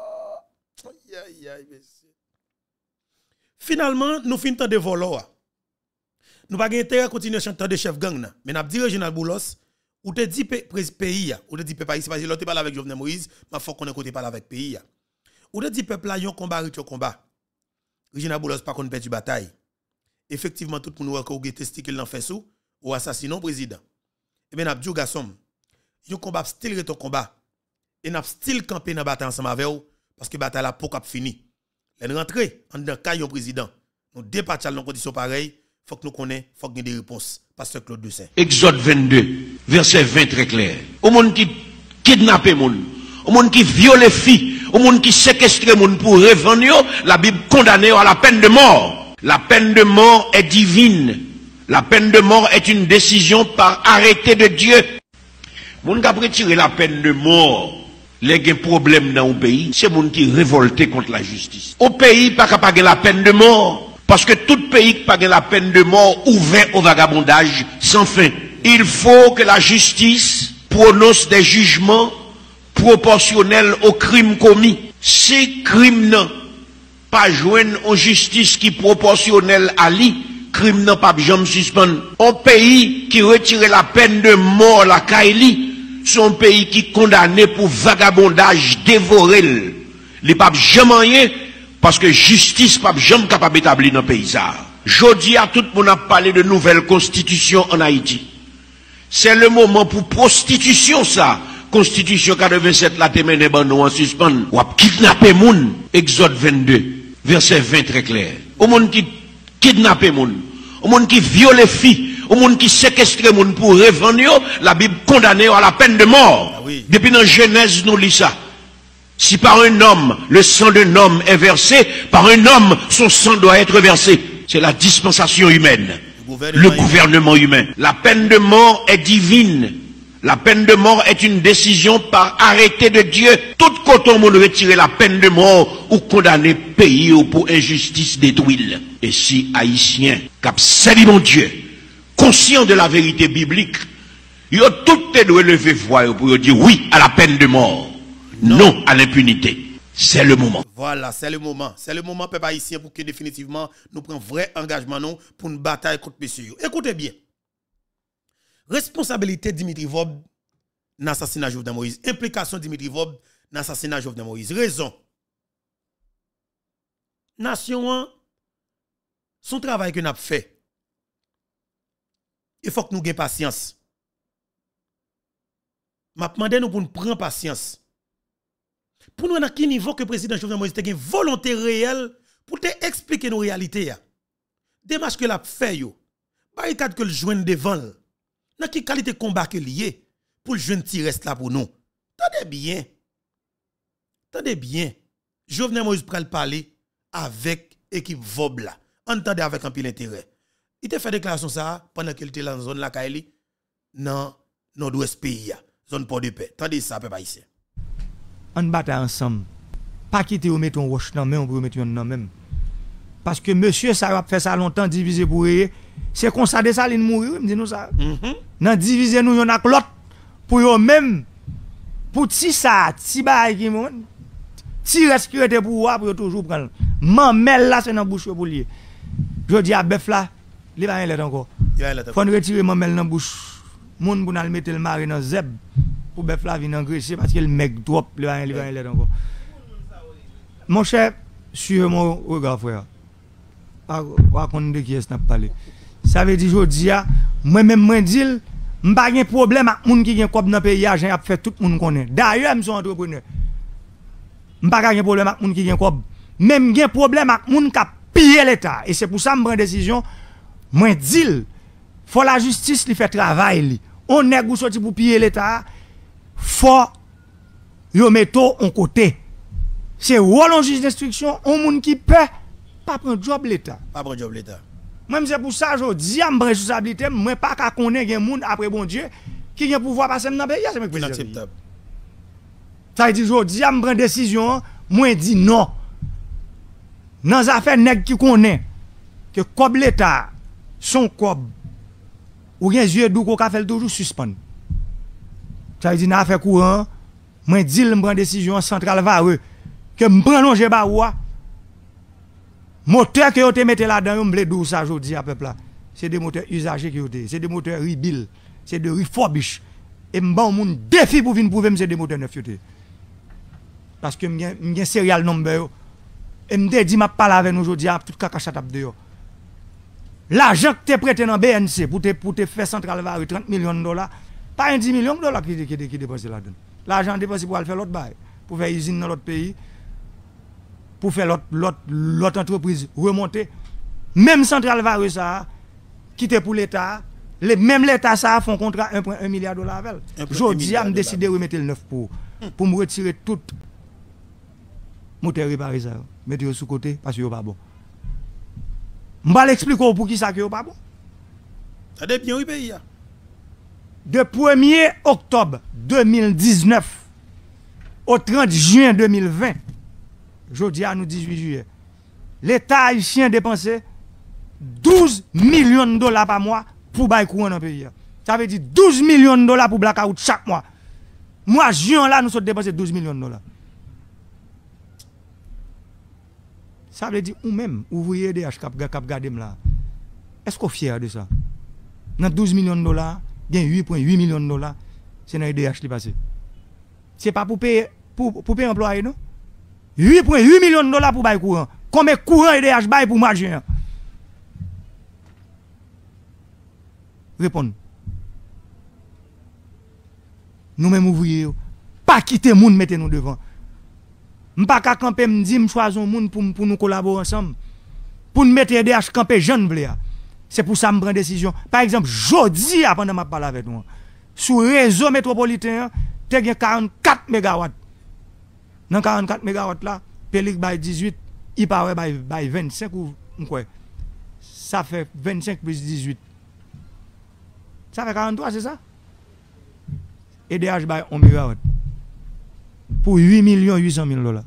Speaker 1: monsieur. Finalement, nous finissons de voler. Nous pas intérêt à continuer à chanter de chef gang là. Mais n'a dit Reginald Boulos ou te dit pays ou te dit peuple ici parce que l'autre parle avec Jovenel Moïse, mais faut qu'on côté parle avec pays. Ou te dit peuple là yon combat rite combat. Reginald Boulos pas qu'on perdre bataille. Effectivement tout le monde ko testicule dans fait sous ou assassinant président. Et ben n'a dit garçon, yon combat style rete combat et n'a style camper dans bataille ensemble avec ou Parce que bataille la pour cap fini. Les rentrer en dedans caillon président. Nous départons dans conditions pareilles, faut que nous connaissions, faut que nous des réponses. Pasteur Claude Dessin.
Speaker 2: Exode 22, verset 20 très clair. Au monde qui kidnappe moun, au monde qui viole filles, au monde qui séquestre moun pour revendre, la Bible condamne à la peine de mort. La peine de mort est divine. La peine de mort est une décision par arrêté de Dieu. Moun qui a retiré la peine de mort, les problèmes dans le pays, c'est moun qui révolté contre la justice. Au pays, pas capable la peine de mort. Parce que tout pays qui pague la peine de mort ouvert au vagabondage sans fin. Il faut que la justice prononce des jugements proportionnels aux crimes commis. Si crime n'a pas joindre en justice qui proportionnelle à lui, crime n'a pas jamais suspendre. Un pays qui retire la peine de mort la Kaili, c'est un pays qui condamné pour vagabondage dévoré. Il pas jamais rien. Parce que justice pas jamais capable d'établir dans le pays. Jodi à tout le monde a parlé de nouvelle constitution en Haïti. C'est le moment pour prostitution ça. Constitution 87 la temene ban nou en suspens. Ou a kidnapper moun. Exode 22, verset 20 très clair. Au monde qui kidnapper moun, au monde qui viole filles, au monde qui séquestre moun pour revendre, la Bible condamne à la peine de mort. Ah oui. Depuis dans Genèse nous lit ça. Si par un homme, le sang d'un homme est versé, par un homme, son sang doit être versé. C'est la dispensation humaine. Le gouvernement humain. La peine de mort est divine. La peine de mort est une décision par arrêté de Dieu. Tout côté on retirer la peine de mort ou condamner pays ou pour injustice détruire. Et si Haïtiens, cap salut mon Dieu, conscient de la vérité biblique, ils ont tout levé voix pour dire oui à la peine de mort. Non à l'impunité. C'est le moment.
Speaker 1: Voilà, c'est le moment. C'est le moment, peuple haïtien, pour que définitivement nous prenions vrai engagement non, pour une bataille contre messieurs. Écoutez bien. Responsabilité Dimitri Vob dans l'assassinat de Jovenel Moïse. Implication Dimitri Vob dans l'assassinat de Jovenel Moïse. Raison. Nation, son travail que nous avons fait. Il faut que nous ayons patience. Je demande nous pour nous prendre patience. Pour nous, à quel niveau que le président Jovenel Moïse a une volonté réelle pour te expliquer nos réalités. Démarche que l'a fait, barricade que le joigne devant. Dans quelle qualité de combat que lié pour le jeune qui reste là pour nous. Tendez bien. Tendez bien. Jovenel Moïse pral parler avec équipe Vob là. Entendez avec un pile intérêt. Il te fait déclaration ça pendant qu'il était dans la zone la Kaili dans nord-ouest pays, zone port de paix. Tendez ça, peuple haïtien.
Speaker 6: On bataille ensemble. Pas quitter ou mettre un roche dans main, on peut mettre un dans même. Parce que monsieur ça a fait ça longtemps divisé pour eux. C'est comme ça de ça il mourir, me dit nous ça. Nan diviser nous yon ak l'autre pour eux même pour ti ça, ti bail qui moun. Ti respirer pour toujours prendre. Mamel là c'est dans bouche pour lier. Je dis à bœuf là, il va rien encore. Faut retirer mamel dans bouche. Moun pour nous mettre le mari dans zeb. Pour bœuf là vient engraisser parce que le mec trop le va rien encore. Mon cher, sur mon regard frère. Raconte de qui est-ce n'a parlé. Ça veut dire jodi a moi-même moi dit m'pa gen problème avec moun qui gen kob dans pays argent a fait tout moun connaît. D'ailleurs me sont entrepreneur. M'pa gen problème avec moun qui gen kob. Même gen problème avec moun qui piller l'état et c'est pour ça me prend décision moi dit faut la justice li fait travail li. On nèg ou sorti pour piller l'état faut yo metto on côté. C'est rôle en juge d'instruction on moun qui peut pas prendre job l'état.
Speaker 1: Pas prendre job l'état.
Speaker 6: Même c'est pour ça je dis à me responsabilité moi pas qu'à connaître gen moun après bon Dieu qui gen pouvoir passer dans pays c'est inacceptable. Ça veut dire je dis à me prendre décision moi dit non. Dans affaire nèg qui connaît que comme l'état son cob ou gen yeux dou ko ka fait toujours suspend. Ça veut dire dans affaire courant moi dit me prendre décision centrale vareux que me prend longer ba ou moteur que vous te mettez là-dedans, vous me ça aujourd'hui à peuple là. C'est des moteurs usagés qui ont c'est des moteurs rebuild, c'est de refurbish. Et m'ban moun défi pour venir prouver c'est des moteurs neufs yote. Parce que m'gen serial number et m'te dit m'a parler avec nous aujourd'hui à tout caca tap de yo. L'argent que tu prêté dans BNC pour te faire central var 30 millions de dollars, pas un 10 millions de dollars qui dépense là-dedans. L'argent dépensé pour aller faire l'autre bail, pour faire usine dans l'autre pays. pour faire l'autre entreprise remonter. Même Centrale Vareux ça, qui était pour l'État, même l'État ça font contrat 1,1 milliard de dollars avec. Jodi a décidé de remettre le 9 pour me retirer tout moteur réparé ça. Mettez sous côté parce que c'est pas bon. Je vais l'expliquer pour qui ça que pas bon.
Speaker 1: Ça dépend oui pays.
Speaker 6: De 1er octobre 2019 au 30 juin 2020, jodi à nous 18 juillet, l'État haïtien dépensé 12 millions de dollars par mois pour bailler courant dans le pays. Ça veut dire 12 millions de dollars pour blackout chaque mois. Moi, juin là, nous sommes dépensés 12 millions de dollars. Ça veut dire, ou même, ouvrier DH cap gardé là. Est-ce qu'on est fier de ça? Dans 12 millions de dollars, il y a 8,8 millions de dollars, c'est dans le DH qui passe. Ce n'est pas pour payer employé, non? 8,8 millions de dollars pour bailler courant. Combien de courant EDH baille pour moi, juin? Répondez. Nous-mêmes ouvriers, pas quitter le monde, mettez-nous devant. Je ne peux pas camper, me dire, choisir un monde pour nous collaborer ensemble. Pour nous mettre EDH camper jeune blé. C'est pour ça que je prends une décision. Par exemple, jeudi, pendant que je parle avec nous, sur le réseau métropolitain, il y a 44 MW. Dans 44 MW là, Pélic baille 18, il paraît baille 25 ou quoi. Ça fait 25 plus 18. Ça fait 43, c'est ça? EDH baille 1 MW. Pour 8 800 000 dollars.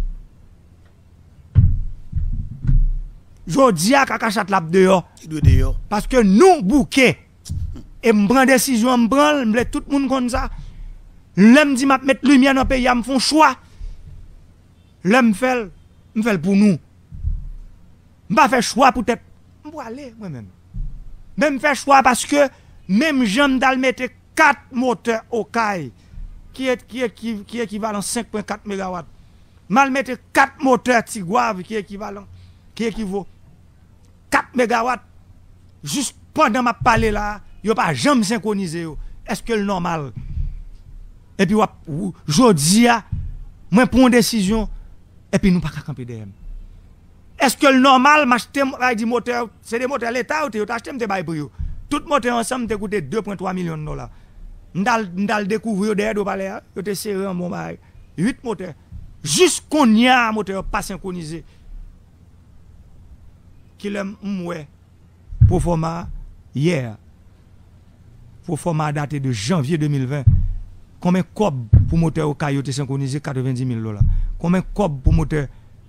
Speaker 6: Je dis à Kakachat lap dehors. Parce que nous, bouquets, et je prends décision, je prends tout le monde comme ça. L'homme dit, je mettre lumière dans le pays, je me fais choix. L'homme fait pour nous. Je ne vais pas faire choix pour être. Je vais aller moi-même. Je faire choix parce que même j'aime d'aller mettre 4 moteurs au CAI, qui est équivalent à 5,4 MW. Mal mettre 4 moteurs Tigouave qui équivaut 4 MW. Juste pendant ma parler là, il n'y a pas jamais synchronisé. Est-ce que le normal? Et puis, je dis, moi, pour une décision, et puis nous pas camper derrière. Est-ce que le normal, m'acheter des moteurs, c'est des moteurs l'État ou tu acheté des bails pour eux? Tout moteur ensemble te coûté 2,3 millions de dollars. M'dal découvrir derrière de palais, yo te serré en bon bail. 8 moteurs. Juste qu'on y a un moteur pas synchronisé. Qui l'aime ouais. Pour format hier. Pour format daté de janvier 2020. Combien de cob pour moteur au caillou te synchronisé 90 000 dollars. Combien de cob pour moteur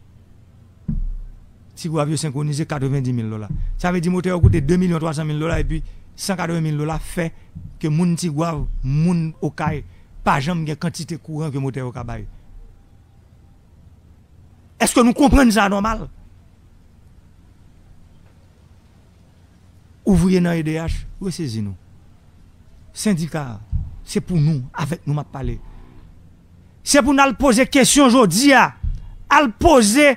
Speaker 6: si vous aviez synchronisé 90 000 dollars. Ça veut dire moteur a coûté 2 300 000 dollars et puis 180 000 dollars fait que moun Tigouave, moun Okaï, pas jamais quantité courant que moteur au cabaye. Est-ce que nous comprenons ça normal? Ouvrier dans EDH, ressaisissez-nous. Syndicat, c'est pour nous, avec nous m'a parlé. C'est pour nous poser question aujourd'hui, à poser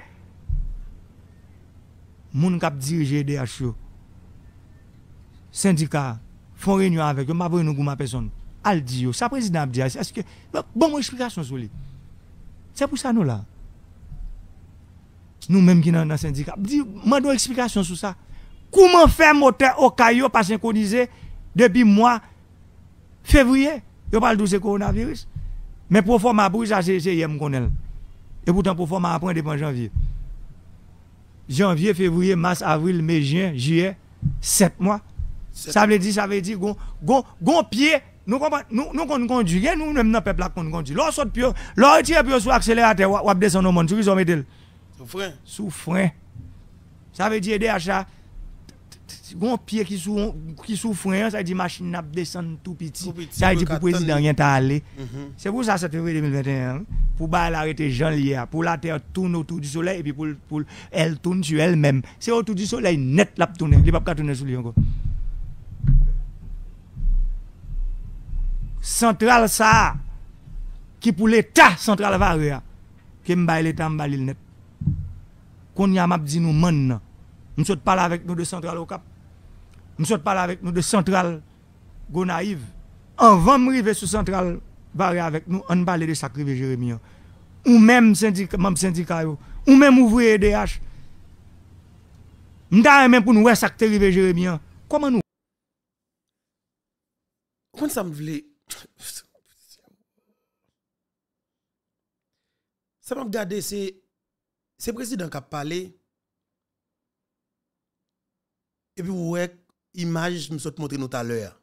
Speaker 6: moun k'ap dirige EDH. Syndicat, font réunion avec eux, m'a vu nous ma personne. Al dit yo, ça président a dit, est-ce que bon explication sur lui. C'est pour ça nous là. Nous même qui dans le syndicat, m'a donné explication sur ça. Comment faire moteur au caillou pas synchronisé depuis mois février? Yo parle de ce coronavirus. Mais pour format pour ça c'est yem connaît. Et pourtant pour format après dépend janvier. Janvier, février, mars, avril, mai, juin, juillet, 7 mois. Ça veut dire gon pied, nous conduit, nous même dans peuple là qu'on conduit. L'on saute pied, l'on retire pied sur accélérateur, ou descend au monde, sur ils ont mettre sous frein. Ça veut dire d'achat gon pied qui sous frein, ça veut dire machine n'a descendre tout petit. Ça veut dire pour président rien t'a aller. C'est pour ça 7 février 2021 pour l'arrêter Jean Lier, pour la terre tourne autour du soleil et puis pour elle tourne sur elle-même. C'est autour du soleil net la tourner, il pas tourner sur lui encore. Centrale ça qui pour l'état central Vareux qui m'baille l'état m'baille net. Qu'on y a m'a dit nous man. Nous sommes parler avec nous de centrale au Cap. Nous sommes parler avec nous de centrale Gonaïve. Avant de arriver sur centrale Vareux avec nous, on parle de ça rive Jérémie. Ou même syndicat, ou même ouvrir EDH. M'ta même pour nous voir ça qui arrivé Jérémy. Comment nous
Speaker 1: Comment ça me voulait ça m'a regardé c'est président qui a parlé et puis ouais image me saute montrer nous tout à l'heure.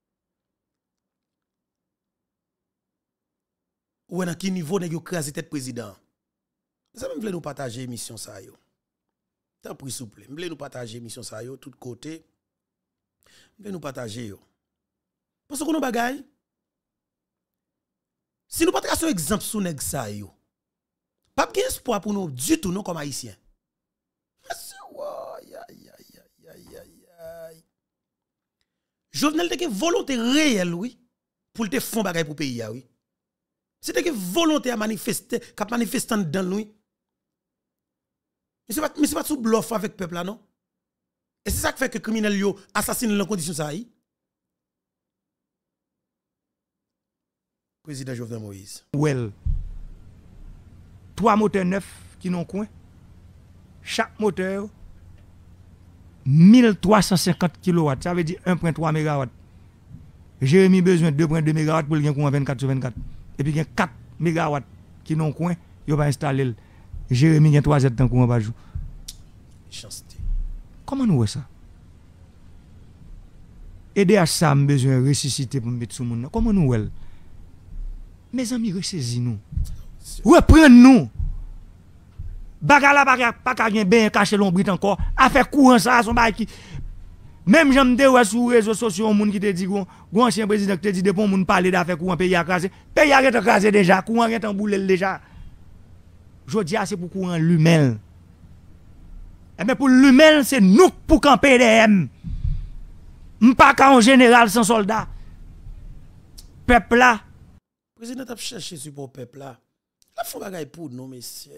Speaker 1: Ou à quel niveau nèg yo craser tête président. Ça me voulait nous partager émission ça yo. Tant pris s'il vous plaît, me voulait nous partager émission ça yo tout côté. Me voulait nous partager yo. Parce que nous bagay si nous pas tracer un exemple sous nèg ça yo. Pas de espoir pour nous du tout non comme haïtiens. Jovenel te volonté réelle oui pour te fond bagay pour pays oui. C'était que volonté à manifester, qu'à manifestant dans lui. Mais c'est pas sous bluff avec peuple là non. Et c'est ça qui fait que criminel yo assassine dans condition ça yi. Président Jovenel Moïse.
Speaker 6: Well. 3 moteurs neufs qui n'ont coin. Chaque moteur 1350 kW, ça veut dire 1.3 MW. Jérémy besoin de 2.2 MW pour le gain courant 24 sur 24. Et puis il y a 4 MW qui n'ont coin, il va installer. Jérémy a 3 heures courant par jour.
Speaker 1: Chancité.
Speaker 6: Comment nous voyons ça? EDH ça a besoin de ressusciter pour mettre sous le monde. Comment nous voyons? Mes amis, ressaisis-nous. Reprenez-nous. Bagala pas qu'à bien cacher l'ombre encore. A fait courant ça son bail qui même j'aime de sur les réseaux sociaux monde qui te dit gon ancien président qui te dit de bon monde parler d'affaire courant pays a crasé. Pays a crasé déjà, courant est en boule déjà. Je dis c'est pour courant lui-même. Et mais pour lui-même c'est nous pour camper DM. M'pas en général sans soldat. Peuple là.
Speaker 1: Président a cherché sur pour peuple là. La faut bagay pour nous messieurs.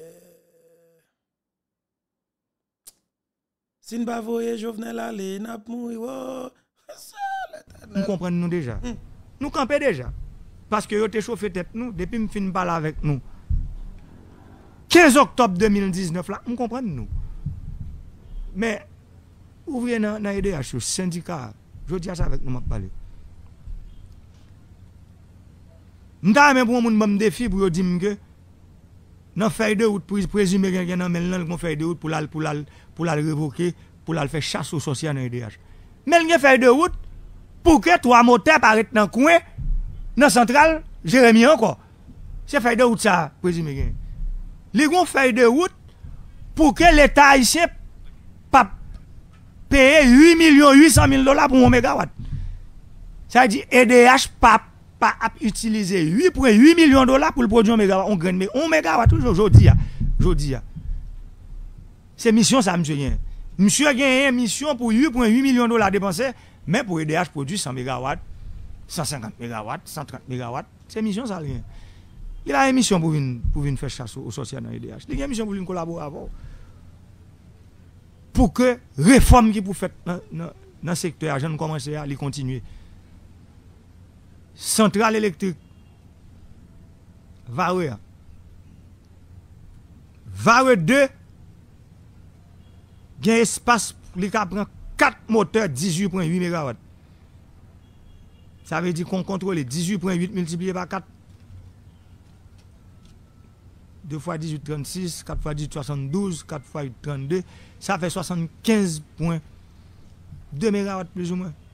Speaker 1: Si nous ne pas voyer Jovenel aller, n'a pas mourir.
Speaker 6: Nous comprenons nous déjà. Nous campons déjà. Parce que vous avez chauffé tête nous depuis que nous finissons parler avec nous. 15 octobre 2019 là, nous comprenons nous. Mais ouvrez dans EDH, syndicat, je dis ça avec nous m'a parlé. Nous avons même pour un défi pour dire que dans feuille de route pour présumer qu'il y a une feuille de route pour la révoquer, pour la faire chasse aux sociaux dans EDH. Mais il y a une feuille de route pour que 3 moteurs paraissent dans le coin, dans la centrale, Jérémy encore. C'est feuille de route ça, présumer. Il y a une feuille de route pour que l'État haïtien paye 8 800 000 $ pour 1 mégawatt. Ça veut dire EDH pas utiliser 8,8 millions de $ pour le produire 1 mégawatt. On gagne 1 mégawatt toujours aujourd'hui. C'est mission ça, monsieur. Monsieur a gagné une mission pour 8,8 millions de $ dépensés, mais pour EDH produit 100 mégawatts, 150 mégawatts, 130 mégawatts. C'est mission ça. Il a une mission pour venir faire chasse aux social dans EDH. Il a une mission pour venir collaborer avec pour que réforme qui pour faire dans le secteur, je ne commence à continuer. Centrale électrique Vareux 2 il y a espace pour les prendre 4 moteurs 18,8 MW. Ça veut dire qu'on contrôle 18,8 multiplié par 4. 2 fois 18, 36, 4 fois 18, 72, 4 fois 8, 32. Ça fait 75,2 MW plus ou moins.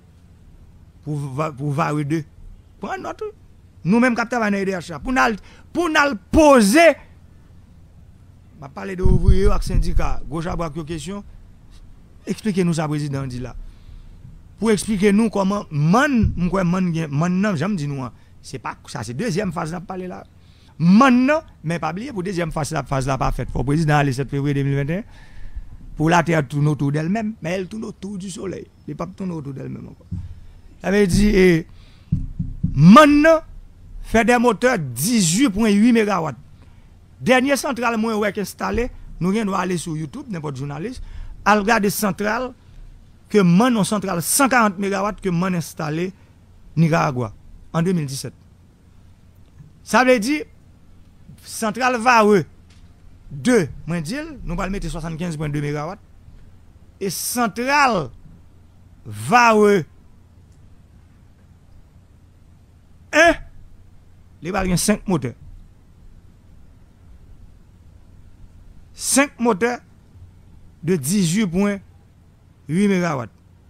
Speaker 6: Pour Vareux 2. Prends notre. Nous-mêmes, capteur, on a EDH. Pour nous poser. Je vais parler de ouvriers et syndicats. Gauche à droite, question. Expliquez-nous ça, président, dit là. Pour expliquer nous comment, j'aime dire nous, c'est pas ça, c'est deuxième phase de parler là. Maintenant, mais pas oublier, pour deuxième phase, la phase là pas faite. Pour le président, le 7 février 2021, pour la Terre tourne autour d'elle-même, mais elle tourne autour du soleil. Elle ne pas tourner autour d'elle-même encore. Ça veut dire, maintenant, fait des moteurs 18,8 MW. Dernier centrale moins ouais installé, nous allons aller sur YouTube, n'importe journaliste, à regarder centrale que man centrale 140 MW que man installé Nicaragua en 2017. Ça veut dire centrale Vareux 2, moi dis, nous allons mettre 75.2 MW. Et centrale Vareux 1, il va avoir 5 moteurs. 5 moteurs de 18.8 MW.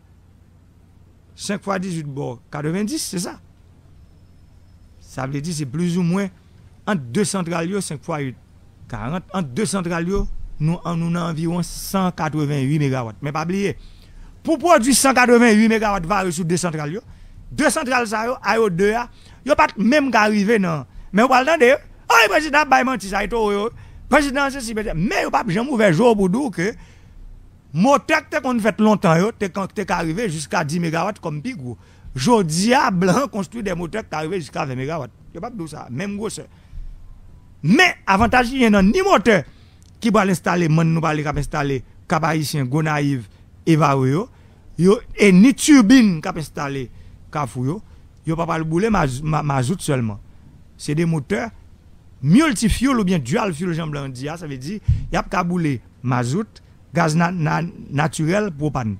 Speaker 6: 5 fois 18 bon, 90, c'est ça. Ça veut dire c'est plus ou moins entre 2 centrales, 5 fois 8, 40. Entre 2 centrales, nous avons environ 188 MW. Mais pas oublier, pour produire 188 MW va sur 2 centrales, 2 centrales, ça a 2, il n'y a pas même qu'à arriver, non. Mais vous parlez de, oh, le président a menti, ça a été, président, c'est si, mais il n'y a pas jamais ouvert jour pour dire que moteur qu'on fait longtemps, t'es arrivé jusqu'à 10 MW comme Pigou. Jodia blanc construit des moteurs qui arrivent jusqu'à 20 MW. Il n'y a pas de ça, même gros. Mais avantage, il y a ni moteur qui va l'installer, nous va l'installer, cap haïtien, Gonaïve, Evaouyo, et ni turbine qui va installer, Kafouyo, il n'y a pas le boulet mazout seulement. C'est des moteurs multi-fuel ou bien dual fuel, Jean Blanc dit, ça veut dire, il y a pas boulet mazout, gaz naturel, propane.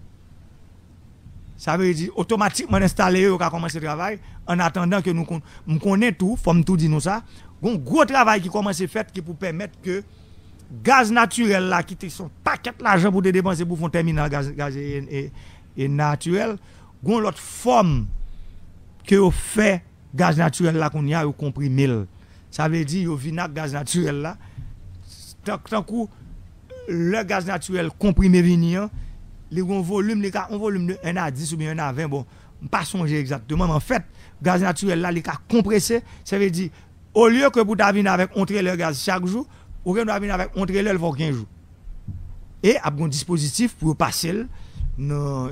Speaker 6: Ça veut dire automatiquement installé, on a commencé le travail, en attendant que nous connaissons tout, faut tout dire nous ça. Un gros travail qui commence à faire qui pour permettre que gaz naturel là qui sont paquet l'argent pour dépenser pour faire terminal gaz et naturel, gon l'autre forme que on fait gaz naturel là qu'on y a au comprimé. Ça veut dire au vinaigre gaz naturel là tant coup le gaz naturel comprimé venir les volume de 1 à 10 ou bien 1 à 20 bon pas songer exactement mais en fait gaz naturel là les cas compressé ça veut dire au lieu que pour venir avec un trailer gaz chaque jour ou doit venir avec un trailer pour 15 jours et a un dispositif pour passer dans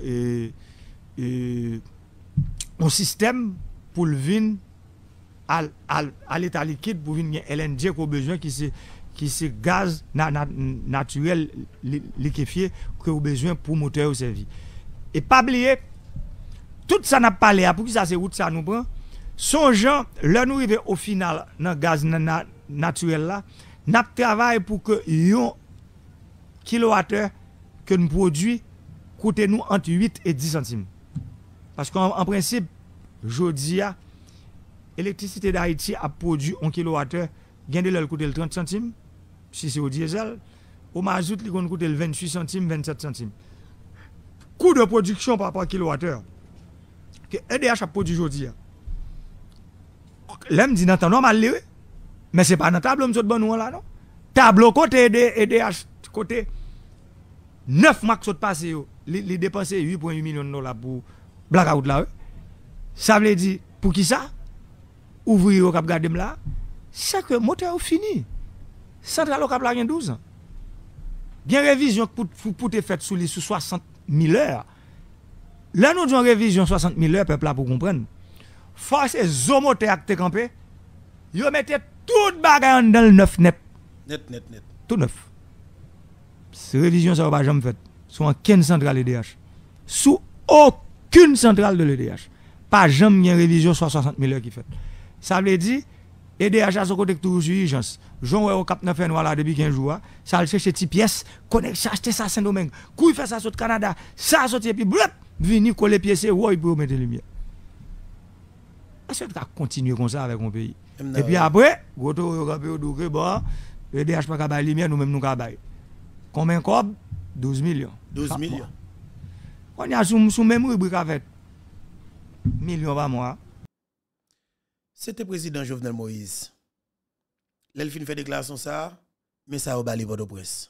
Speaker 6: un système pour le vin à l'état liquide pour venir LNG qu'on besoin qui c'est gaz naturel liquéfié que vous besoin pour moteur au service. Et pas oublier, tout ça n'a pas parlé, pour que ça c'est route ça nous prend. Songeant, là nous arrivons au final dans gaz naturel là, n'a travail pour que 1 kWh que nous produit coûte nous entre 8 et 10 centimes. Parce qu'en principe, jodi a l'électricité d'Haïti a produit 1 kWh, gagne de l'heure coûte 30 centimes. Si c'est au diesel, au mazout, il coûte 28 centimes, 27 centimes. Coût de production par rapport à kilowattheure que EDH a produit aujourd'hui. Là, me dit dans temps normal, mais ce n'est pas dans table, nous bon là, non? Tableau côté EDH, côté 9 mois qui passé, il dépensé 8,8 millions de dollars pour blackout là. Ça veut dire, pour qui ça? Ouvrir au cap gardem là, c'est que le moteur est fini. Central au cap là, il y a 12 ans. Bien révision pour te faire sous 60 000 heures. Là, nous avons révision 60 000 heures, peuple là pour comprendre. Force et zomoteur qui campé, ils mettaient tout bagage dans le neuf net.
Speaker 1: Net.
Speaker 6: Tout neuf. Cette révision, ça ne va pas jamais faire. Sous aucune centrale EDH. Sous aucune centrale de l'EDH. Pas jamais une révision soit 60 000 heures qui fait. Ça veut dire, EDH a son côté toujours sur urgence. Jean au Cap 9 noir là depuis 15 jours, ça le chercher petite pièce, connecter acheter ça Saint-Domingue. Couille faire ça sur Canada, ça sortir puis blop, venir coller pièce ouais pour mettre lumière. Est-ce que ça continue comme ça avec un pays? Et puis après, goto rapé donc bon, EDH pas capable lumière nous même nous capable. Combien cob? 12 millions.
Speaker 1: 12 millions.
Speaker 6: On y a sous même rubrique avec millions par mois.
Speaker 1: C'était président Jovenel Moïse. L'elfine fait déclaration ça, mais ça au bali votre presse.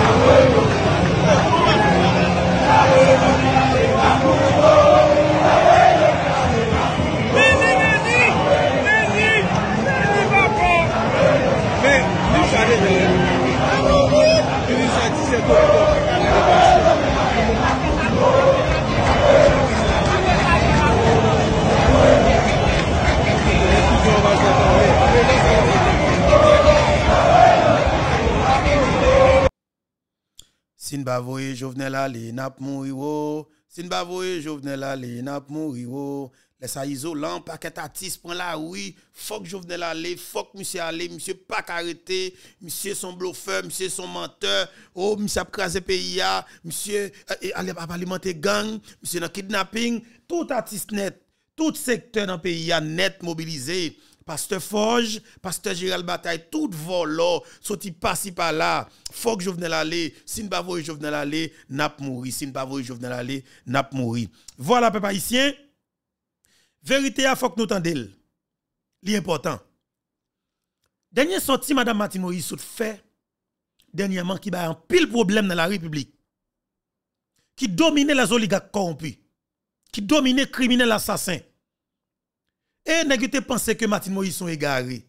Speaker 1: Sin bavoye Jovenel Ali nap mouri wo. Sin bavoye Jovenel Ali nap mouri wo. ça isolant, paquet artiste prend la oui, faut que Jovenel aller, faut que monsieur aller, monsieur pas arrêté, monsieur son bluffeur, monsieur son menteur, oh monsieur a crasé pays monsieur alimenter gang, monsieur dans kidnapping, tout artiste net, tout secteur dans le pays a net mobilisé. Pasteur Forge, Pasteur Gérald Bataille, tout volo, sorti par-ci par-là. Faut que Jovenel aller. Si ne pas voyer Jovenel aller, n'a pas mourir. Si ne pas voyer Jovenel aller, n'a pas mourir. Voilà, peuple haïtien. Vérité, il faut que nous entendions. L'important. Dernier sorti, Madame Martine Moïse, fait dernièrement qui a un pile problème dans la République. Qui domine les oligarques corrompus. Qui domine les criminels assassins. Et n'est-ce que pensé que Martine Moïse sont égarés.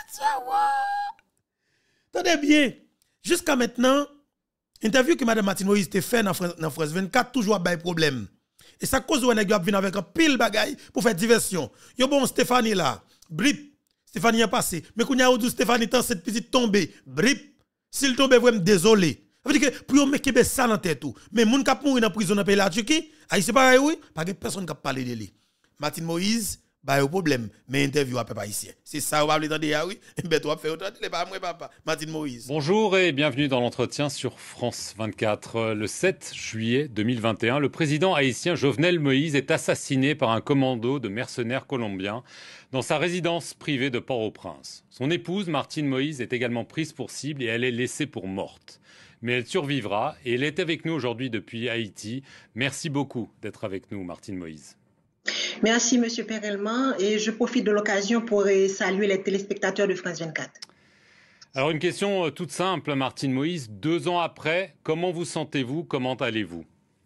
Speaker 1: Attendez bien. Jusqu'à maintenant, interview que Mme Martine Moïse te fait dans France 24, toujours pas de problème. Et ça cause où on a venu avec un pile bagaille pour faire diversion. Yo bon Stéphanie là, brip. Stéphanie a passé. Mais quand y a dit Stéphanie tant cette petite tombée, brip. S'il tombe vraiment désolé. Ça veut dire que pour yon mettre ça dans tête tout. Mais moun k'ap mourir dans prison dans pays la Turquie, c'est pareil oui, pas de personne qui a parlé de lui. Martine Moïse bah au problème mais interview à papa ici c'est ça on va entendre oui ben toi faire autant les pas moi papa Martine Moïse.
Speaker 7: Bonjour et bienvenue dans l'entretien sur France 24. Le 7 juillet 2021, le président haïtien Jovenel Moïse est assassiné par un commando de mercenaires colombiens dans sa résidence privée de Port-au-Prince. Son épouse Martine Moïse est également prise pour cible et elle est laissée pour morte. Mais elle survivra et elle est avec nous aujourd'hui depuis Haïti. Merci beaucoup d'être avec nous Martine Moïse.
Speaker 8: Merci, M. Perelman, et je profite de l'occasion pour saluer les téléspectateurs de France 24.
Speaker 7: Alors, une question toute simple, Martine Moïse. 2 ans après, comment vous sentez-vous? Comment allez-vous?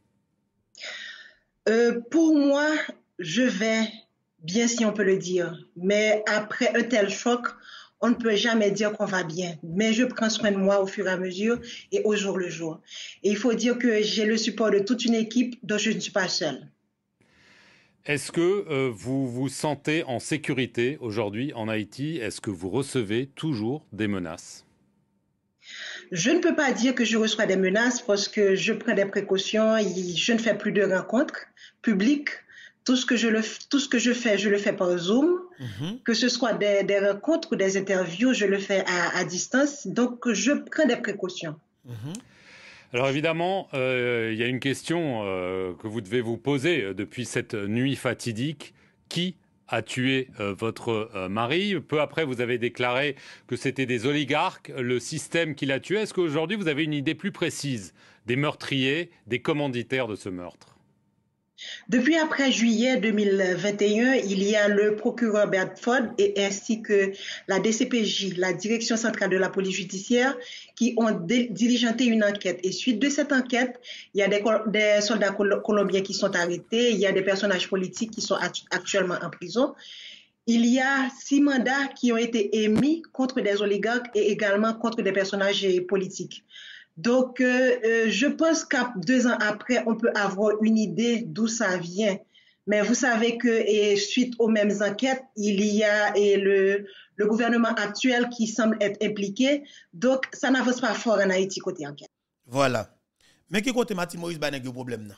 Speaker 8: Pour moi, je vais bien, si on peut le dire. Mais après un tel choc, on ne peut jamais dire qu'on va bien. Mais je prends soin de moi au fur et à mesure et au jour le jour. Et il faut dire que j'ai le support de toute une équipe dont je ne suis pas seule.
Speaker 7: Est-ce que vous vous sentez en sécurité aujourd'hui en Haïti? Est-ce que vous recevez toujours des menaces?
Speaker 8: Je ne peux pas dire que je reçois des menaces parce que je prends des précautions. Je ne fais plus de rencontres publiques. Tout ce que je fais, je le fais par Zoom. Que ce soit des rencontres ou des interviews, je le fais à distance. Donc, je prends des précautions.
Speaker 7: Alors évidemment, il y a une question que vous devez vous poser depuis cette nuit fatidique. Qui a tué votre mari? Peu après, vous avez déclaré que c'était des oligarques, le système qui l'a tué. Est-ce qu'aujourd'hui, vous avez une idée plus précise des meurtriers, des commanditaires de ce meurtre?
Speaker 8: Depuis après juillet 2021, il y a le procureur Bedford et ainsi que la DCPJ, la Direction centrale de la police judiciaire, qui ont diligenté une enquête. Et suite de cette enquête, il y a des soldats colombiens qui sont arrêtés, il y a des personnages politiques qui sont actuellement en prison. Il y a 6 mandats qui ont été émis contre des oligarques et également contre des personnages politiques. Donc, je pense qu'à 2 ans après, on peut avoir une idée d'où ça vient. Mais vous savez que suite aux mêmes enquêtes, il y a le gouvernement actuel qui semble être impliqué. Donc, ça n'avance pas fort en Haïti côté enquête.
Speaker 1: Voilà. Mais qui côté Martine Moïse, il y a un problème.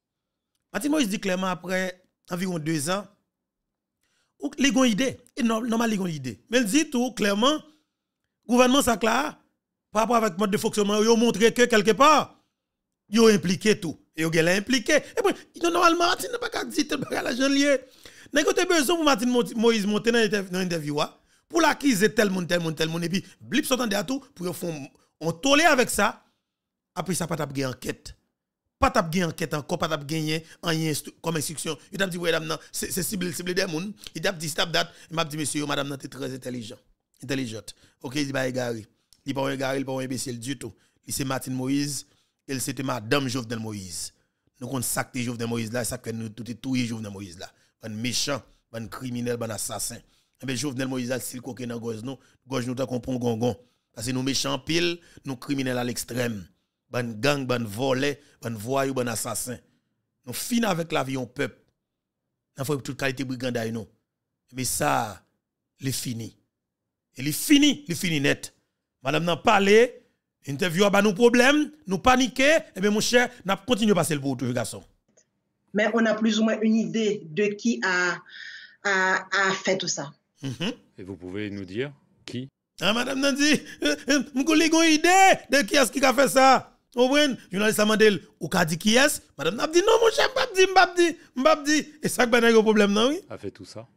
Speaker 1: Martine Moïse dit clairement après environ 2 ans, il y a une idée. Et normalement, il y a une idée. Mais il dit tout clairement, le gouvernement ça clair. Par rapport avec le mode de fonctionnement, ils ont montré que quelque part, ils ont impliqué tout. Et ils ont impliqué. Et puis, normalement, Martine n'a pas dit que l'argent lié. N'a pas besoin pour Martine Moïse monter dans l'interview, pour l'acquiser tel monde, et puis, blip s'entendait à tout, pour on tolérer avec ça. Après, ça, pas tape gagner enquête. Pas tape gagner enquête encore, pas tape gagner comme instruction. Il t'a dit, oui, madame, c'est cible des gens. Il t'a dit, stop that. Il m'a dit, monsieur, madame, t'es très intelligente. Ok, il va égarer. Il n'est pas un gars, il n'est pas un imbécile du tout. Il c'est Martine Moïse, elle c'était Madame Jovenel Moïse. Nous avons sac de Jovenel Moïse là, ça que nous tout est tout Jovenel Moïse là. Un méchant, un criminel, un assassin. Mais Jovenel Moïse là, s'il coquin dans gauche nous ta comprend gongon. Parce que nous méchants pile, nous criminels à l'extrême. Ban gang, ban volé, ban voyou, ban assassin. Nous finissons avec la vie en peuple. Nous faisons toute qualité brigandage nous. Mais ça, il fini. Il fini net. Madame n'a parlé, interview a nos problèmes, nous paniquer, et bien mon cher, n'a continué à passer le bout, toujours garçon.
Speaker 8: mais on a plus ou moins une idée de qui a fait tout ça.
Speaker 7: Et vous pouvez nous dire qui?
Speaker 1: Ah, madame Nandi, mon collègue a une idée de qui est-ce qui a fait ça. Vous voyez, journaliste a demandé, ou qu'a dit qui est-ce? Madame n'a dit non, mon cher, m'bap dit. Et ça, il y a un problème, non, oui?
Speaker 7: A fait tout ça?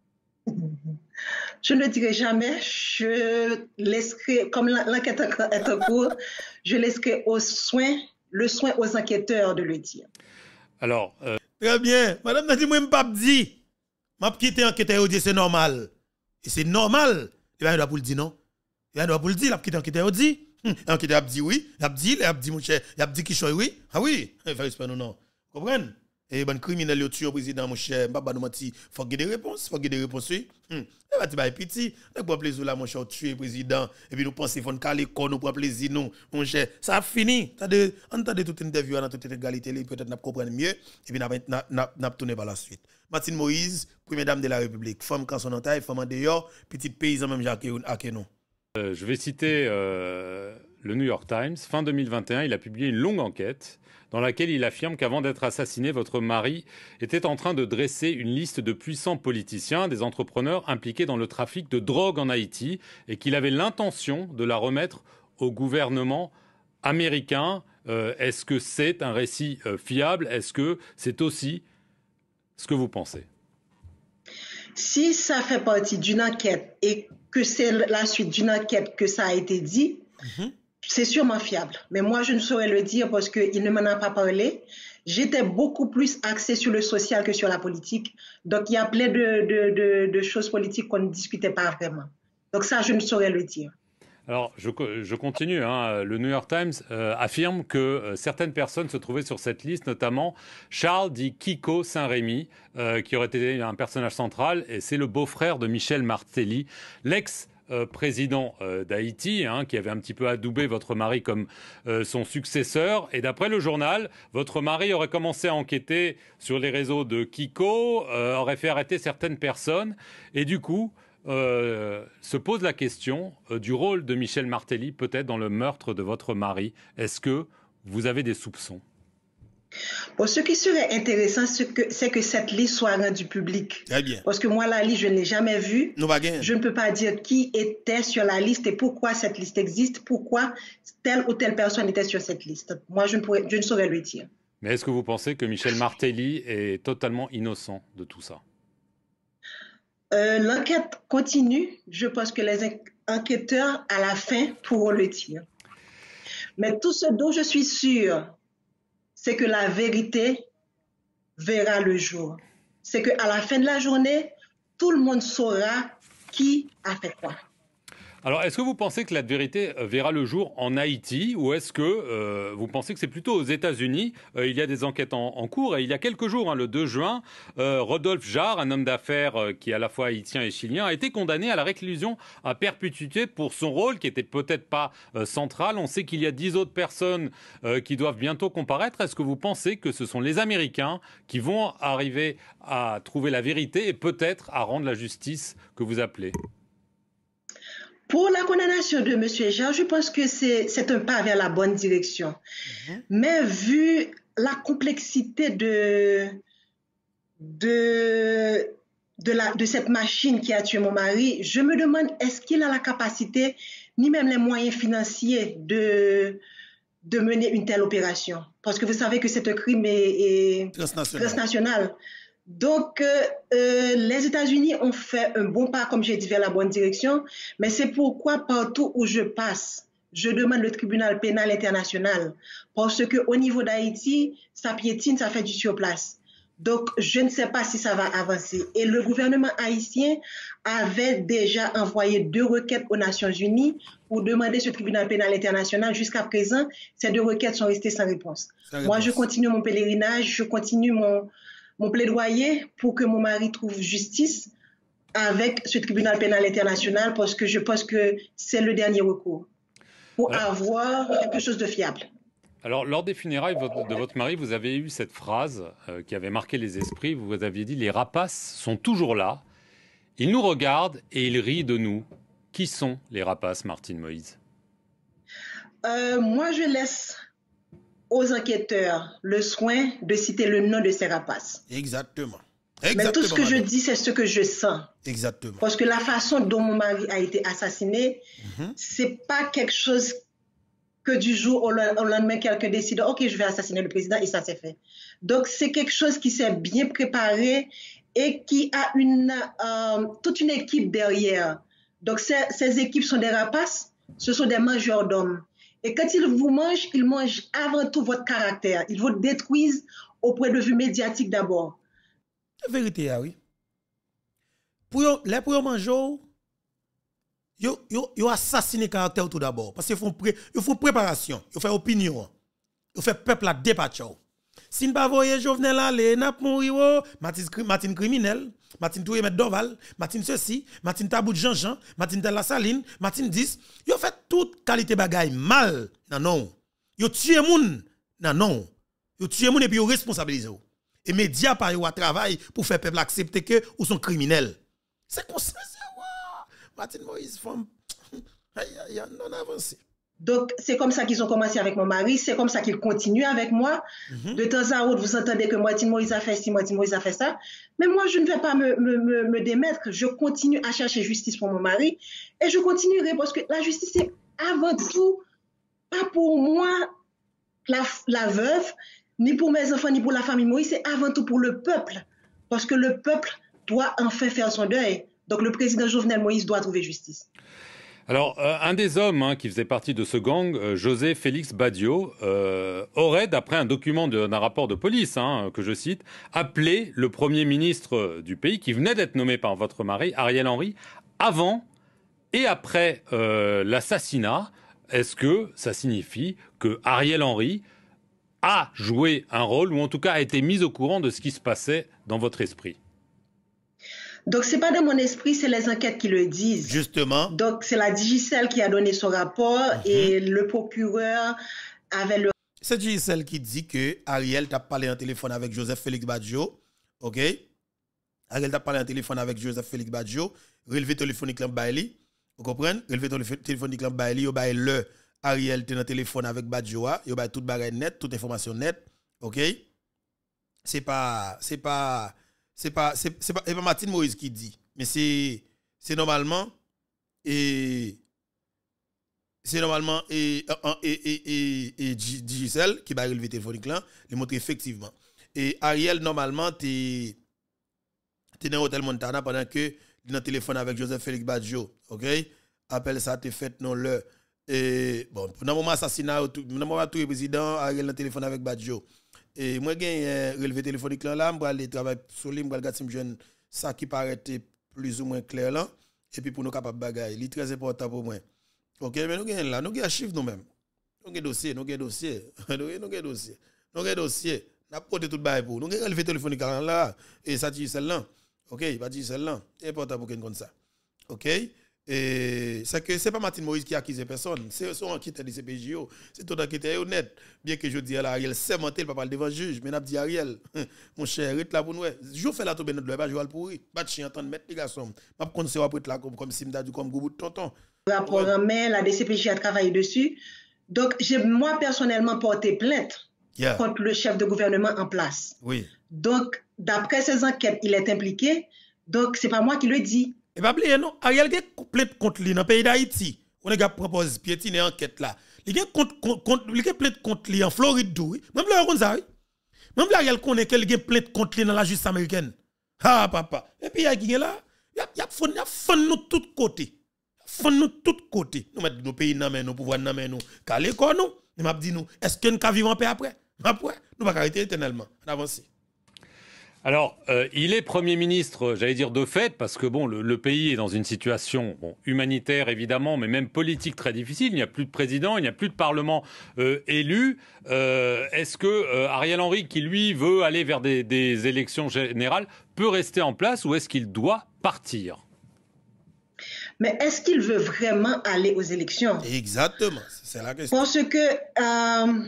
Speaker 8: Je ne le dirai jamais. Je laisserai, comme l'enquête est en cours, je laisserai le soin aux enquêteurs de le dire.
Speaker 7: Alors.
Speaker 1: Très bien. Madame n'a dit, moi, m'bap dit. M'a quitté enquêteur, c'est normal. Et c'est normal. Il va pour le dire non. Il va pour le dire, il a quitté enquêteur, dit. Enquêteur a dit oui. Il a dit, mon cher, il a dit qui choisit oui. Ah oui. Il fait respect, non. Vous comprenez? Et bon criminel yo tue un président mon cher, m'pa nous mentir, faut qu'il y ait des réponses, oui. Et va ti bay petit, nous prend plaisir là mon cher tuer président et puis nous penser faut caler corps nous prend plaisir nous mon cher. Ça a fini. Entendez toute interview dans toute égalité, peut-être n'a comprendre mieux et puis n'a tourner par la suite. Martine Moïse, première dame de la République, femme quand son entaille, femme en dehors, petite paysan même Jacques nous.
Speaker 7: Je vais citer le New York Times. Fin 2021, il a publié une longue enquête dans laquelle il affirme qu'avant d'être assassiné, votre mari était en train de dresser une liste de puissants politiciens, des entrepreneurs impliqués dans le trafic de drogue en Haïti, et qu'il avait l'intention de la remettre au gouvernement américain. Est-ce que c'est un récit fiable? Est-ce que c'est aussi ce que vous pensez?
Speaker 8: Si ça fait partie d'une enquête et que c'est la suite d'une enquête que ça a été dit, c'est sûrement fiable. Mais moi, je ne saurais le dire parce qu'il ne m'en a pas parlé. J'étais beaucoup plus axée sur le social que sur la politique. Donc, il y a plein de choses politiques qu'on ne discutait pas vraiment. Donc ça, je ne saurais le dire.
Speaker 7: Alors, je continue. Le New York Times affirme que certaines personnes se trouvaient sur cette liste, notamment Charles dit Kiko Saint-Rémy, qui aurait été un personnage central, et c'est le beau-frère de Michel Martelly, président d'Haïti, qui avait un petit peu adoubé votre mari comme son successeur. Et d'après le journal, votre mari aurait commencé à enquêter sur les réseaux de Kiko, aurait fait arrêter certaines personnes. Et du coup, se pose la question du rôle de Michel Martelly, peut-être dans le meurtre de votre mari. Est-ce que vous avez des soupçons?
Speaker 8: Bon, ce qui serait intéressant, c'est que cette liste soit rendue publique.
Speaker 1: Très bien.
Speaker 8: Parce que moi, la liste, je ne l'ai jamais vue.
Speaker 1: Je
Speaker 8: ne peux pas dire qui était sur la liste et pourquoi cette liste existe, pourquoi telle ou telle personne était sur cette liste. Moi, je ne saurais le dire.
Speaker 7: Mais est-ce que vous pensez que Michel Martelly est totalement innocent de tout ça?
Speaker 8: L'enquête continue. Je pense que les enquêteurs, à la fin, pourront le dire. Mais tout ce dont je suis sûre, c'est que la vérité verra le jour. C'est qu'à la fin de la journée, tout le monde saura qui a fait quoi.
Speaker 7: Alors, est-ce que vous pensez que la vérité verra le jour en Haïti ou est-ce que vous pensez que c'est plutôt aux États-Unis? Il y a des enquêtes en cours et il y a quelques jours, le 2 juin, Rodolphe Jarre, un homme d'affaires qui est à la fois haïtien et chilien, a été condamné à la réclusion à perpétuité pour son rôle qui était peut-être pas central. On sait qu'il y a 10 autres personnes qui doivent bientôt comparaître. Est-ce que vous pensez que ce sont les Américains qui vont arriver à trouver la vérité et peut-être à rendre la justice que vous appelez?
Speaker 8: Pour la condamnation de M. Jarre, je pense que c'est un pas vers la bonne direction. Mais vu la complexité de cette machine qui a tué mon mari, je me demande est-ce qu'il a la capacité, ni même les moyens financiers de mener une telle opération. Parce que vous savez que c'est un crime transnational. Donc, les États-Unis ont fait un bon pas, comme j'ai dit, vers la bonne direction. Mais c'est pourquoi, partout où je passe, je demande le tribunal pénal international. Parce qu'au niveau d'Haïti, ça piétine, ça fait du surplace. Donc, je ne sais pas si ça va avancer. Et le gouvernement haïtien avait déjà envoyé 2 requêtes aux Nations Unies pour demander ce tribunal pénal international. Jusqu'à présent, ces 2 requêtes sont restées sans réponse. Moi, je continue mon pèlerinage, je continue mon plaidoyer pour que mon mari trouve justice avec ce tribunal pénal international parce que je pense que c'est le dernier recours pour avoir quelque chose de fiable.
Speaker 7: Alors, lors des funérailles de votre mari, vous avez eu cette phrase qui avait marqué les esprits. Vous aviez dit « Les rapaces sont toujours là. Ils nous regardent et ils rient de nous. » Qui sont les rapaces, Martine Moïse?
Speaker 8: Moi, je laisse aux enquêteurs le soin de citer le nom de ces rapaces.
Speaker 1: Exactement.
Speaker 8: Mais tout ce que je dis, c'est ce que je sens.
Speaker 1: Exactement.
Speaker 8: Parce que la façon dont mon mari a été assassiné, c'est pas quelque chose que du jour au lendemain, quelqu'un décide, OK, je vais assassiner le président, et ça s'est fait. Donc, c'est quelque chose qui s'est bien préparé et qui a toute une équipe derrière. Donc, ces équipes sont des rapaces, ce sont des mangeurs d'hommes. Et quand ils vous mangent, ils mangent avant tout votre caractère. Ils vous détruisent au point de vue médiatique d'abord.
Speaker 1: La vérité, oui. Les pour manger, ils assassinent le caractère tout d'abord. Parce qu'ils font préparation, ils font opinion, ils font peuple à dépatcher. Si nous ne pas voyer Jovenel aller, n'a pas mourir, Martin criminel, Martin touye met Doval, Martin ceci, Martin tabou de Jean-Jean, Martin tel la saline, Martin 10, ils fait toute qualité bagaille mal. Non. Ils tuent moun. Non. Ils tuent moun et puis ils responsabilisent. Et médias par yo travail pour faire peuple accepter que ou sont criminels. C'est comme ça. Martin Moïse femme non avancé.
Speaker 8: Donc, c'est comme ça qu'ils ont commencé avec mon mari, c'est comme ça qu'ils continuent avec moi. De temps à autre, vous entendez que Martin Moïse a fait ci, Martin Moïse a fait ça. Mais moi, je ne vais pas me démettre. Je continue à chercher justice pour mon mari. Et je continuerai parce que la justice, c'est avant tout, pas pour moi, la veuve, ni pour mes enfants, ni pour la famille Moïse, c'est avant tout pour le peuple. Parce que le peuple doit enfin faire son deuil. Donc, le président Jovenel Moïse doit trouver justice.
Speaker 7: Alors, un des hommes qui faisait partie de ce gang, José Félix Badio, aurait, d'après un document d'un rapport de police, que je cite, appelé le Premier ministre du pays, qui venait d'être nommé par votre mari, Ariel Henry, avant et après l'assassinat. Est-ce que ça signifie que Ariel Henry a joué un rôle, ou en tout cas a été mis au courant de ce qui se passait dans votre esprit?
Speaker 8: Donc, c'est pas dans mon esprit, c'est les enquêtes qui le disent.
Speaker 1: Justement.
Speaker 8: Donc, c'est la Digicel qui a donné son rapport et le procureur avait le...
Speaker 1: C'est Digicel qui dit que Ariel t'a parlé en téléphone avec Joseph Félix Badjo. OK? Ariel t'a parlé en téléphone avec Joseph Félix Badjo. Relevé téléphonique Lambaili. Vous comprenez? Relevé téléphonique Lambaili. Yo bail le Ariel était dans téléphone avec Badjo. Yo bail toute bagaille net, toute information nette. OK? C'est pas Martin Moïse qui dit, mais c'est normalement Digicel qui va relever téléphonique là, le montre effectivement. Et Ariel normalement t'es dans l'hôtel Montana pendant que dans le téléphone avec Joseph Félix Badjo, OK? Appel ça t'es fait non le et bon, dans le moment assassinat, dans le moment tout le président Ariel dans le téléphone avec Badjo. Et moi j'ai relevé téléphonique là, moi aller travailler sur lui, moi regarder si jeune ça qui paraît plus ou moins clair là et puis pour nous capable bagaille, c'est très important pour moi. OK, mais nous gagne là, nous gagne chiffre nous même. Nous gagne dossier. N'a pas tout bail pour. Nous gagne relevé téléphonique là et ça dit celle-là. OK, pas dit celle-là. C'est important pour qu'on comme ça. OK? Et c'est que c'est pas Martin Moïse qui accuse personne, c'est son enquêteur de CPJO, c'est tout enquêteur honnête. Bien que je dis à Ariel, c'est mentel, pas parler devant le juge, mais n'a dit Ariel, mon cher, rete là pour nous. Je fais la tomber notre pas jouer pourri, pas de chien entendre mettre les garçons. M'a conseiller après là comme si m'da dit comme goubou de tonton.
Speaker 8: Rapport en main, la DCPJ a travaillé dessus. Donc j'ai moi personnellement porté plainte contre le chef de gouvernement en place.
Speaker 1: Oui.
Speaker 8: Donc d'après ces enquêtes, il est impliqué. Donc c'est pas moi qui le dis.
Speaker 1: Et pas oublier non, Ariel a plainte contre lui dans le pays d'Haïti. On a proposé piétiner enquête là. Il a plainte contre lui en Floride d'où. Même là on ça. Même là Ariel connaît qu'elle a plainte contre lui dans la justice américaine. Ah papa. Et puis il y a qui là, y a fond nous tous côtés. Fond nous tous côtés. Nous mettre nos pays dans main nous pouvoir dans main nous. Calé quoi nous. Et m'a dit nous, est-ce que nous ca vivre en paix après? Après, nous pas arrêter éternellement. On avance.
Speaker 7: Alors, il est Premier ministre, j'allais dire de fait, parce que bon, le pays est dans une situation humanitaire évidemment, mais même politique très difficile. Il n'y a plus de président, il n'y a plus de parlement élu. Est-ce que Ariel Henry, qui lui veut aller vers des élections générales, peut rester en place ou est-ce qu'il doit partir?
Speaker 8: Mais est-ce qu'il veut vraiment aller aux élections?
Speaker 1: Exactement, c'est la question.
Speaker 8: Parce que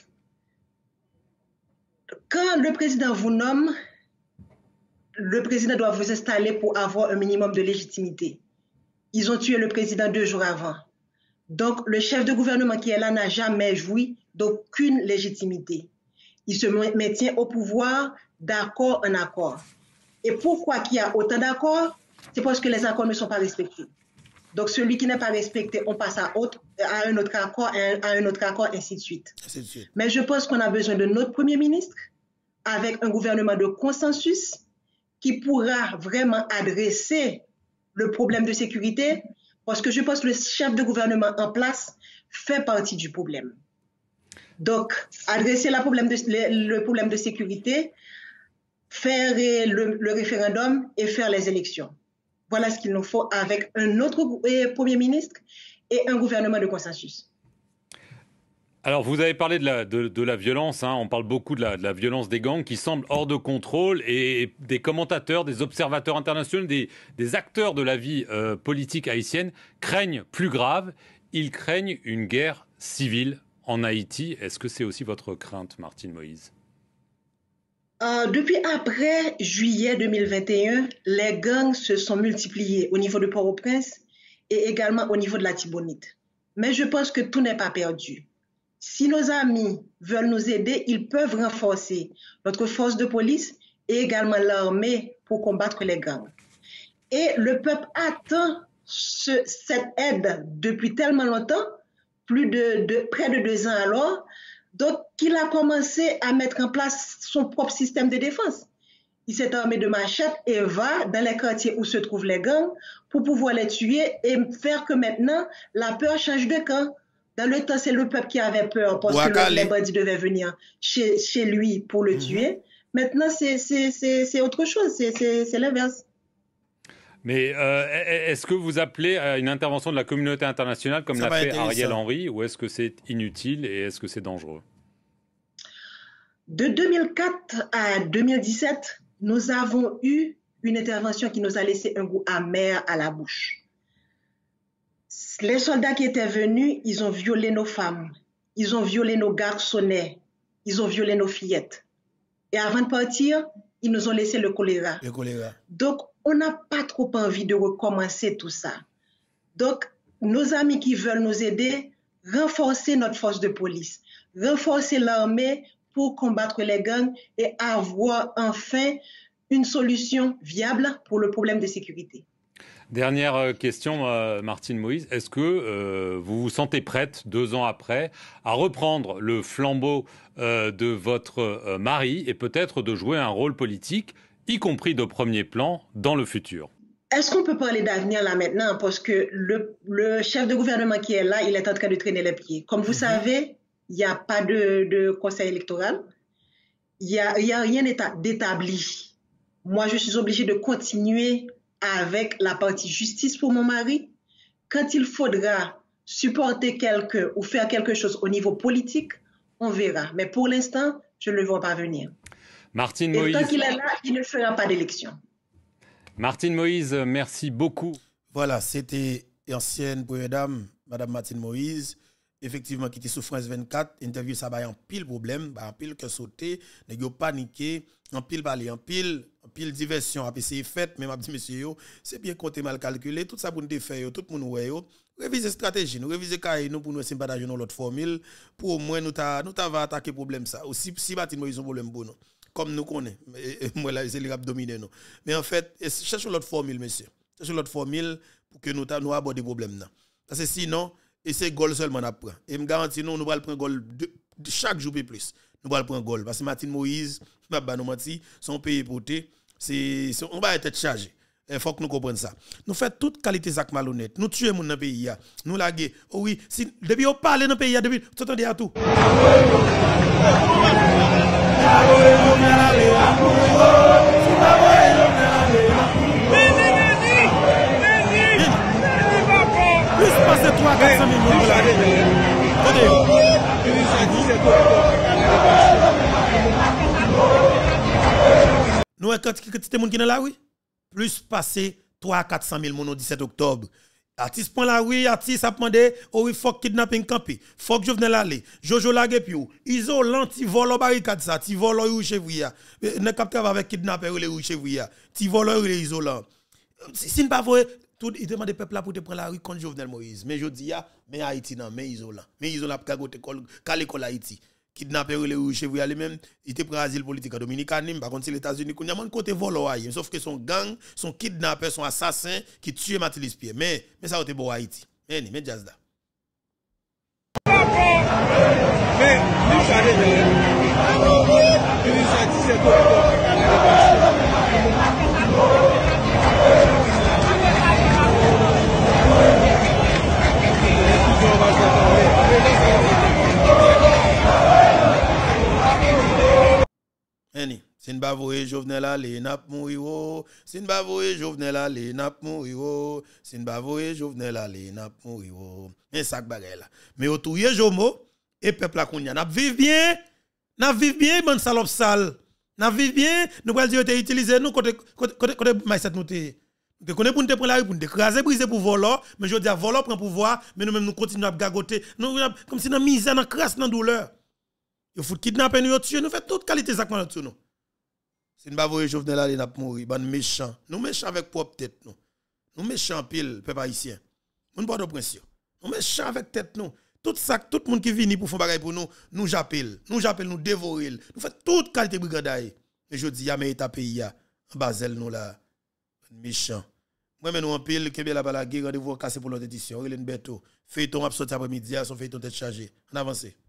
Speaker 8: quand le président vous nomme, le président doit vous installer pour avoir un minimum de légitimité. Ils ont tué le président 2 jours avant. Donc, le chef de gouvernement qui est là n'a jamais joui d'aucune légitimité. Il se maintient au pouvoir d'accord en accord. Et pourquoi il y a autant d'accords? C'est parce que les accords ne sont pas respectés. Donc celui qui n'est pas respecté, on passe à un autre accord, ainsi de suite. Mais je pense qu'on a besoin de notre Premier ministre avec un gouvernement de consensus qui pourra vraiment adresser le problème de sécurité, parce que je pense que le chef de gouvernement en place fait partie du problème. Donc, adresser le problème de sécurité, faire le référendum et faire les élections. Voilà ce qu'il nous faut avec un autre Premier ministre et un gouvernement de consensus.
Speaker 7: Alors, vous avez parlé de la violence, hein. On parle beaucoup de la violence des gangs qui semble hors de contrôle, et des commentateurs, des observateurs internationaux, des acteurs de la vie politique haïtienne craignent plus grave, ils craignent une guerre civile en Haïti. Est-ce que c'est aussi votre crainte, Martine Moïse?
Speaker 8: Depuis après juillet 2021, les gangs se sont multipliés au niveau de Port-au-Prince et également au niveau de la Tibonite. Mais je pense que tout n'est pas perdu. Si nos amis veulent nous aider, ils peuvent renforcer notre force de police et également l'armée pour combattre les gangs. Et le peuple attend cette aide depuis tellement longtemps, près de 2 ans alors, donc qu'il a commencé à mettre en place son propre système de défense. Il s'est armé de machettes et va dans les quartiers où se trouvent les gangs pour pouvoir les tuer et faire que maintenant la peur change de camp. Dans le temps, c'est le peuple qui avait peur parce que les bandits devaient venir chez lui pour le tuer. Maintenant, c'est autre chose, c'est l'inverse.
Speaker 7: Mais est-ce que vous appelez à une intervention de la communauté internationale comme l'a fait Ariel Henry, ou est-ce que c'est inutile et est-ce que c'est dangereux?
Speaker 8: De 2004 à 2017, nous avons eu une intervention qui nous a laissé un goût amer à la bouche. Les soldats qui étaient venus, ils ont violé nos femmes, ils ont violé nos garçonnets, ils ont violé nos fillettes. Et avant de partir, ils nous ont laissé le choléra. Donc, on n'a pas trop envie de recommencer tout ça. Donc, nos amis qui veulent nous aider, renforcer notre force de police, renforcer l'armée pour combattre les gangs et avoir enfin une solution viable pour le problème de sécurité.
Speaker 7: Dernière question, Martine Moïse. Est-ce que vous vous sentez prête, 2 ans après, à reprendre le flambeau de votre mari et peut-être de jouer un rôle politique, y compris de premier plan, dans le futur?
Speaker 8: Est-ce qu'on peut parler d'avenir là maintenant? Parce que le chef de gouvernement qui est là, il est en train de traîner les pieds. Comme vous savez, il n'y a pas de conseil électoral. Il n'y a rien d'établi. Moi, je suis obligée de continuer avec la partie justice pour mon mari. Quand il faudra supporter quelqu'un ou faire quelque chose au niveau politique, on verra. Mais pour l'instant, je ne le vois pas venir.
Speaker 7: Martine
Speaker 8: Et
Speaker 7: Moïse.
Speaker 8: tant qu'il est là, il ne fera pas d'élection.
Speaker 7: Martine Moïse, merci beaucoup.
Speaker 1: Voilà, c'était ancienne première dame, Madame Martine Moïse, effectivement, qui était sous France 24. Interview, ça va en pile problème, en pile que sauter, ne pas paniquer, en pile parler, en pile diversion, après c'est fait, même dit monsieur, c'est bien compté, mal calculé, tout ça pour nous faire, tout le monde ouais, réviser stratégie, nous réviser cahier, nous pour nous sympathiser dans l'autre formule, pour au moins nous va attaquer problème ça. Aussi, si Martine Moïse a un problème pour nous, comme nous connaissons, moi là, c'est les rap dominer nous. Mais en fait, cherchons l'autre formule, monsieur. Cherchons l'autre formule pour que nous abordions des problèmes. Parce que sinon, et c'est goal seulement à prendre. Et me garantis nous allons prendre goal chaque jour plus. Nous allons prendre goal parce que Martine Moïse, nous menti, son pays porté, on va être chargé. Il faut que nous comprenions ça. Nous faisons toute qualité de malhonnête. Nous tuons dans le pays. Nous laguons. Oh oui, depuis on parle dans le pays, depuis tout attendez à tout. Plus passer 300 000 nous, quand tu es qui dans la rue, plus passer 300 000 le 17 octobre. Artiste prend la rue, artiste a demandé, oh oui, faut kidnapping camper, faut que Jovenel aller, Jojo lage piou, isolant, ti volo barricade ça, ti volo ou chevria, ne capte avec kidnapper ou les chevria, ti volo ou les isolant. Si ne pas vrai, tout, il demande peuple là pour te prendre la rue contre Jovenel Moïse. Mais je dis, mais Haïti, non, mais isolant. Mais isolant, pour qu'à l'école Haïti. Kidnapper les rouges chez vous, même, il te prend asile politique en Dominicaine, par contre, les États-Unis, il y a un côté volant, sauf que son gang, son kidnappeur, son assassin qui tue Mathilis Pierre. Mais ça, c'est bon Haïti. Mais jazz là. Si nous voyons Jovenel aller, nap mourir. Si nous voyons Jovenel aller, nap mourir. Si nous voyons Jovenel aller, nap mourir. Mais ça bagay là. Mais au touye Jomo et peuple la kounya, n'a vive bien. N'a vive bien bonne salope sale. N'a vive bien, nous va dire te utiliser nous côté maïset nous te. Nous connaît pour nous prendre la rue pour nous écraser briser pour voler, mais je dis à voler prend pouvoir, mais nous même nous continuons à gagoter. Nous comme si dans misère, dans crasse, dans douleur. Il faut kidnapper nous tuer, nous fait toute qualité ça qu'on nous. Si nous voyons Jovenel aller n'a mourir, ban méchant. Nous méchants avec propre tête nous. Nous méchants pile peuple haïtien. Nous pas de prince. Nous méchants avec tête nous. Tout ça tout monde qui vient pour faire bagay pour nous, nous j'appelle, nous dévorer. Nous fait toute qualité brigadaille. Et je dis ya mais état pays ya en Basel nous là méchant. Moi mais nous en pile que la balle guerre rendez-vous casser pour l'autre édition. Hélène Beto, feuilleton a sorti après-midi, son feuilleton tête chargé. On avance.